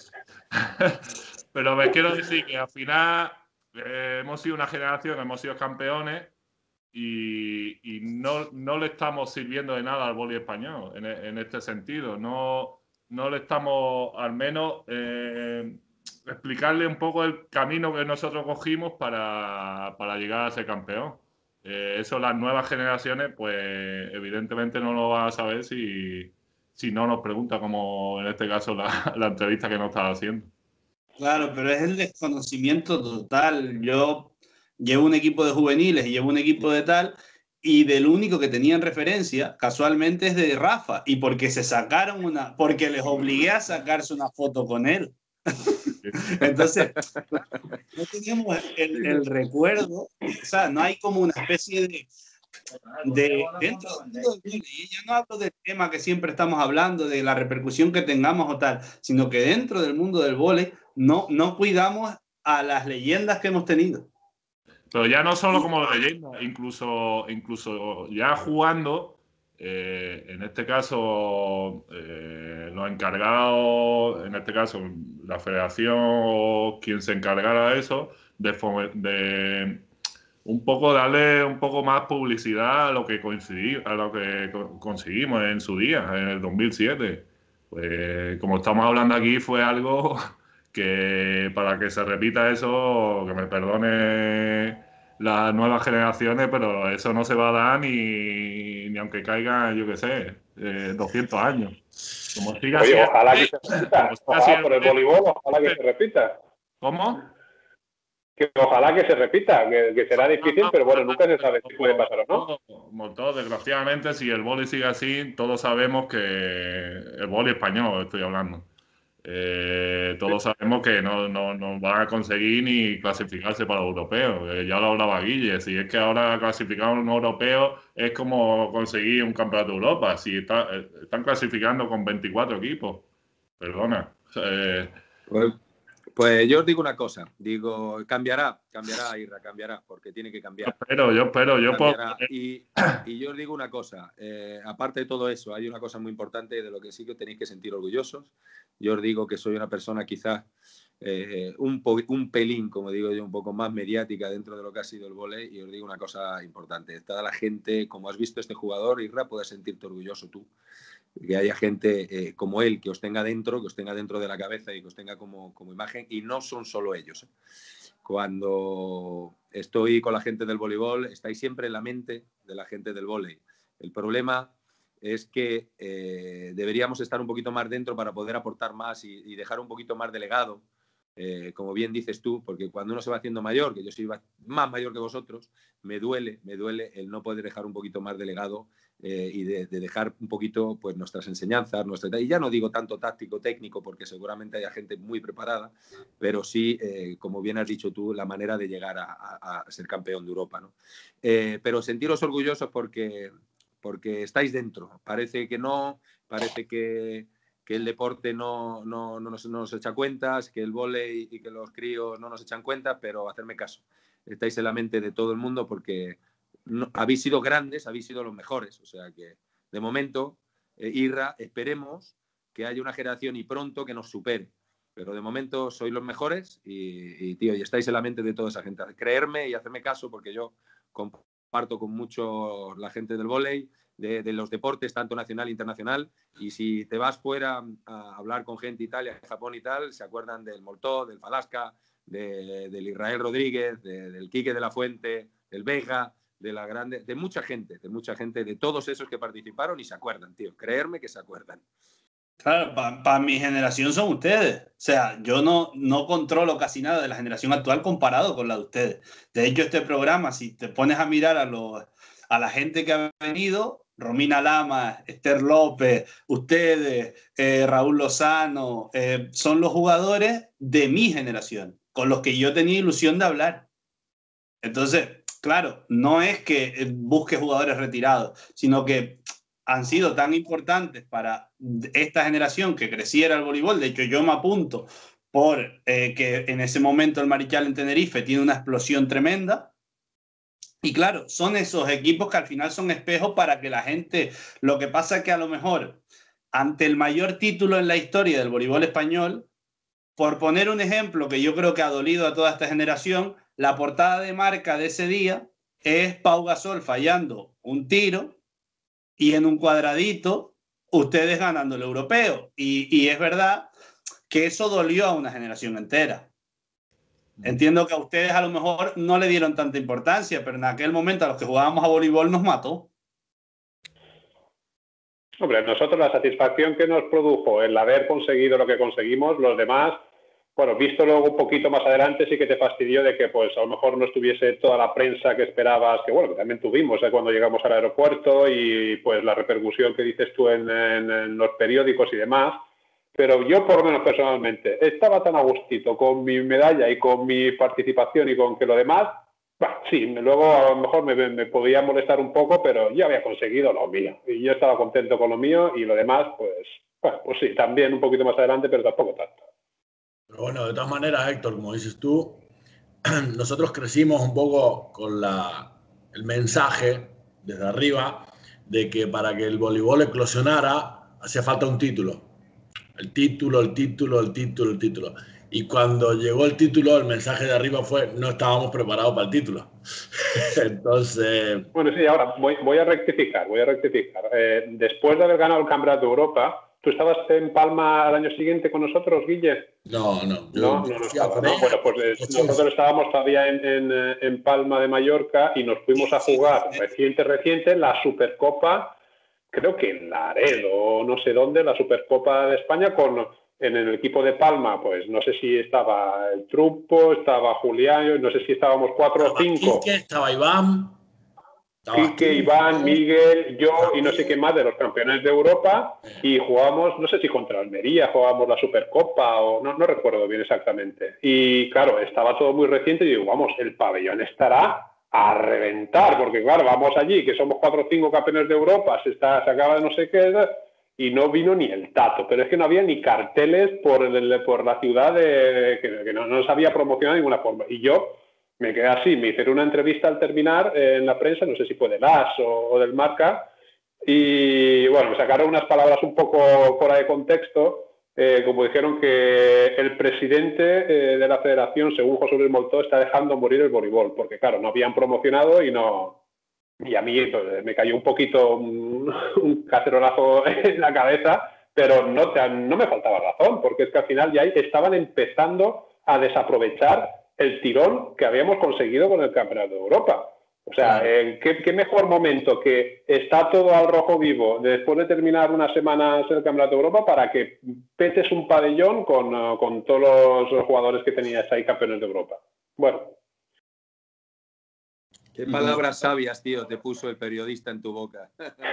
pero me quiero decir que al final eh, hemos sido una generación, hemos sido campeones y, y no, no le estamos sirviendo de nada al vóley español en, en este sentido. No, no le estamos, al menos, eh, explicarle un poco el camino que nosotros cogimos para, para llegar a ser campeón. Eh, eso las nuevas generaciones, pues evidentemente no lo van a saber si, si no nos pregunta, como en este caso la, la entrevista que nos estaba haciendo. Claro, pero es el desconocimiento total. Yo llevo un equipo de juveniles y llevo un equipo de tal, y del único que tenían referencia, casualmente, es de Rafa, y porque se sacaron una, porque les obligué a sacarse una foto con él. Entonces, no teníamos el, el recuerdo, o sea, no hay como una especie de, de dentro del mundo del vóley, y ya no hablo del tema que siempre estamos hablando, de la repercusión que tengamos o tal, sino que dentro del mundo del vóley no, no cuidamos a las leyendas que hemos tenido. Pero ya no solo como leyenda, incluso, incluso ya jugando, eh, en este caso, eh, los encargados, en este caso la federación o quien se encargara de eso, de, de un poco darle un poco más publicidad a lo que coincidí, a lo que conseguimos en su día, en el dos mil siete. Pues como estamos hablando aquí, fue algo que para que se repita eso, que me perdone las nuevas generaciones, pero eso no se va a dar ni, ni aunque caiga, yo qué sé, eh, doscientos años. Como siga Oye, siendo, ojalá que se repita. Ojalá por el voleibol, ojalá que se repita. ¿Cómo? Que ojalá que se repita, que, que será difícil, pero bueno, nunca se sabe si puede pasar o no. Todo, desgraciadamente, si el vóley sigue así, todos sabemos que el vóley español, estoy hablando. Eh, todos sabemos que no, no, no van a conseguir ni clasificarse para los europeos. Eh, ya lo hablaba Guille, si es que ahora clasificar a un europeo es como conseguir un campeonato de Europa. Si está, eh, están clasificando con veinticuatro equipos, perdona. Eh, pues, pues yo os digo una cosa, digo, cambiará, cambiará, Irra, cambiará, porque tiene que cambiar. Yo espero, yo espero, yo puedo... y, y yo os digo una cosa, eh, aparte de todo eso, hay una cosa muy importante de lo que sí que tenéis que sentir orgullosos. Yo os digo que soy una persona quizás eh, un, po un pelín, como digo yo, un poco más mediática dentro de lo que ha sido el vóley. Y os digo una cosa importante, toda la gente, como has visto este jugador, Isra, puedes sentirte orgulloso tú, que haya gente eh, como él, que os tenga dentro, que os tenga dentro de la cabeza y que os tenga como, como imagen, y no son solo ellos. ¿eh? Cuando estoy con la gente del voleibol, estáis siempre en la mente de la gente del vóley. El problema es que eh, deberíamos estar un poquito más dentro para poder aportar más y, y dejar un poquito más de legado, eh, como bien dices tú, porque cuando uno se va haciendo mayor, que yo soy más mayor que vosotros, me duele, me duele el no poder dejar un poquito más de legado eh, y de, de dejar un poquito pues, nuestras enseñanzas, nuestra, y ya no digo tanto táctico, técnico, porque seguramente haya gente muy preparada, pero sí, eh, como bien has dicho tú, la manera de llegar a, a, a ser campeón de Europa, ¿no? Eh, pero sentiros orgullosos porque... porque estáis dentro. Parece que no, parece que, que el deporte no, no, no, nos, no nos echa cuentas, que el vóley y que los críos no nos echan cuenta, pero hacerme caso. Estáis en la mente de todo el mundo porque no, habéis sido grandes, habéis sido los mejores. O sea que, de momento, eh, Irra, esperemos que haya una generación y pronto que nos supere. Pero de momento sois los mejores y, y, tío, y estáis en la mente de toda esa gente. Creerme y hacerme caso porque yo comparto con mucho la gente del vóley, de, de los deportes, tanto nacional e internacional, y si te vas fuera a hablar con gente Italia, Japón y tal, se acuerdan del Moltó, del Falasca, de, del Israel Rodríguez, de, del Quique de la Fuente, del Vega, de la grande, de mucha gente, de mucha gente, de todos esos que participaron y se acuerdan, tío, creerme que se acuerdan. Claro, para pa mi generación son ustedes. O sea, yo no, no controlo casi nada de la generación actual comparado con la de ustedes. De hecho, este programa, si te pones a mirar a, los, a la gente que ha venido, Romina Lama, Esther López, ustedes, eh, Raúl Lozano, eh, son los jugadores de mi generación, con los que yo tenía ilusión de hablar. Entonces, claro, no es que busque jugadores retirados, sino que han sido tan importantes para esta generación que creciera el voleibol. De hecho, yo me apunto por eh, que en ese momento el Marichal en Tenerife tiene una explosión tremenda. Y claro, son esos equipos que al final son espejos para que la gente... Lo que pasa es que a lo mejor, ante el mayor título en la historia del voleibol español, por poner un ejemplo que yo creo que ha dolido a toda esta generación, la portada de marca de ese día es Pau Gasol fallando un tiro y en un cuadradito ustedes ganando el europeo. Y, y es verdad que eso dolió a una generación entera. Entiendo que a ustedes a lo mejor no le dieron tanta importancia, pero en aquel momento a los que jugábamos a voleibol nos mató. Hombre, nosotros la satisfacción que nos produjo el haber conseguido lo que conseguimos, los demás, bueno, visto luego un poquito más adelante, sí que te fastidió de que pues a lo mejor no estuviese toda la prensa que esperabas, que bueno, que también tuvimos ¿eh? cuando llegamos al aeropuerto y pues la repercusión que dices tú en, en, en los periódicos y demás. Pero yo, por lo menos personalmente, estaba tan a gustito con mi medalla y con mi participación y con que lo demás, bah, sí, luego a lo mejor me, me podía molestar un poco, pero yo había conseguido lo mío. Y yo estaba contento con lo mío y lo demás, pues, bueno, pues sí, también un poquito más adelante, pero tampoco tanto. Pero bueno, de todas maneras, Héctor, como dices tú, nosotros crecimos un poco con la, el mensaje desde arriba de que para que el voleibol eclosionara hacía falta un título. El título, el título, el título, el título. Y cuando llegó el título, el mensaje de arriba fue no estábamos preparados para el título. Entonces... Bueno, sí, ahora voy, voy a rectificar, voy a rectificar. Eh, después de haber ganado el Campeonato de Europa, ¿tú estabas en Palma al año siguiente con nosotros, Guille? No, no. Yo, no, no, no estaba, ¿no? Bueno, pues eh, nosotros estábamos todavía en, en, en Palma de Mallorca y nos fuimos a jugar reciente, reciente, la Supercopa, creo que en Laredo, no sé dónde, la Supercopa de España con... En el equipo de Palma, pues no sé si estaba el Trupo, estaba Julián, no sé si estábamos cuatro o cinco. Quique, estaba Iván. Quique, Iván, Miguel, yo y no sé qué más de los campeones de Europa y jugábamos, no sé si contra Almería, jugábamos la Supercopa o no, no recuerdo bien exactamente. Y claro, estaba todo muy reciente y digo, vamos, el pabellón estará a reventar, porque claro, vamos allí, que somos cuatro o cinco campeones de Europa, se, está, se acaba de no sé qué... Y no vino ni el tato, pero es que no había ni carteles por, el, por la ciudad de, que, que no, no se había promocionado de ninguna forma. Y yo me quedé así, me hicieron una entrevista al terminar eh, en la prensa, no sé si fue del A S o, o del Marca, y bueno, me sacaron unas palabras un poco fuera de contexto, eh, como dijeron que el presidente eh, de la federación, según José Luis Moltó, está dejando morir el voleibol, porque claro, no habían promocionado y no... Y a mí pues, me cayó un poquito un, un cacerolazo en la cabeza, pero no, te, no me faltaba razón, porque es que al final ya estaban empezando a desaprovechar el tirón que habíamos conseguido con el Campeonato de Europa. O sea, claro. eh, ¿qué, ¿qué mejor momento que está todo al rojo vivo después de terminar unas semanas el Campeonato de Europa para que petes un pabellón con, uh, con todos los jugadores que tenías ahí campeones de Europa? Bueno. Qué palabras sabias, tío, te puso el periodista en tu boca.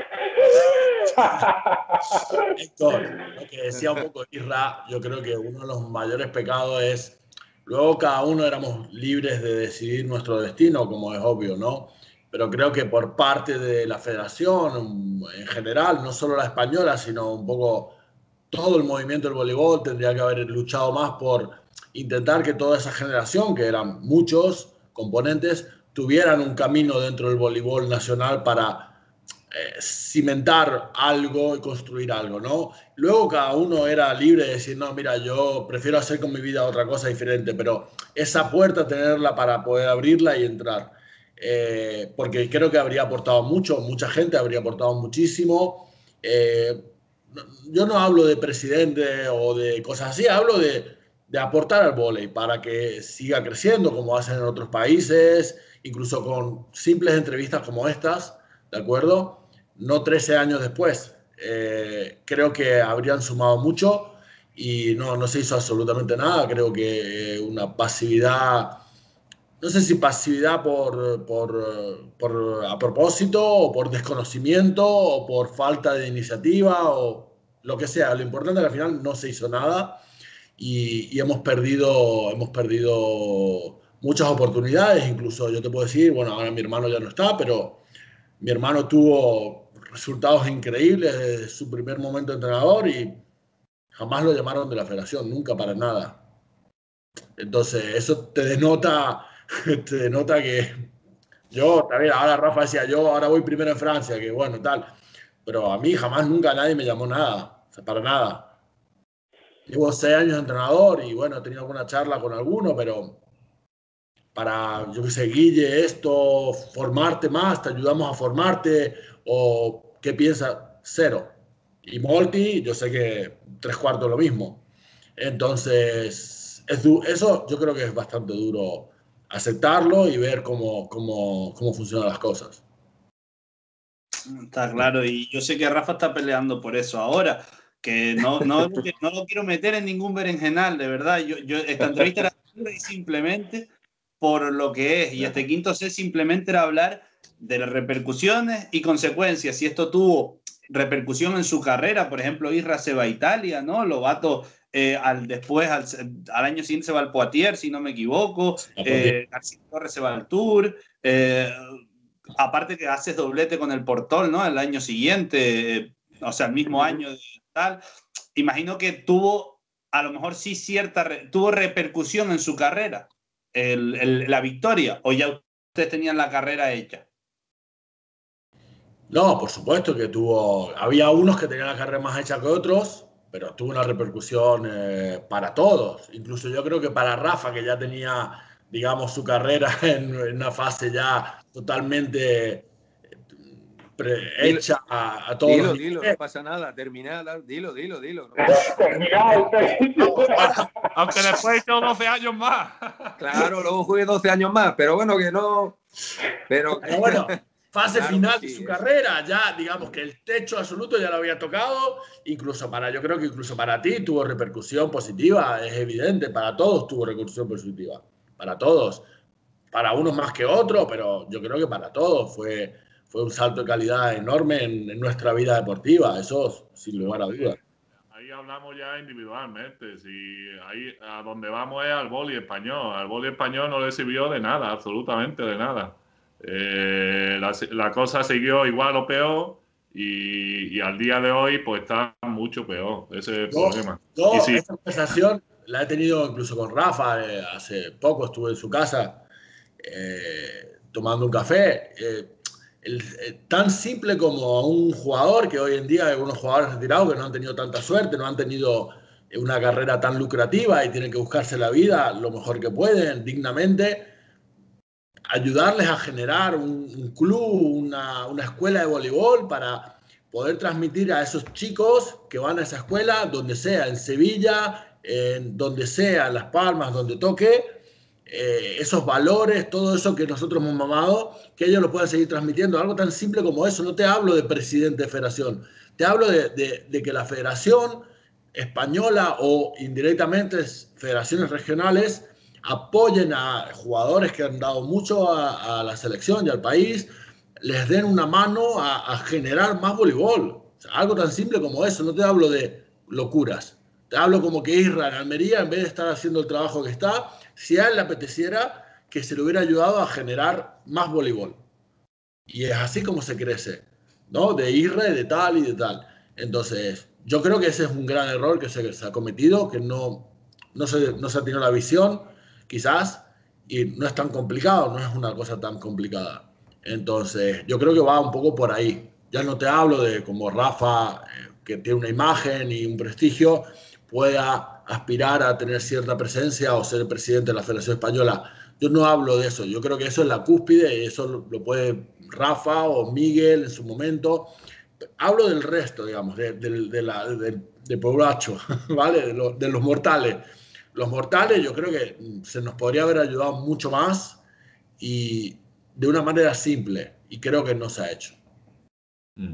Héctor, lo que decía un poco Isra, yo creo que uno de los mayores pecados es, luego cada uno éramos libres de decidir nuestro destino, como es obvio, ¿no? Pero creo que por parte de la federación, en general, no solo la española, sino un poco todo el movimiento del voleibol, tendría que haber luchado más por intentar que toda esa generación, que eran muchos componentes, tuvieran un camino dentro del voleibol nacional para eh, cimentar algo y construir algo, ¿no? Luego cada uno era libre de decir, no, mira, yo prefiero hacer con mi vida otra cosa diferente, pero esa puerta tenerla para poder abrirla y entrar. Eh, porque creo que habría aportado mucho, mucha gente habría aportado muchísimo. Eh, yo no hablo de presidente o de cosas así, hablo de, de aportar al vóley para que siga creciendo como hacen en otros países, incluso con simples entrevistas como estas, ¿de acuerdo? No trece años después. Eh, creo que habrían sumado mucho y no, no se hizo absolutamente nada. Creo que una pasividad, no sé si pasividad por, por, por a propósito o por desconocimiento o por falta de iniciativa o lo que sea. Lo importante es que al final no se hizo nada y, y hemos perdido, hemos perdido muchas oportunidades. Incluso yo te puedo decir, bueno, ahora mi hermano ya no está, pero mi hermano tuvo resultados increíbles desde su primer momento de entrenador y jamás lo llamaron de la federación, nunca para nada. Entonces, eso te denota, te denota que yo, también, ahora Rafa decía, yo ahora voy primero en Francia, que bueno, tal. Pero a mí jamás, nunca nadie me llamó nada, o sea, para nada. Llevo seis años de entrenador y bueno, he tenido alguna charla con alguno, pero para, yo qué sé, Guille, esto, formarte más, te ayudamos a formarte, o qué piensas, cero. Y Molti, yo sé que tres cuartos lo mismo. Entonces, es eso yo creo que es bastante duro aceptarlo y ver cómo, cómo, cómo funcionan las cosas. Está claro, y yo sé que Rafa está peleando por eso ahora, que no, no, no lo quiero meter en ningún berenjenal, de verdad. Yo, yo, esta entrevista era pura y simplemente por lo que es, y este quinto set simplemente era hablar de las repercusiones y consecuencias. Si esto tuvo repercusión en su carrera, por ejemplo, Isra se va a Italia, ¿no? Lobato eh, al, después, al, al año siguiente se va al Poitiers, si no me equivoco, eh, García Torres se va al Tour, eh, aparte que haces doblete con el Portol, ¿no? El año siguiente, eh, o sea, el mismo año de tal. Imagino que tuvo, a lo mejor sí cierta, tuvo repercusión en su carrera. El, el, la victoria, o ya ustedes tenían la carrera hecha. No, por supuesto que tuvo, había unos que tenían la carrera más hecha que otros, pero tuvo una repercusión eh, para todos, incluso yo creo que para Rafa, que ya tenía, digamos, su carrera en, en una fase ya totalmente pre, hecha a, a todos dilo, los dilo, niveles. No pasa nada, terminada, dilo, dilo, dilo. No Aunque después hizo doce años más. Claro, luego jugué doce años más, pero bueno, que no... Pero, pero bueno, fase claro final sí, de su es. carrera, ya digamos que el techo absoluto ya lo había tocado, incluso para, yo creo que incluso para ti tuvo repercusión positiva, es evidente, para todos tuvo repercusión positiva, para todos, para unos más que otros, pero yo creo que para todos fue, fue un salto de calidad enorme en, en nuestra vida deportiva, eso sin lugar a dudas. Ahí hablamos ya individualmente, si ahí a donde vamos es al vóley español, al vóley español no le sirvió de nada, absolutamente de nada. Eh, la, la cosa siguió igual o peor y, y al día de hoy pues está mucho peor, ese es el yo, problema. Yo y sí, esta conversación la he tenido incluso con Rafa, eh, hace poco estuve en su casa eh, tomando un café. Eh, el, eh, tan simple como un jugador, que hoy en día hay algunos jugadores retirados que no han tenido tanta suerte, no han tenido una carrera tan lucrativa y tienen que buscarse la vida lo mejor que pueden, dignamente, ayudarles a generar un, un club, una, una escuela de voleibol para poder transmitir a esos chicos que van a esa escuela, donde sea, en Sevilla, en donde sea, en Las Palmas, donde toque, eh, esos valores, todo eso que nosotros hemos mamado, que ellos lo puedan seguir transmitiendo. Algo tan simple como eso. No te hablo de presidente de federación, te hablo de, de, de que la federación española o indirectamente federaciones regionales apoyen a jugadores que han dado mucho a, a la selección y al país, les den una mano a, a generar más voleibol. O sea, algo tan simple como eso. No te hablo de locuras. Te hablo como que Isra en Almería, en vez de estar haciendo el trabajo que está, si a él le apeteciera, que se le hubiera ayudado a generar más voleibol. Y es así como se crece, ¿no? De Isra y de tal y de tal. Entonces, yo creo que ese es un gran error que se, se ha cometido, que no, no, se, no se ha tenido la visión, quizás, y no es tan complicado, no es una cosa tan complicada. Entonces, yo creo que va un poco por ahí. Ya no te hablo de como Rafa, eh, que tiene una imagen y un prestigio, pueda aspirar a tener cierta presencia o ser el presidente de la Federación Española. Yo no hablo de eso. Yo creo que eso es la cúspide y eso lo, lo puede Rafa o Miguel en su momento. Hablo del resto, digamos, de, de, de, la, de, de Poblacho, ¿vale? De, lo, de los mortales. Los mortales yo creo que se nos podría haber ayudado mucho más y de una manera simple, y creo que no se ha hecho. Mm.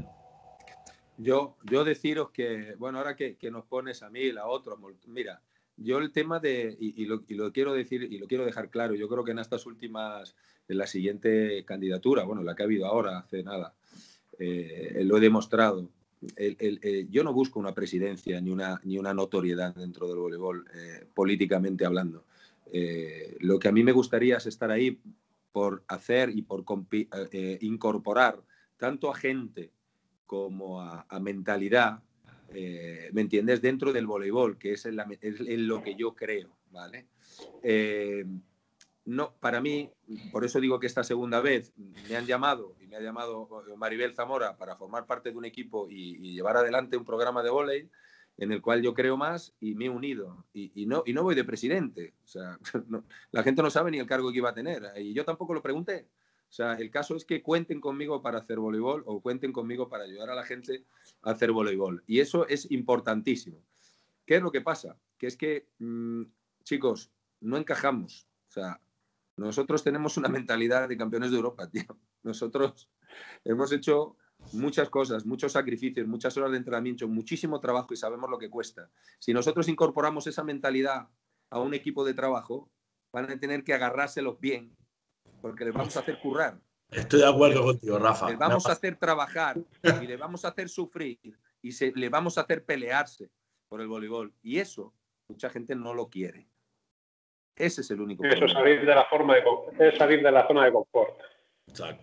Yo, yo deciros que, bueno, ahora que, que nos pones a mí, a otros, mira, yo el tema de, y, y, lo, y lo quiero decir y lo quiero dejar claro, yo creo que en estas últimas, en la siguiente candidatura, bueno, la que ha habido ahora, hace nada, eh, lo he demostrado. El, el, el, yo no busco una presidencia ni una, ni una notoriedad dentro del voleibol, eh, políticamente hablando. Eh, lo que a mí me gustaría es estar ahí por hacer y por eh, incorporar tanto a gente como a, a mentalidad, eh, ¿me entiendes?, dentro del voleibol, que es en, la, es en lo que yo creo, ¿vale? Eh, no, para mí, por eso digo que esta segunda vez me han llamado, y me ha llamado Maribel Zamora para formar parte de un equipo y, y llevar adelante un programa de vóley en el cual yo creo más y me he unido. Y, y, no, y no voy de presidente. O sea, no, la gente no sabe ni el cargo que iba a tener. Y yo tampoco lo pregunté. O sea, el caso es que cuenten conmigo para hacer voleibol o cuenten conmigo para ayudar a la gente a hacer voleibol. Y eso es importantísimo. ¿Qué es lo que pasa? Que es que, mmm, chicos, no encajamos. O sea, nosotros tenemos una mentalidad de campeones de Europa, tío. Nosotros hemos hecho muchas cosas, muchos sacrificios, muchas horas de entrenamiento, muchísimo trabajo y sabemos lo que cuesta. Si nosotros incorporamos esa mentalidad a un equipo de trabajo, van a tener que agarrárselos bien, porque les vamos a hacer currar. Estoy de acuerdo contigo, Rafa. Les vamos a hacer trabajar y les vamos a hacer sufrir y se, les vamos a hacer pelearse por el voleibol. Y eso mucha gente no lo quiere. Ese es el único Eso problema. es salir de la forma de, es salir de la zona de confort. Exacto.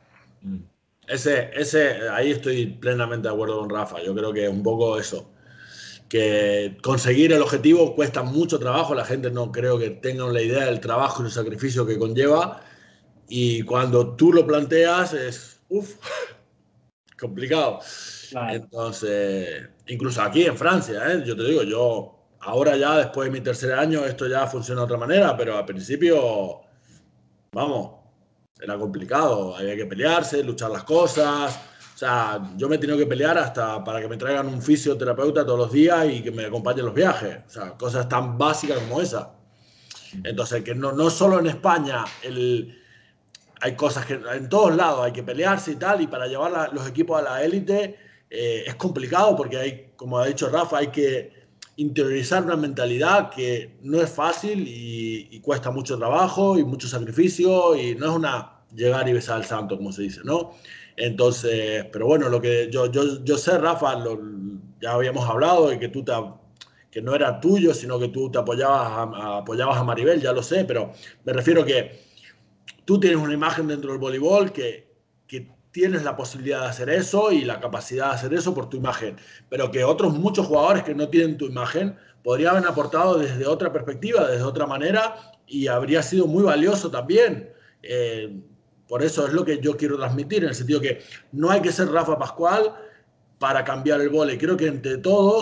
Ese, ese, ahí estoy plenamente de acuerdo con Rafa. Yo creo que es un poco eso. Que conseguir el objetivo cuesta mucho trabajo. La gente no creo que tenga la idea del trabajo y el sacrificio que conlleva. Y cuando tú lo planteas es uf, complicado. Claro. Entonces, incluso aquí en Francia, ¿eh? Yo te digo, yo ahora ya después de mi tercer año esto ya funciona de otra manera, pero al principio, vamos, era complicado. Había que pelearse, luchar las cosas. O sea, yo me he tenido que pelear hasta para que me traigan un fisioterapeuta todos los días y que me acompañe en los viajes. O sea, cosas tan básicas como esa. Entonces, que no, no solo en España, el, hay cosas que en todos lados hay que pelearse y tal, y para llevar la, los equipos a la élite eh, es complicado porque hay, como ha dicho Rafa, hay que interiorizar una mentalidad que no es fácil y, y cuesta mucho trabajo y mucho sacrificio y no es una llegar y besar al santo, como se dice, ¿no? Entonces, pero bueno, lo que yo, yo, yo sé, Rafa, lo, ya habíamos hablado de que tú te, que no era tuyo, sino que tú te apoyabas a, a, apoyabas a Maribel, ya lo sé, pero me refiero que tú tienes una imagen dentro del voleibol que, que tienes la posibilidad de hacer eso y la capacidad de hacer eso por tu imagen, pero que otros muchos jugadores que no tienen tu imagen podrían haber aportado desde otra perspectiva, desde otra manera y habría sido muy valioso también. Eh, por eso es lo que yo quiero transmitir, en el sentido que no hay que ser Rafa Pascual para cambiar el vóley. Creo que entre todos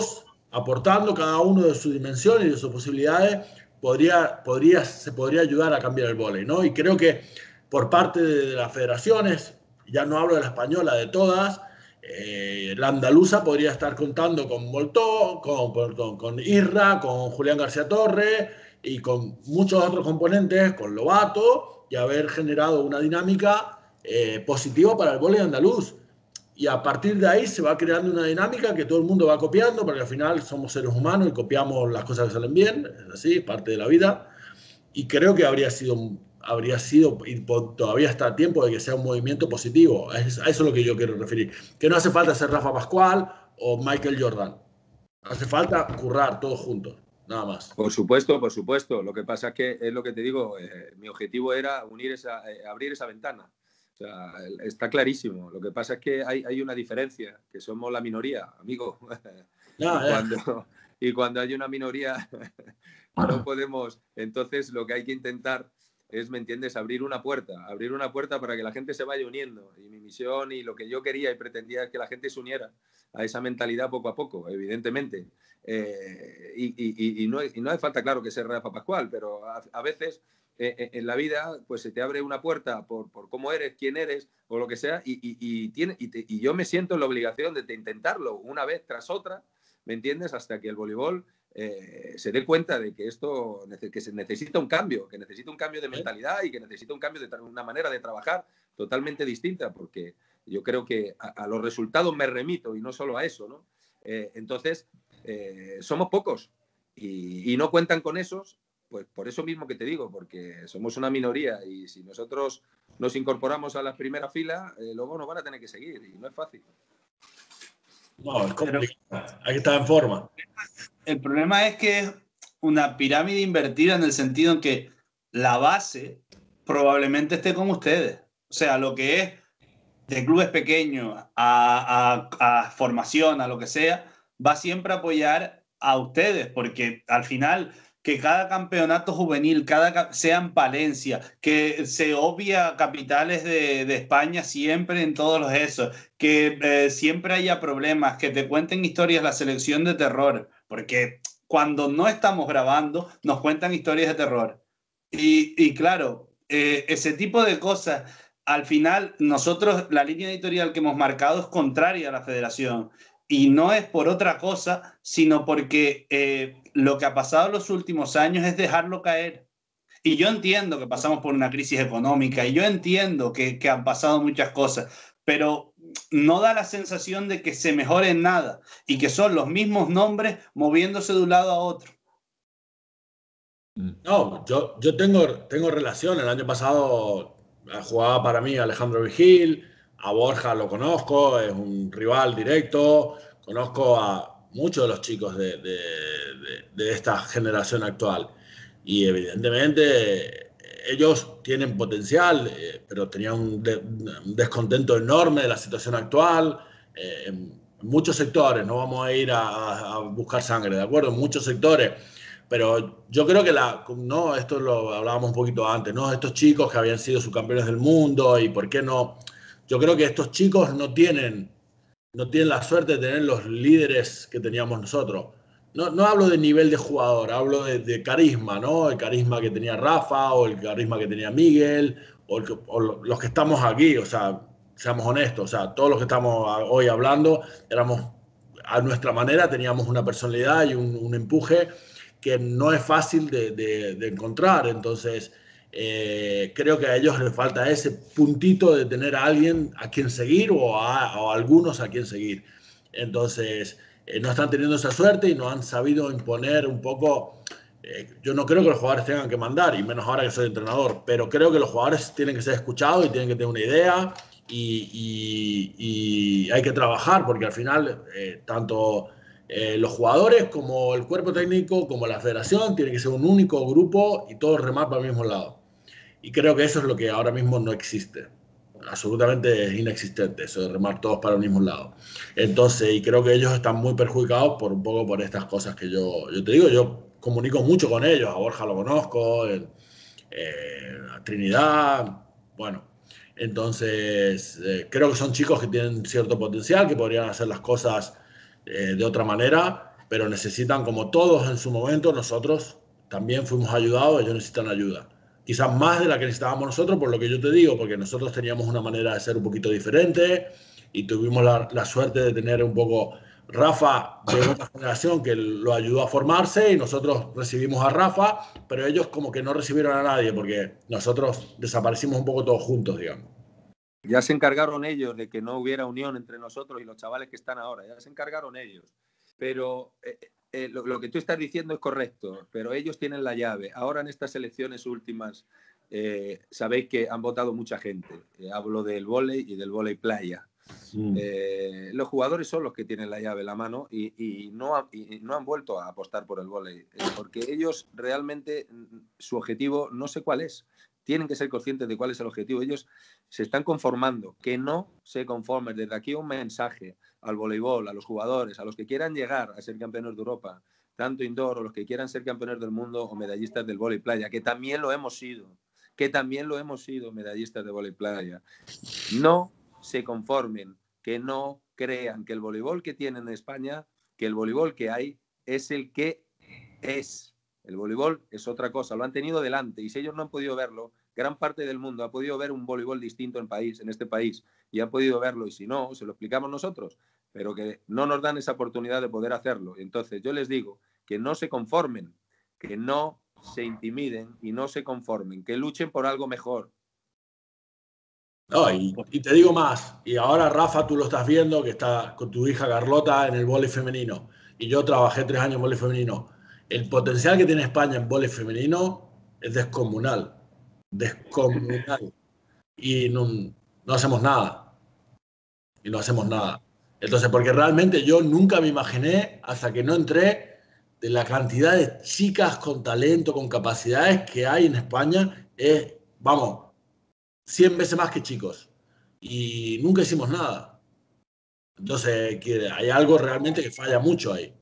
aportando cada uno de su dimensión y de sus posibilidades, podría, podría, se podría ayudar a cambiar el vóley, ¿no? Y creo que por parte de las federaciones, ya no hablo de la española, de todas, eh, la andaluza podría estar contando con Moltó, con, con, con Irra, con Julián García Torres y con muchos otros componentes, con Lobato, y haber generado una dinámica eh, positiva para el vóley andaluz. Y a partir de ahí se va creando una dinámica que todo el mundo va copiando, porque al final somos seres humanos y copiamos las cosas que salen bien, es así, parte de la vida. Y creo que habría sido, habría sido y todavía está a tiempo de que sea un movimiento positivo. A eso es lo que yo quiero referir. Que no hace falta ser Rafa Pascual o Michael Jordan. Hace falta currar todos juntos, nada más. Por supuesto, por supuesto. Lo que pasa es que es lo que te digo, eh, mi objetivo era unir esa, eh, abrir esa ventana. O sea, está clarísimo. Lo que pasa es que hay, hay una diferencia, que somos la minoría, amigo. Ya, y, cuando, y cuando hay una minoría, no podemos. Entonces, lo que hay que intentar es, ¿me entiendes?, abrir una puerta, abrir una puerta para que la gente se vaya uniendo. Y mi misión y lo que yo quería y pretendía es que la gente se uniera a esa mentalidad poco a poco, evidentemente. Eh, y, y, y, no, y no hace falta, claro, que sea Rafa Pascual, pero a, a veces eh, en la vida pues se te abre una puerta por, por cómo eres, quién eres o lo que sea, y, y, y, tiene, y, te, y yo me siento en la obligación de, de intentarlo una vez tras otra, ¿me entiendes?, hasta que el voleibol eh, se dé cuenta de que esto que se necesita un cambio, que necesita un cambio de mentalidad y que necesita un cambio de una manera de trabajar totalmente distinta, porque yo creo que a, a los resultados me remito y no solo a eso, ¿no? Eh, entonces, eh, somos pocos y, y no cuentan con esos, pues por eso mismo que te digo, porque somos una minoría y si nosotros nos incorporamos a la primera fila, eh, luego nos van a tener que seguir y no es fácil. No, es complicado. Hay que estar en forma. El problema es que es una pirámide invertida en el sentido en que la base probablemente esté con ustedes. O sea, lo que es de clubes pequeños a, a, a formación, a lo que sea, va siempre a apoyar a ustedes, porque al final que cada campeonato juvenil, cada sea en Palencia, que se obvia capitales de, de España siempre en todos los esos, que eh, siempre haya problemas, que te cuenten historias la selección de terror, porque cuando no estamos grabando nos cuentan historias de terror. Y, y claro, eh, ese tipo de cosas, al final nosotros, la línea editorial que hemos marcado es contraria a la federación. Y no es por otra cosa, sino porque eh, lo que ha pasado en los últimos años es dejarlo caer. Y yo entiendo que pasamos por una crisis económica y yo entiendo que, que han pasado muchas cosas, pero no da la sensación de que se mejore en nada y que son los mismos nombres moviéndose de un lado a otro. No, yo, yo tengo, tengo relación. El año pasado jugaba para mí Alejandro Vigil. A Borja lo conozco, es un rival directo. Conozco a muchos de los chicos de, de, de, de esta generación actual. Y evidentemente ellos tienen potencial, eh, pero tenían un, de, un descontento enorme de la situación actual. Eh, en muchos sectores, no vamos a ir a, a buscar sangre, ¿de acuerdo? En muchos sectores. Pero yo creo que la, no, esto lo hablábamos un poquito antes, ¿no? Estos chicos que habían sido subcampeones del mundo y por qué no... Yo creo que estos chicos no tienen, no tienen la suerte de tener los líderes que teníamos nosotros. No, no hablo de nivel de jugador, hablo de, de carisma, ¿no? El carisma que tenía Rafa o el carisma que tenía Miguel o, el, o los que estamos aquí, o sea, seamos honestos, o sea, todos los que estamos hoy hablando éramos, a nuestra manera, teníamos una personalidad y un, un empuje que no es fácil de, de, de encontrar. Entonces... Eh, creo que a ellos les falta ese puntito de tener a alguien a quien seguir o a, o a algunos a quien seguir. Entonces, eh, no están teniendo esa suerte y no han sabido imponer un poco. Eh, yo no creo que los jugadores tengan que mandar, y menos ahora que soy entrenador, pero creo que los jugadores tienen que ser escuchados y tienen que tener una idea y, y, y hay que trabajar, porque al final, eh, tanto eh, los jugadores como el cuerpo técnico, como la federación, tienen que ser un único grupo y todos remar para el mismo lado. Y creo que eso es lo que ahora mismo no existe. Absolutamente es inexistente, eso de remar todos para el mismo lado. Entonces, y creo que ellos están muy perjudicados por un poco por estas cosas que yo, yo te digo. Yo comunico mucho con ellos, a Borja lo conozco, eh, a Trinidad, bueno. Entonces, eh, creo que son chicos que tienen cierto potencial, que podrían hacer las cosas eh, de otra manera, pero necesitan, como todos en su momento, nosotros también fuimos ayudados, ellos necesitan ayuda. Quizás más de la que necesitábamos nosotros, por lo que yo te digo, porque nosotros teníamos una manera de ser un poquito diferente y tuvimos la, la suerte de tener un poco... Rafa de otra generación que lo ayudó a formarse y nosotros recibimos a Rafa, pero ellos como que no recibieron a nadie porque nosotros desaparecimos un poco todos juntos, digamos. Ya se encargaron ellos de que no hubiera unión entre nosotros y los chavales que están ahora, ya se encargaron ellos. Pero eh, eh, lo, lo que tú estás diciendo es correcto, pero ellos tienen la llave. Ahora en estas elecciones últimas eh, sabéis que han votado mucha gente. Eh, hablo del vóley y del vóley playa. Mm. Eh, los jugadores son los que tienen la llave en la mano y, y, no, ha, y no han vuelto a apostar por el vóley, eh, porque ellos realmente, su objetivo no sé cuál es. Tienen que ser conscientes de cuál es el objetivo. Ellos se están conformando, que no se conformen. Desde aquí un mensaje al voleibol, a los jugadores, a los que quieran llegar a ser campeones de Europa, tanto indoor, o los que quieran ser campeones del mundo o medallistas del vóley playa, que también lo hemos sido, que también lo hemos sido medallistas de vóley playa. No se conformen, que no crean que el voleibol que tienen en España, que el voleibol que hay es el que es. El voleibol es otra cosa, lo han tenido delante y si ellos no han podido verlo, gran parte del mundo ha podido ver un voleibol distinto en, país, en este país y han podido verlo y si no, se lo explicamos nosotros, pero que no nos dan esa oportunidad de poder hacerlo. Entonces yo les digo que no se conformen, que no se intimiden y no se conformen, que luchen por algo mejor. No, y, y te digo más, y ahora Rafa tú lo estás viendo que está con tu hija Carlota en el vóley femenino y yo trabajé tres años en vóley femenino. El potencial que tiene España en vóley femenino es descomunal, descomunal. Y no, no hacemos nada. Y no hacemos nada. Entonces, porque realmente yo nunca me imaginé, hasta que no entré, de la cantidad de chicas con talento, con capacidades que hay en España, es, vamos, cien veces más que chicos. Y nunca hicimos nada. Entonces, que hay algo realmente que falla mucho ahí.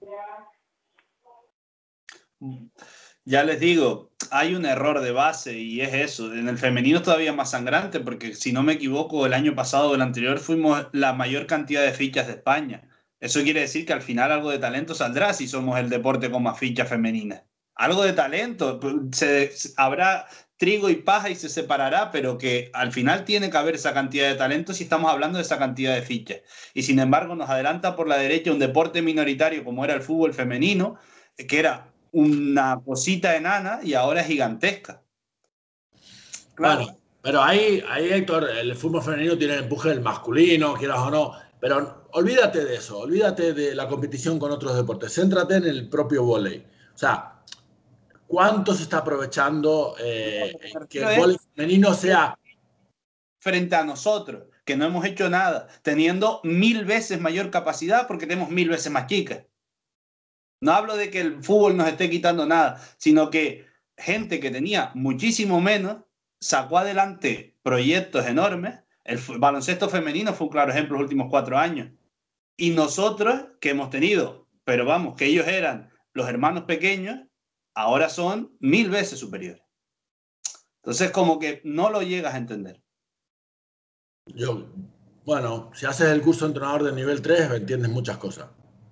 Ya les digo, hay un error de base y es eso. En el femenino es todavía más sangrante porque, si no me equivoco, el año pasado o el anterior fuimos la mayor cantidad de fichas de España. Eso quiere decir que al final algo de talento saldrá si somos el deporte con más fichas femeninas. Algo de talento. Se, habrá trigo y paja y se separará, pero que al final tiene que haber esa cantidad de talento si estamos hablando de esa cantidad de fichas. Y sin embargo nos adelanta por la derecha un deporte minoritario como era el fútbol femenino, que era una cosita enana y ahora es gigantesca. Claro. Bueno, pero ahí, ahí, Héctor, el fútbol femenino tiene el empuje del masculino, quieras o no, pero olvídate de eso, olvídate de la competición con otros deportes, céntrate en el propio vóley. O sea, ¿cuánto se está aprovechando eh, que el vóley femenino sea frente a nosotros, que no hemos hecho nada, teniendo mil veces mayor capacidad porque tenemos mil veces más chicas? No hablo de que el fútbol nos esté quitando nada, sino que gente que tenía muchísimo menos sacó adelante proyectos enormes. El baloncesto femenino fue un claro ejemplo en los últimos cuatro años. Y nosotros, que hemos tenido, pero vamos, que ellos eran los hermanos pequeños, ahora son mil veces superiores. Entonces, como que no lo llegas a entender. Yo, bueno, si haces el curso de entrenador de nivel tres, entiendes muchas cosas.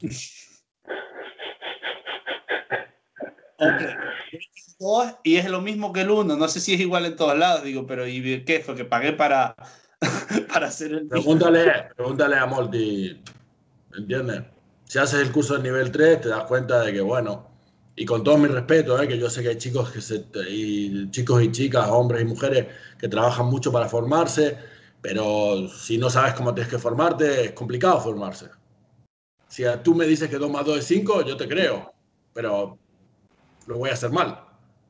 Hombre, dos y es lo mismo que el uno. No sé si es igual en todos lados, digo, pero ¿y qué fue? Que pagué para, para hacer el... Pregúntale, pregúntale a Molti, ¿entiendes? Si haces el curso de nivel tres, te das cuenta de que, bueno, y con todo mi respeto, ¿eh? Que yo sé que hay chicos, que se, y chicos y chicas, hombres y mujeres que trabajan mucho para formarse, pero si no sabes cómo tienes que formarte, es complicado formarse. Si tú me dices que dos más dos es cinco, yo te creo, pero lo voy a hacer mal.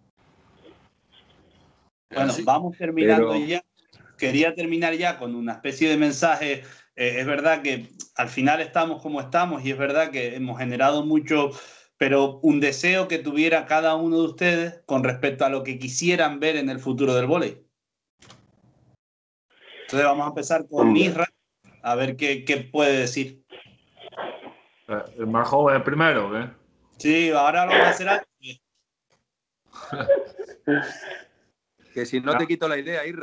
Bueno, ¿sí? Vamos terminando pero... ya. Quería terminar ya con una especie de mensaje. Eh, es verdad que al final estamos como estamos y es verdad que hemos generado mucho, pero un deseo que tuviera cada uno de ustedes con respecto a lo que quisieran ver en el futuro del vóley. Entonces vamos a empezar con Isra, a ver qué, qué puede decir. El más joven el primero, ¿eh? Sí, ahora lo vamos a hacer antes. Que si no te quito la idea, Isra.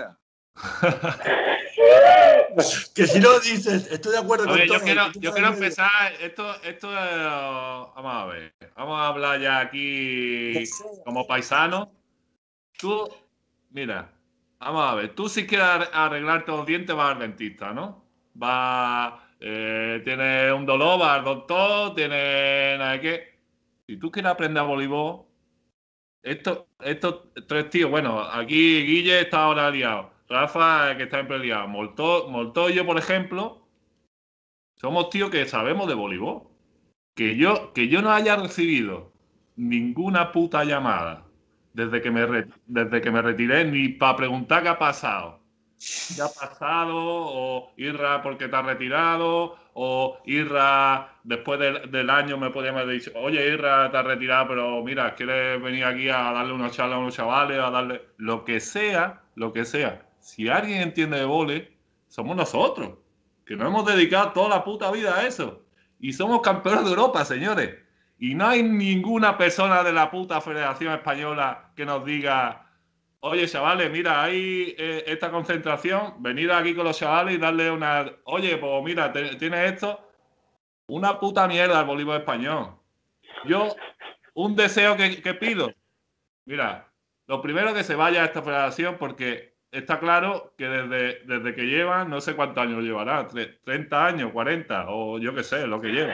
Que si no dices, estoy de acuerdo A ver, con yo todo. quiero, yo quiero empezar, esto, esto es, vamos a ver, vamos a hablar ya aquí como paisanos. Tú, mira, vamos a ver, tú si quieres arreglarte los dientes vas al dentista, ¿no? Vas, eh, tienes un dolor, vas al doctor, tienes nada de qué. Si tú quieres aprender a voleibol, estos, estos tres tíos, bueno, aquí Guille está ahora liado, Rafa que está siempre liado, Molto, Moltoyo, por ejemplo, somos tíos que sabemos de voleibol. Que yo, que yo no haya recibido ninguna puta llamada desde que me, re, desde que me retiré ni para preguntar qué ha pasado. ¿Qué ha pasado? O Irra, ¿por qué te has retirado? O Irra, después del, del año me podía haber dicho, oye, Irra, te has retirado, pero mira, ¿quieres venir aquí a darle una charla a unos chavales? A darle lo que sea, lo que sea. Si alguien entiende de vóley, somos nosotros, que nos hemos dedicado toda la puta vida a eso. Y somos campeones de Europa, señores. Y no hay ninguna persona de la puta Federación Española que nos diga, oye, chavales, mira, hay eh, esta concentración, venid aquí con los chavales y darle una... Oye, pues mira, tienes esto. Una puta mierda al voleibol español. Yo, un deseo que, que pido. Mira, lo primero que se vaya a esta federación porque está claro que desde, desde que llevan, no sé cuántos años llevará, treinta años, cuarenta, o yo qué sé, lo que lleva.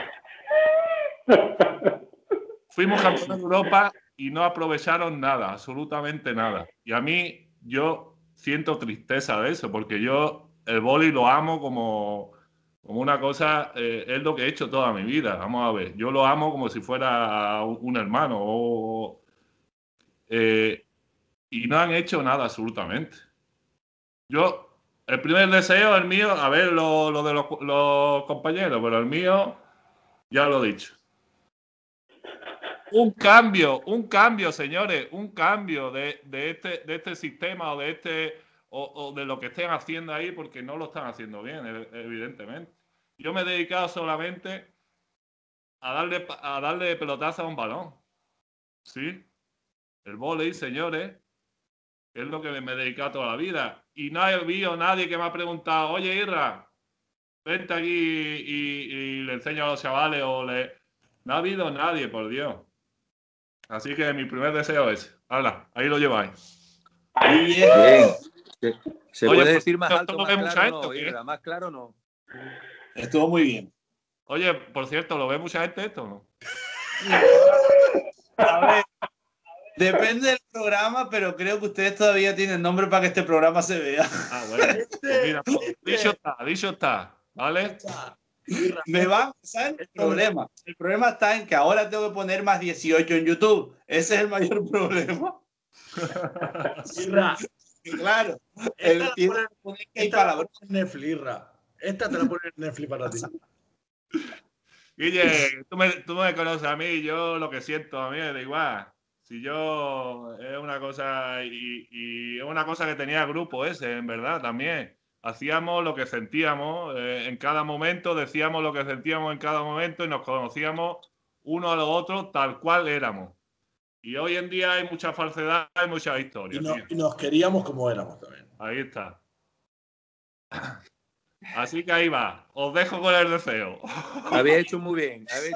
Fuimos campeones de Europa y no aprovecharon nada, absolutamente nada. Y a mí, yo siento tristeza de eso, porque yo el vóley lo amo como, como una cosa, eh, es lo que he hecho toda mi vida. Vamos a ver, yo lo amo como si fuera un, un hermano. O, eh, y no han hecho nada absolutamente. Yo, el primer deseo, el mío, a ver lo, lo de los, los compañeros, pero el mío, ya lo he dicho. Un cambio, un cambio, señores, un cambio de, de, este, de este sistema o de este o, o de lo que estén haciendo ahí, porque no lo están haciendo bien, evidentemente. Yo me he dedicado solamente a darle, a darle pelotazo a un balón. ¿Sí? El vóley, señores, es lo que me he dedicado toda la vida. Y no ha habido nadie que me ha preguntado, oye, Irra, vente aquí y, y le enseño a los chavales o le... No ha habido nadie, por Dios. Así que mi primer deseo es, hala, ahí lo lleváis. Bien. ¿Se, se Oye, puede decir más alto, no más mucha claro? gente, No, Irra, más claro no. Estuvo muy bien. Oye, por cierto, ¿lo ve mucha gente esto o no? A ver, depende del programa, pero creo que ustedes todavía tienen nombre para que este programa se vea. Ah, bueno. Pues mira, pues, dicho está, dicho está, ¿vale? Me va, ¿saben el problema? El problema está en que ahora tengo que poner más dieciocho en YouTube. Ese es el mayor problema. Irra, claro. Esta El, la pone, esta la pone en Netflix, Irra. Esta te la pone en Netflix para ti. Guille, tú me, tú me conoces a mí, yo lo que siento a mí me da igual. Si yo es una cosa y, y es una cosa que tenía el grupo ese, en verdad, también. Hacíamos lo que sentíamos eh, en cada momento, decíamos lo que sentíamos en cada momento y nos conocíamos uno a los otros tal cual éramos. Y hoy en día hay mucha falsedad, hay mucha historia. Y, no, y nos queríamos como éramos también. Ahí está. Así que ahí va. Os dejo con el deseo. Habéis hecho muy bien. Habéis...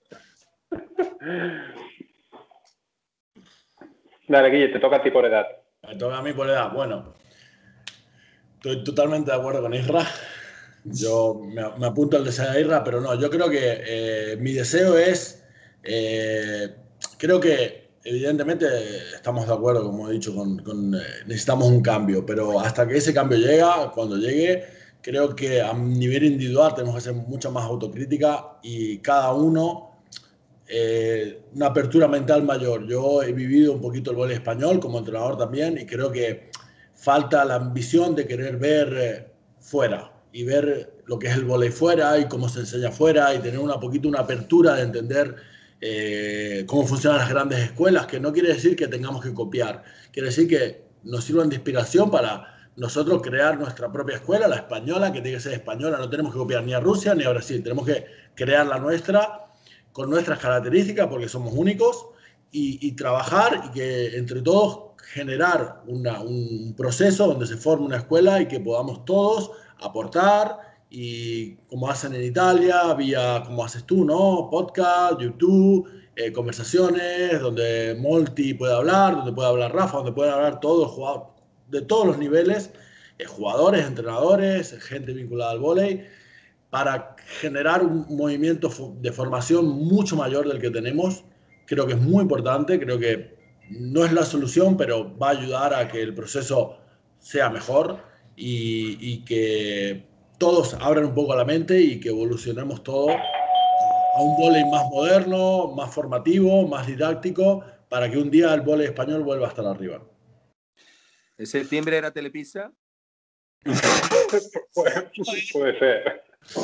Dale, Guille, te toca a ti por edad. Me toca a mí por edad. Bueno, estoy totalmente de acuerdo con Isra. Yo me, me apunto al deseo de Isra, pero no, yo creo que eh, mi deseo es, eh, creo que evidentemente estamos de acuerdo, como he dicho, con, con eh, necesitamos un cambio, pero hasta que ese cambio llega, cuando llegue, creo que a nivel individual tenemos que hacer mucha más autocrítica y cada uno eh, una apertura mental mayor. Yo he vivido un poquito el vóley español como entrenador también y creo que falta la ambición de querer ver eh, fuera y ver lo que es el vóley fuera y cómo se enseña fuera y tener una poquito una apertura de entender eh, cómo funcionan las grandes escuelas, que no quiere decir que tengamos que copiar, quiere decir que nos sirvan de inspiración para nosotros crear nuestra propia escuela, la española, que tiene que ser española. No tenemos que copiar ni a Rusia ni a Brasil, tenemos que crear la nuestra con nuestras características porque somos únicos y, y trabajar y que entre todos generar una, un proceso donde se forme una escuela y que podamos todos aportar y como hacen en Italia, vía como haces tú, ¿no? Podcast, YouTube, eh, conversaciones donde Molti puede hablar, donde puede hablar Rafa, donde pueden hablar todos jugadores de todos los niveles, eh, jugadores, entrenadores, gente vinculada al vóley, para generar un movimiento de formación mucho mayor del que tenemos. Creo que es muy importante, creo que no es la solución, pero va a ayudar a que el proceso sea mejor y, y que todos abran un poco la mente y que evolucionemos todo a un vóley más moderno, más formativo, más didáctico, para que un día el vóley español vuelva a estar arriba. ¿En septiembre era Telepizza? puede, puede ser.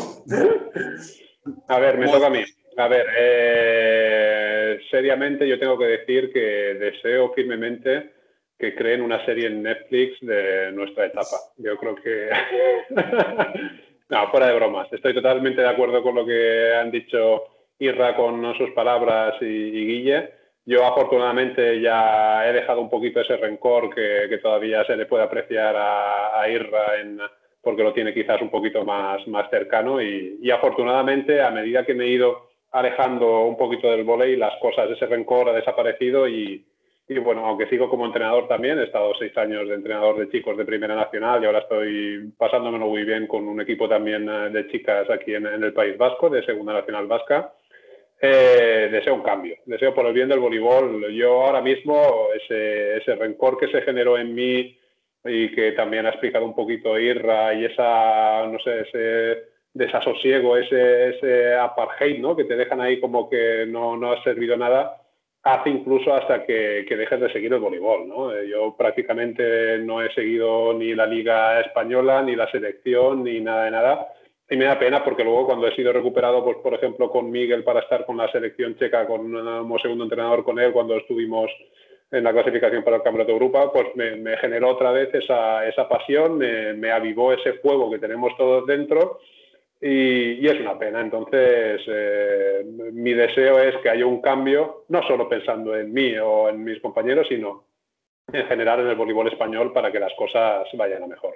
A ver, me toca a mí. A ver, eh, seriamente yo tengo que decir que deseo firmemente que creen una serie en Netflix de nuestra etapa. Yo creo que... No, fuera de bromas. Estoy totalmente de acuerdo con lo que han dicho Irra con sus palabras y, y Guille. Yo afortunadamente ya he dejado un poquito ese rencor que, que todavía se le puede apreciar a, a Irra en... porque lo tiene quizás un poquito más, más cercano y, y afortunadamente a medida que me he ido alejando un poquito del vóley, las cosas, ese rencor ha desaparecido y, y bueno, aunque sigo como entrenador también, he estado seis años de entrenador de chicos de Primera Nacional y ahora estoy pasándomelo muy bien con un equipo también de chicas aquí en, en el País Vasco, de Segunda Nacional Vasca. Eh, deseo un cambio, deseo por el bien del voleibol. Yo ahora mismo, ese, ese rencor que se generó en mí y que también ha explicado un poquito Irra y esa, no sé, ese desasosiego, ese, ese apartheid, ¿no? Que te dejan ahí como que no, no ha servido nada, hace incluso hasta que, que dejes de seguir el voleibol, ¿no? Yo prácticamente no he seguido ni la Liga Española, ni la selección, ni nada de nada. Y me da pena porque luego cuando he sido recuperado, pues por ejemplo con Miguel para estar con la selección checa, con, como segundo entrenador con él, cuando estuvimos en la clasificación para el Campeonato de Europa, pues me, me generó otra vez esa, esa pasión, me, me avivó ese fuego que tenemos todos dentro y, y es una pena. Entonces, eh, mi deseo es que haya un cambio, no solo pensando en mí o en mis compañeros, sino en general en el voleibol español para que las cosas vayan a mejor.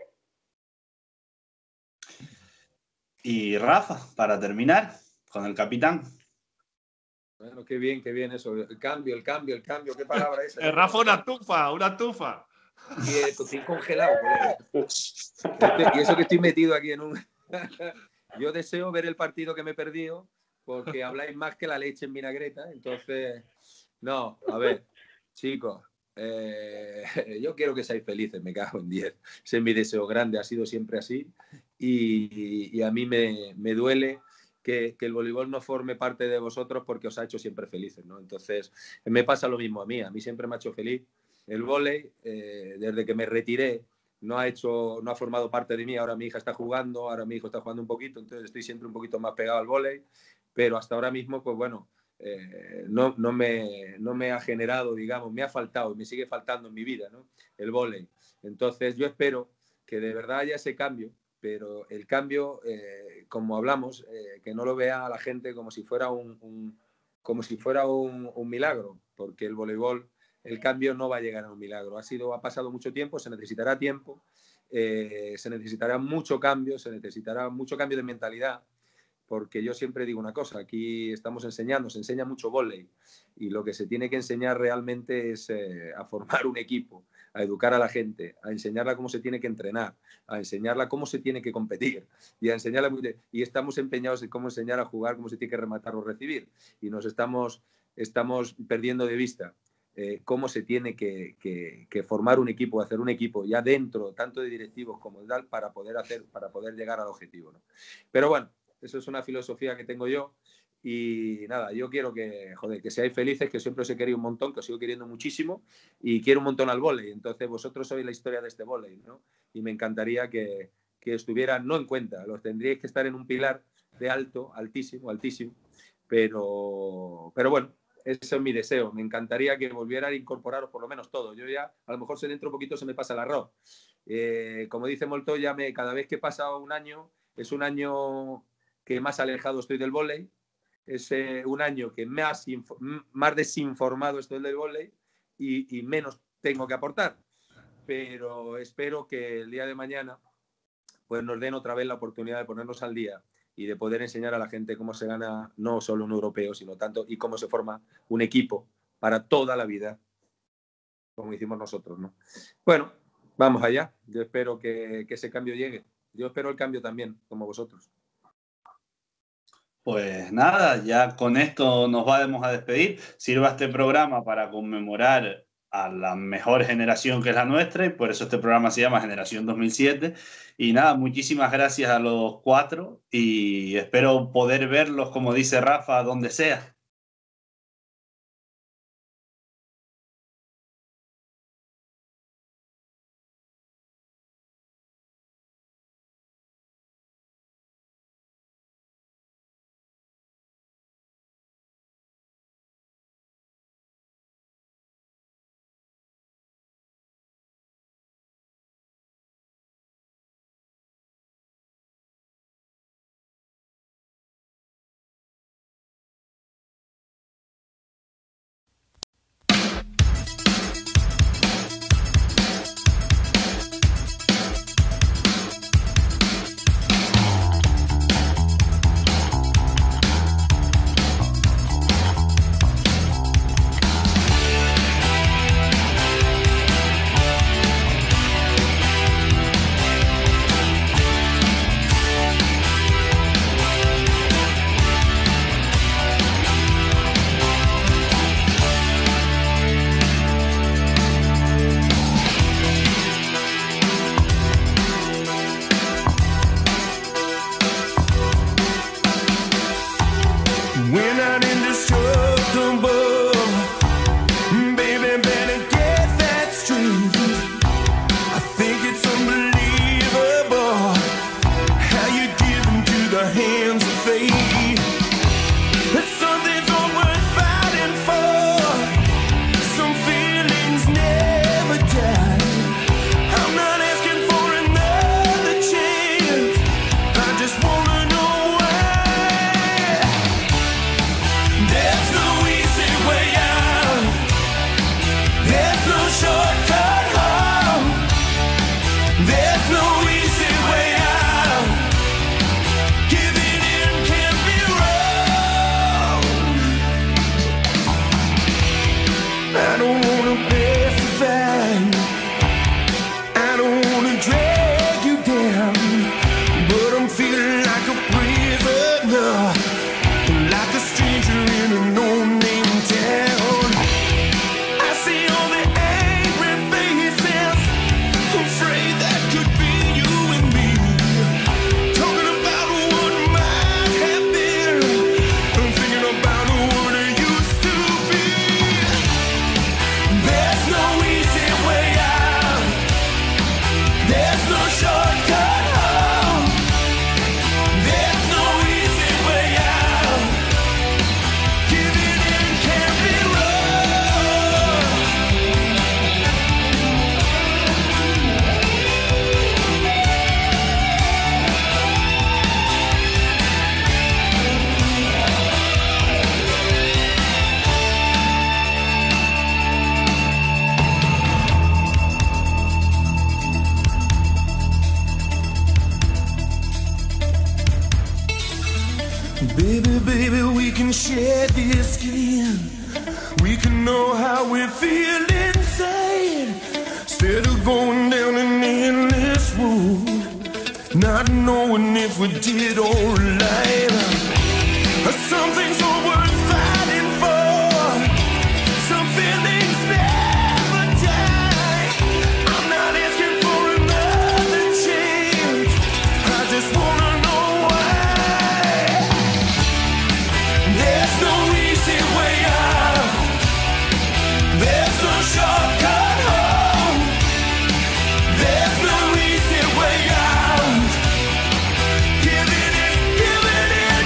Y Rafa, para terminar, con el capitán. Bueno, qué bien, qué bien eso. El cambio, el cambio, el cambio. ¿Qué palabra es esa? El Rafa, una tufa, una tufa. Y estoy congelado, colega. Y eso que estoy metido aquí en un... Yo deseo ver el partido que me he perdido porque habláis más que la leche en vinagreta. Entonces, no, a ver, chicos, eh, yo quiero que seáis felices, me cago en diez. Ese es mi deseo grande, ha sido siempre así. Y, y a mí me, me duele que, que el voleibol no forme parte de vosotros porque os ha hecho siempre felices, ¿no? Entonces, me pasa lo mismo a mí. A mí siempre me ha hecho feliz el vóley. Eh, desde que me retiré, no ha hecho, no ha formado parte de mí. Ahora mi hija está jugando, ahora mi hijo está jugando un poquito, entonces estoy siempre un poquito más pegado al vóley. Pero hasta ahora mismo, pues bueno, eh, no, no, me, no me ha generado, digamos, me ha faltado y me sigue faltando en mi vida, ¿no? El vóley. Entonces, yo espero que de verdad haya ese cambio. Pero el cambio, eh, como hablamos, eh, que no lo vea la gente como si fuera un, un, como si fuera un, un milagro, porque el voleibol, el cambio no va a llegar a un milagro. Ha sido, ha pasado mucho tiempo, se necesitará tiempo, eh, se necesitará mucho cambio, se necesitará mucho cambio de mentalidad, porque yo siempre digo una cosa, aquí estamos enseñando, se enseña mucho vóley y lo que se tiene que enseñar realmente es eh, a formar un equipo, a educar a la gente, a enseñarla cómo se tiene que entrenar, a enseñarla cómo se tiene que competir y a enseñarla y estamos empeñados en cómo enseñar a jugar, cómo se tiene que rematar o recibir y nos estamos, estamos perdiendo de vista eh, cómo se tiene que, que, que formar un equipo, hacer un equipo ya dentro, tanto de directivos como de tal, para poder hacer, para poder llegar al objetivo, ¿no? Pero bueno, eso es una filosofía que tengo yo y nada, yo quiero que, joder, que seáis felices, que siempre os he querido un montón, que os sigo queriendo muchísimo y quiero un montón al vóley. Entonces vosotros sois la historia de este vóley, ¿no? Y me encantaría que, que estuvieran, no en cuenta, los tendríais que estar en un pilar de alto, altísimo, altísimo, pero, pero bueno, eso es mi deseo. Me encantaría que volvieran a incorporaros por lo menos todo. Yo ya, a lo mejor se dentro un poquito se me pasa el arroz. Eh, como dice Molto, ya me, cada vez que pasa un año, es un año que más alejado estoy del vóley, es eh, un año que más, más desinformado estoy del vóley y, y menos tengo que aportar. Pero espero que el día de mañana pues nos den otra vez la oportunidad de ponernos al día y de poder enseñar a la gente cómo se gana no solo un europeo, sino tanto y cómo se forma un equipo para toda la vida, como hicimos nosotros, ¿no? Bueno, vamos allá. Yo espero que, que ese cambio llegue. Yo espero el cambio también, como vosotros. Pues nada, ya con esto nos vamos a despedir. Sirva este programa para conmemorar a la mejor generación que es la nuestra y por eso este programa se llama Generación dos mil siete. Y nada, muchísimas gracias a los cuatro y espero poder verlos, como dice Rafa, donde sea. Baby, baby, we can share this skin. We can know how we feel inside. Instead of going down an endless road, not knowing if we did alright. Some things are worth fighting for. Some feelings never die. I'm not asking for another chance. I just wanna know why. There's no easy way out. There's no shortcut home. There's no easy way out. Give it in, give it in.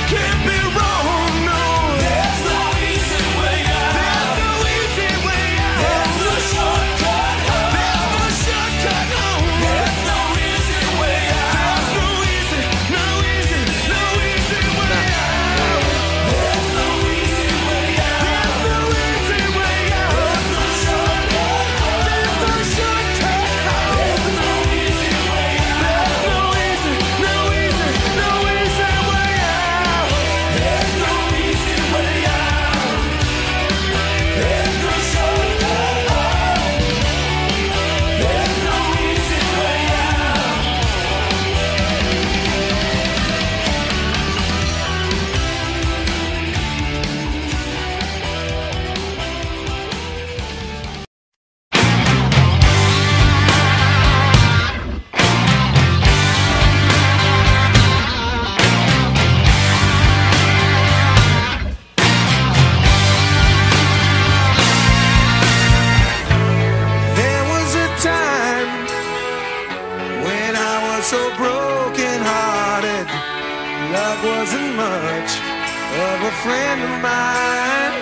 wasn't much of a friend of mine.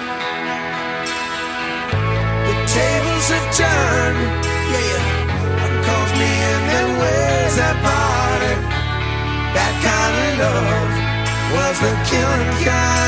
The tables have turned, yeah, calls me in and where's that party? That kind of love was the killing kind.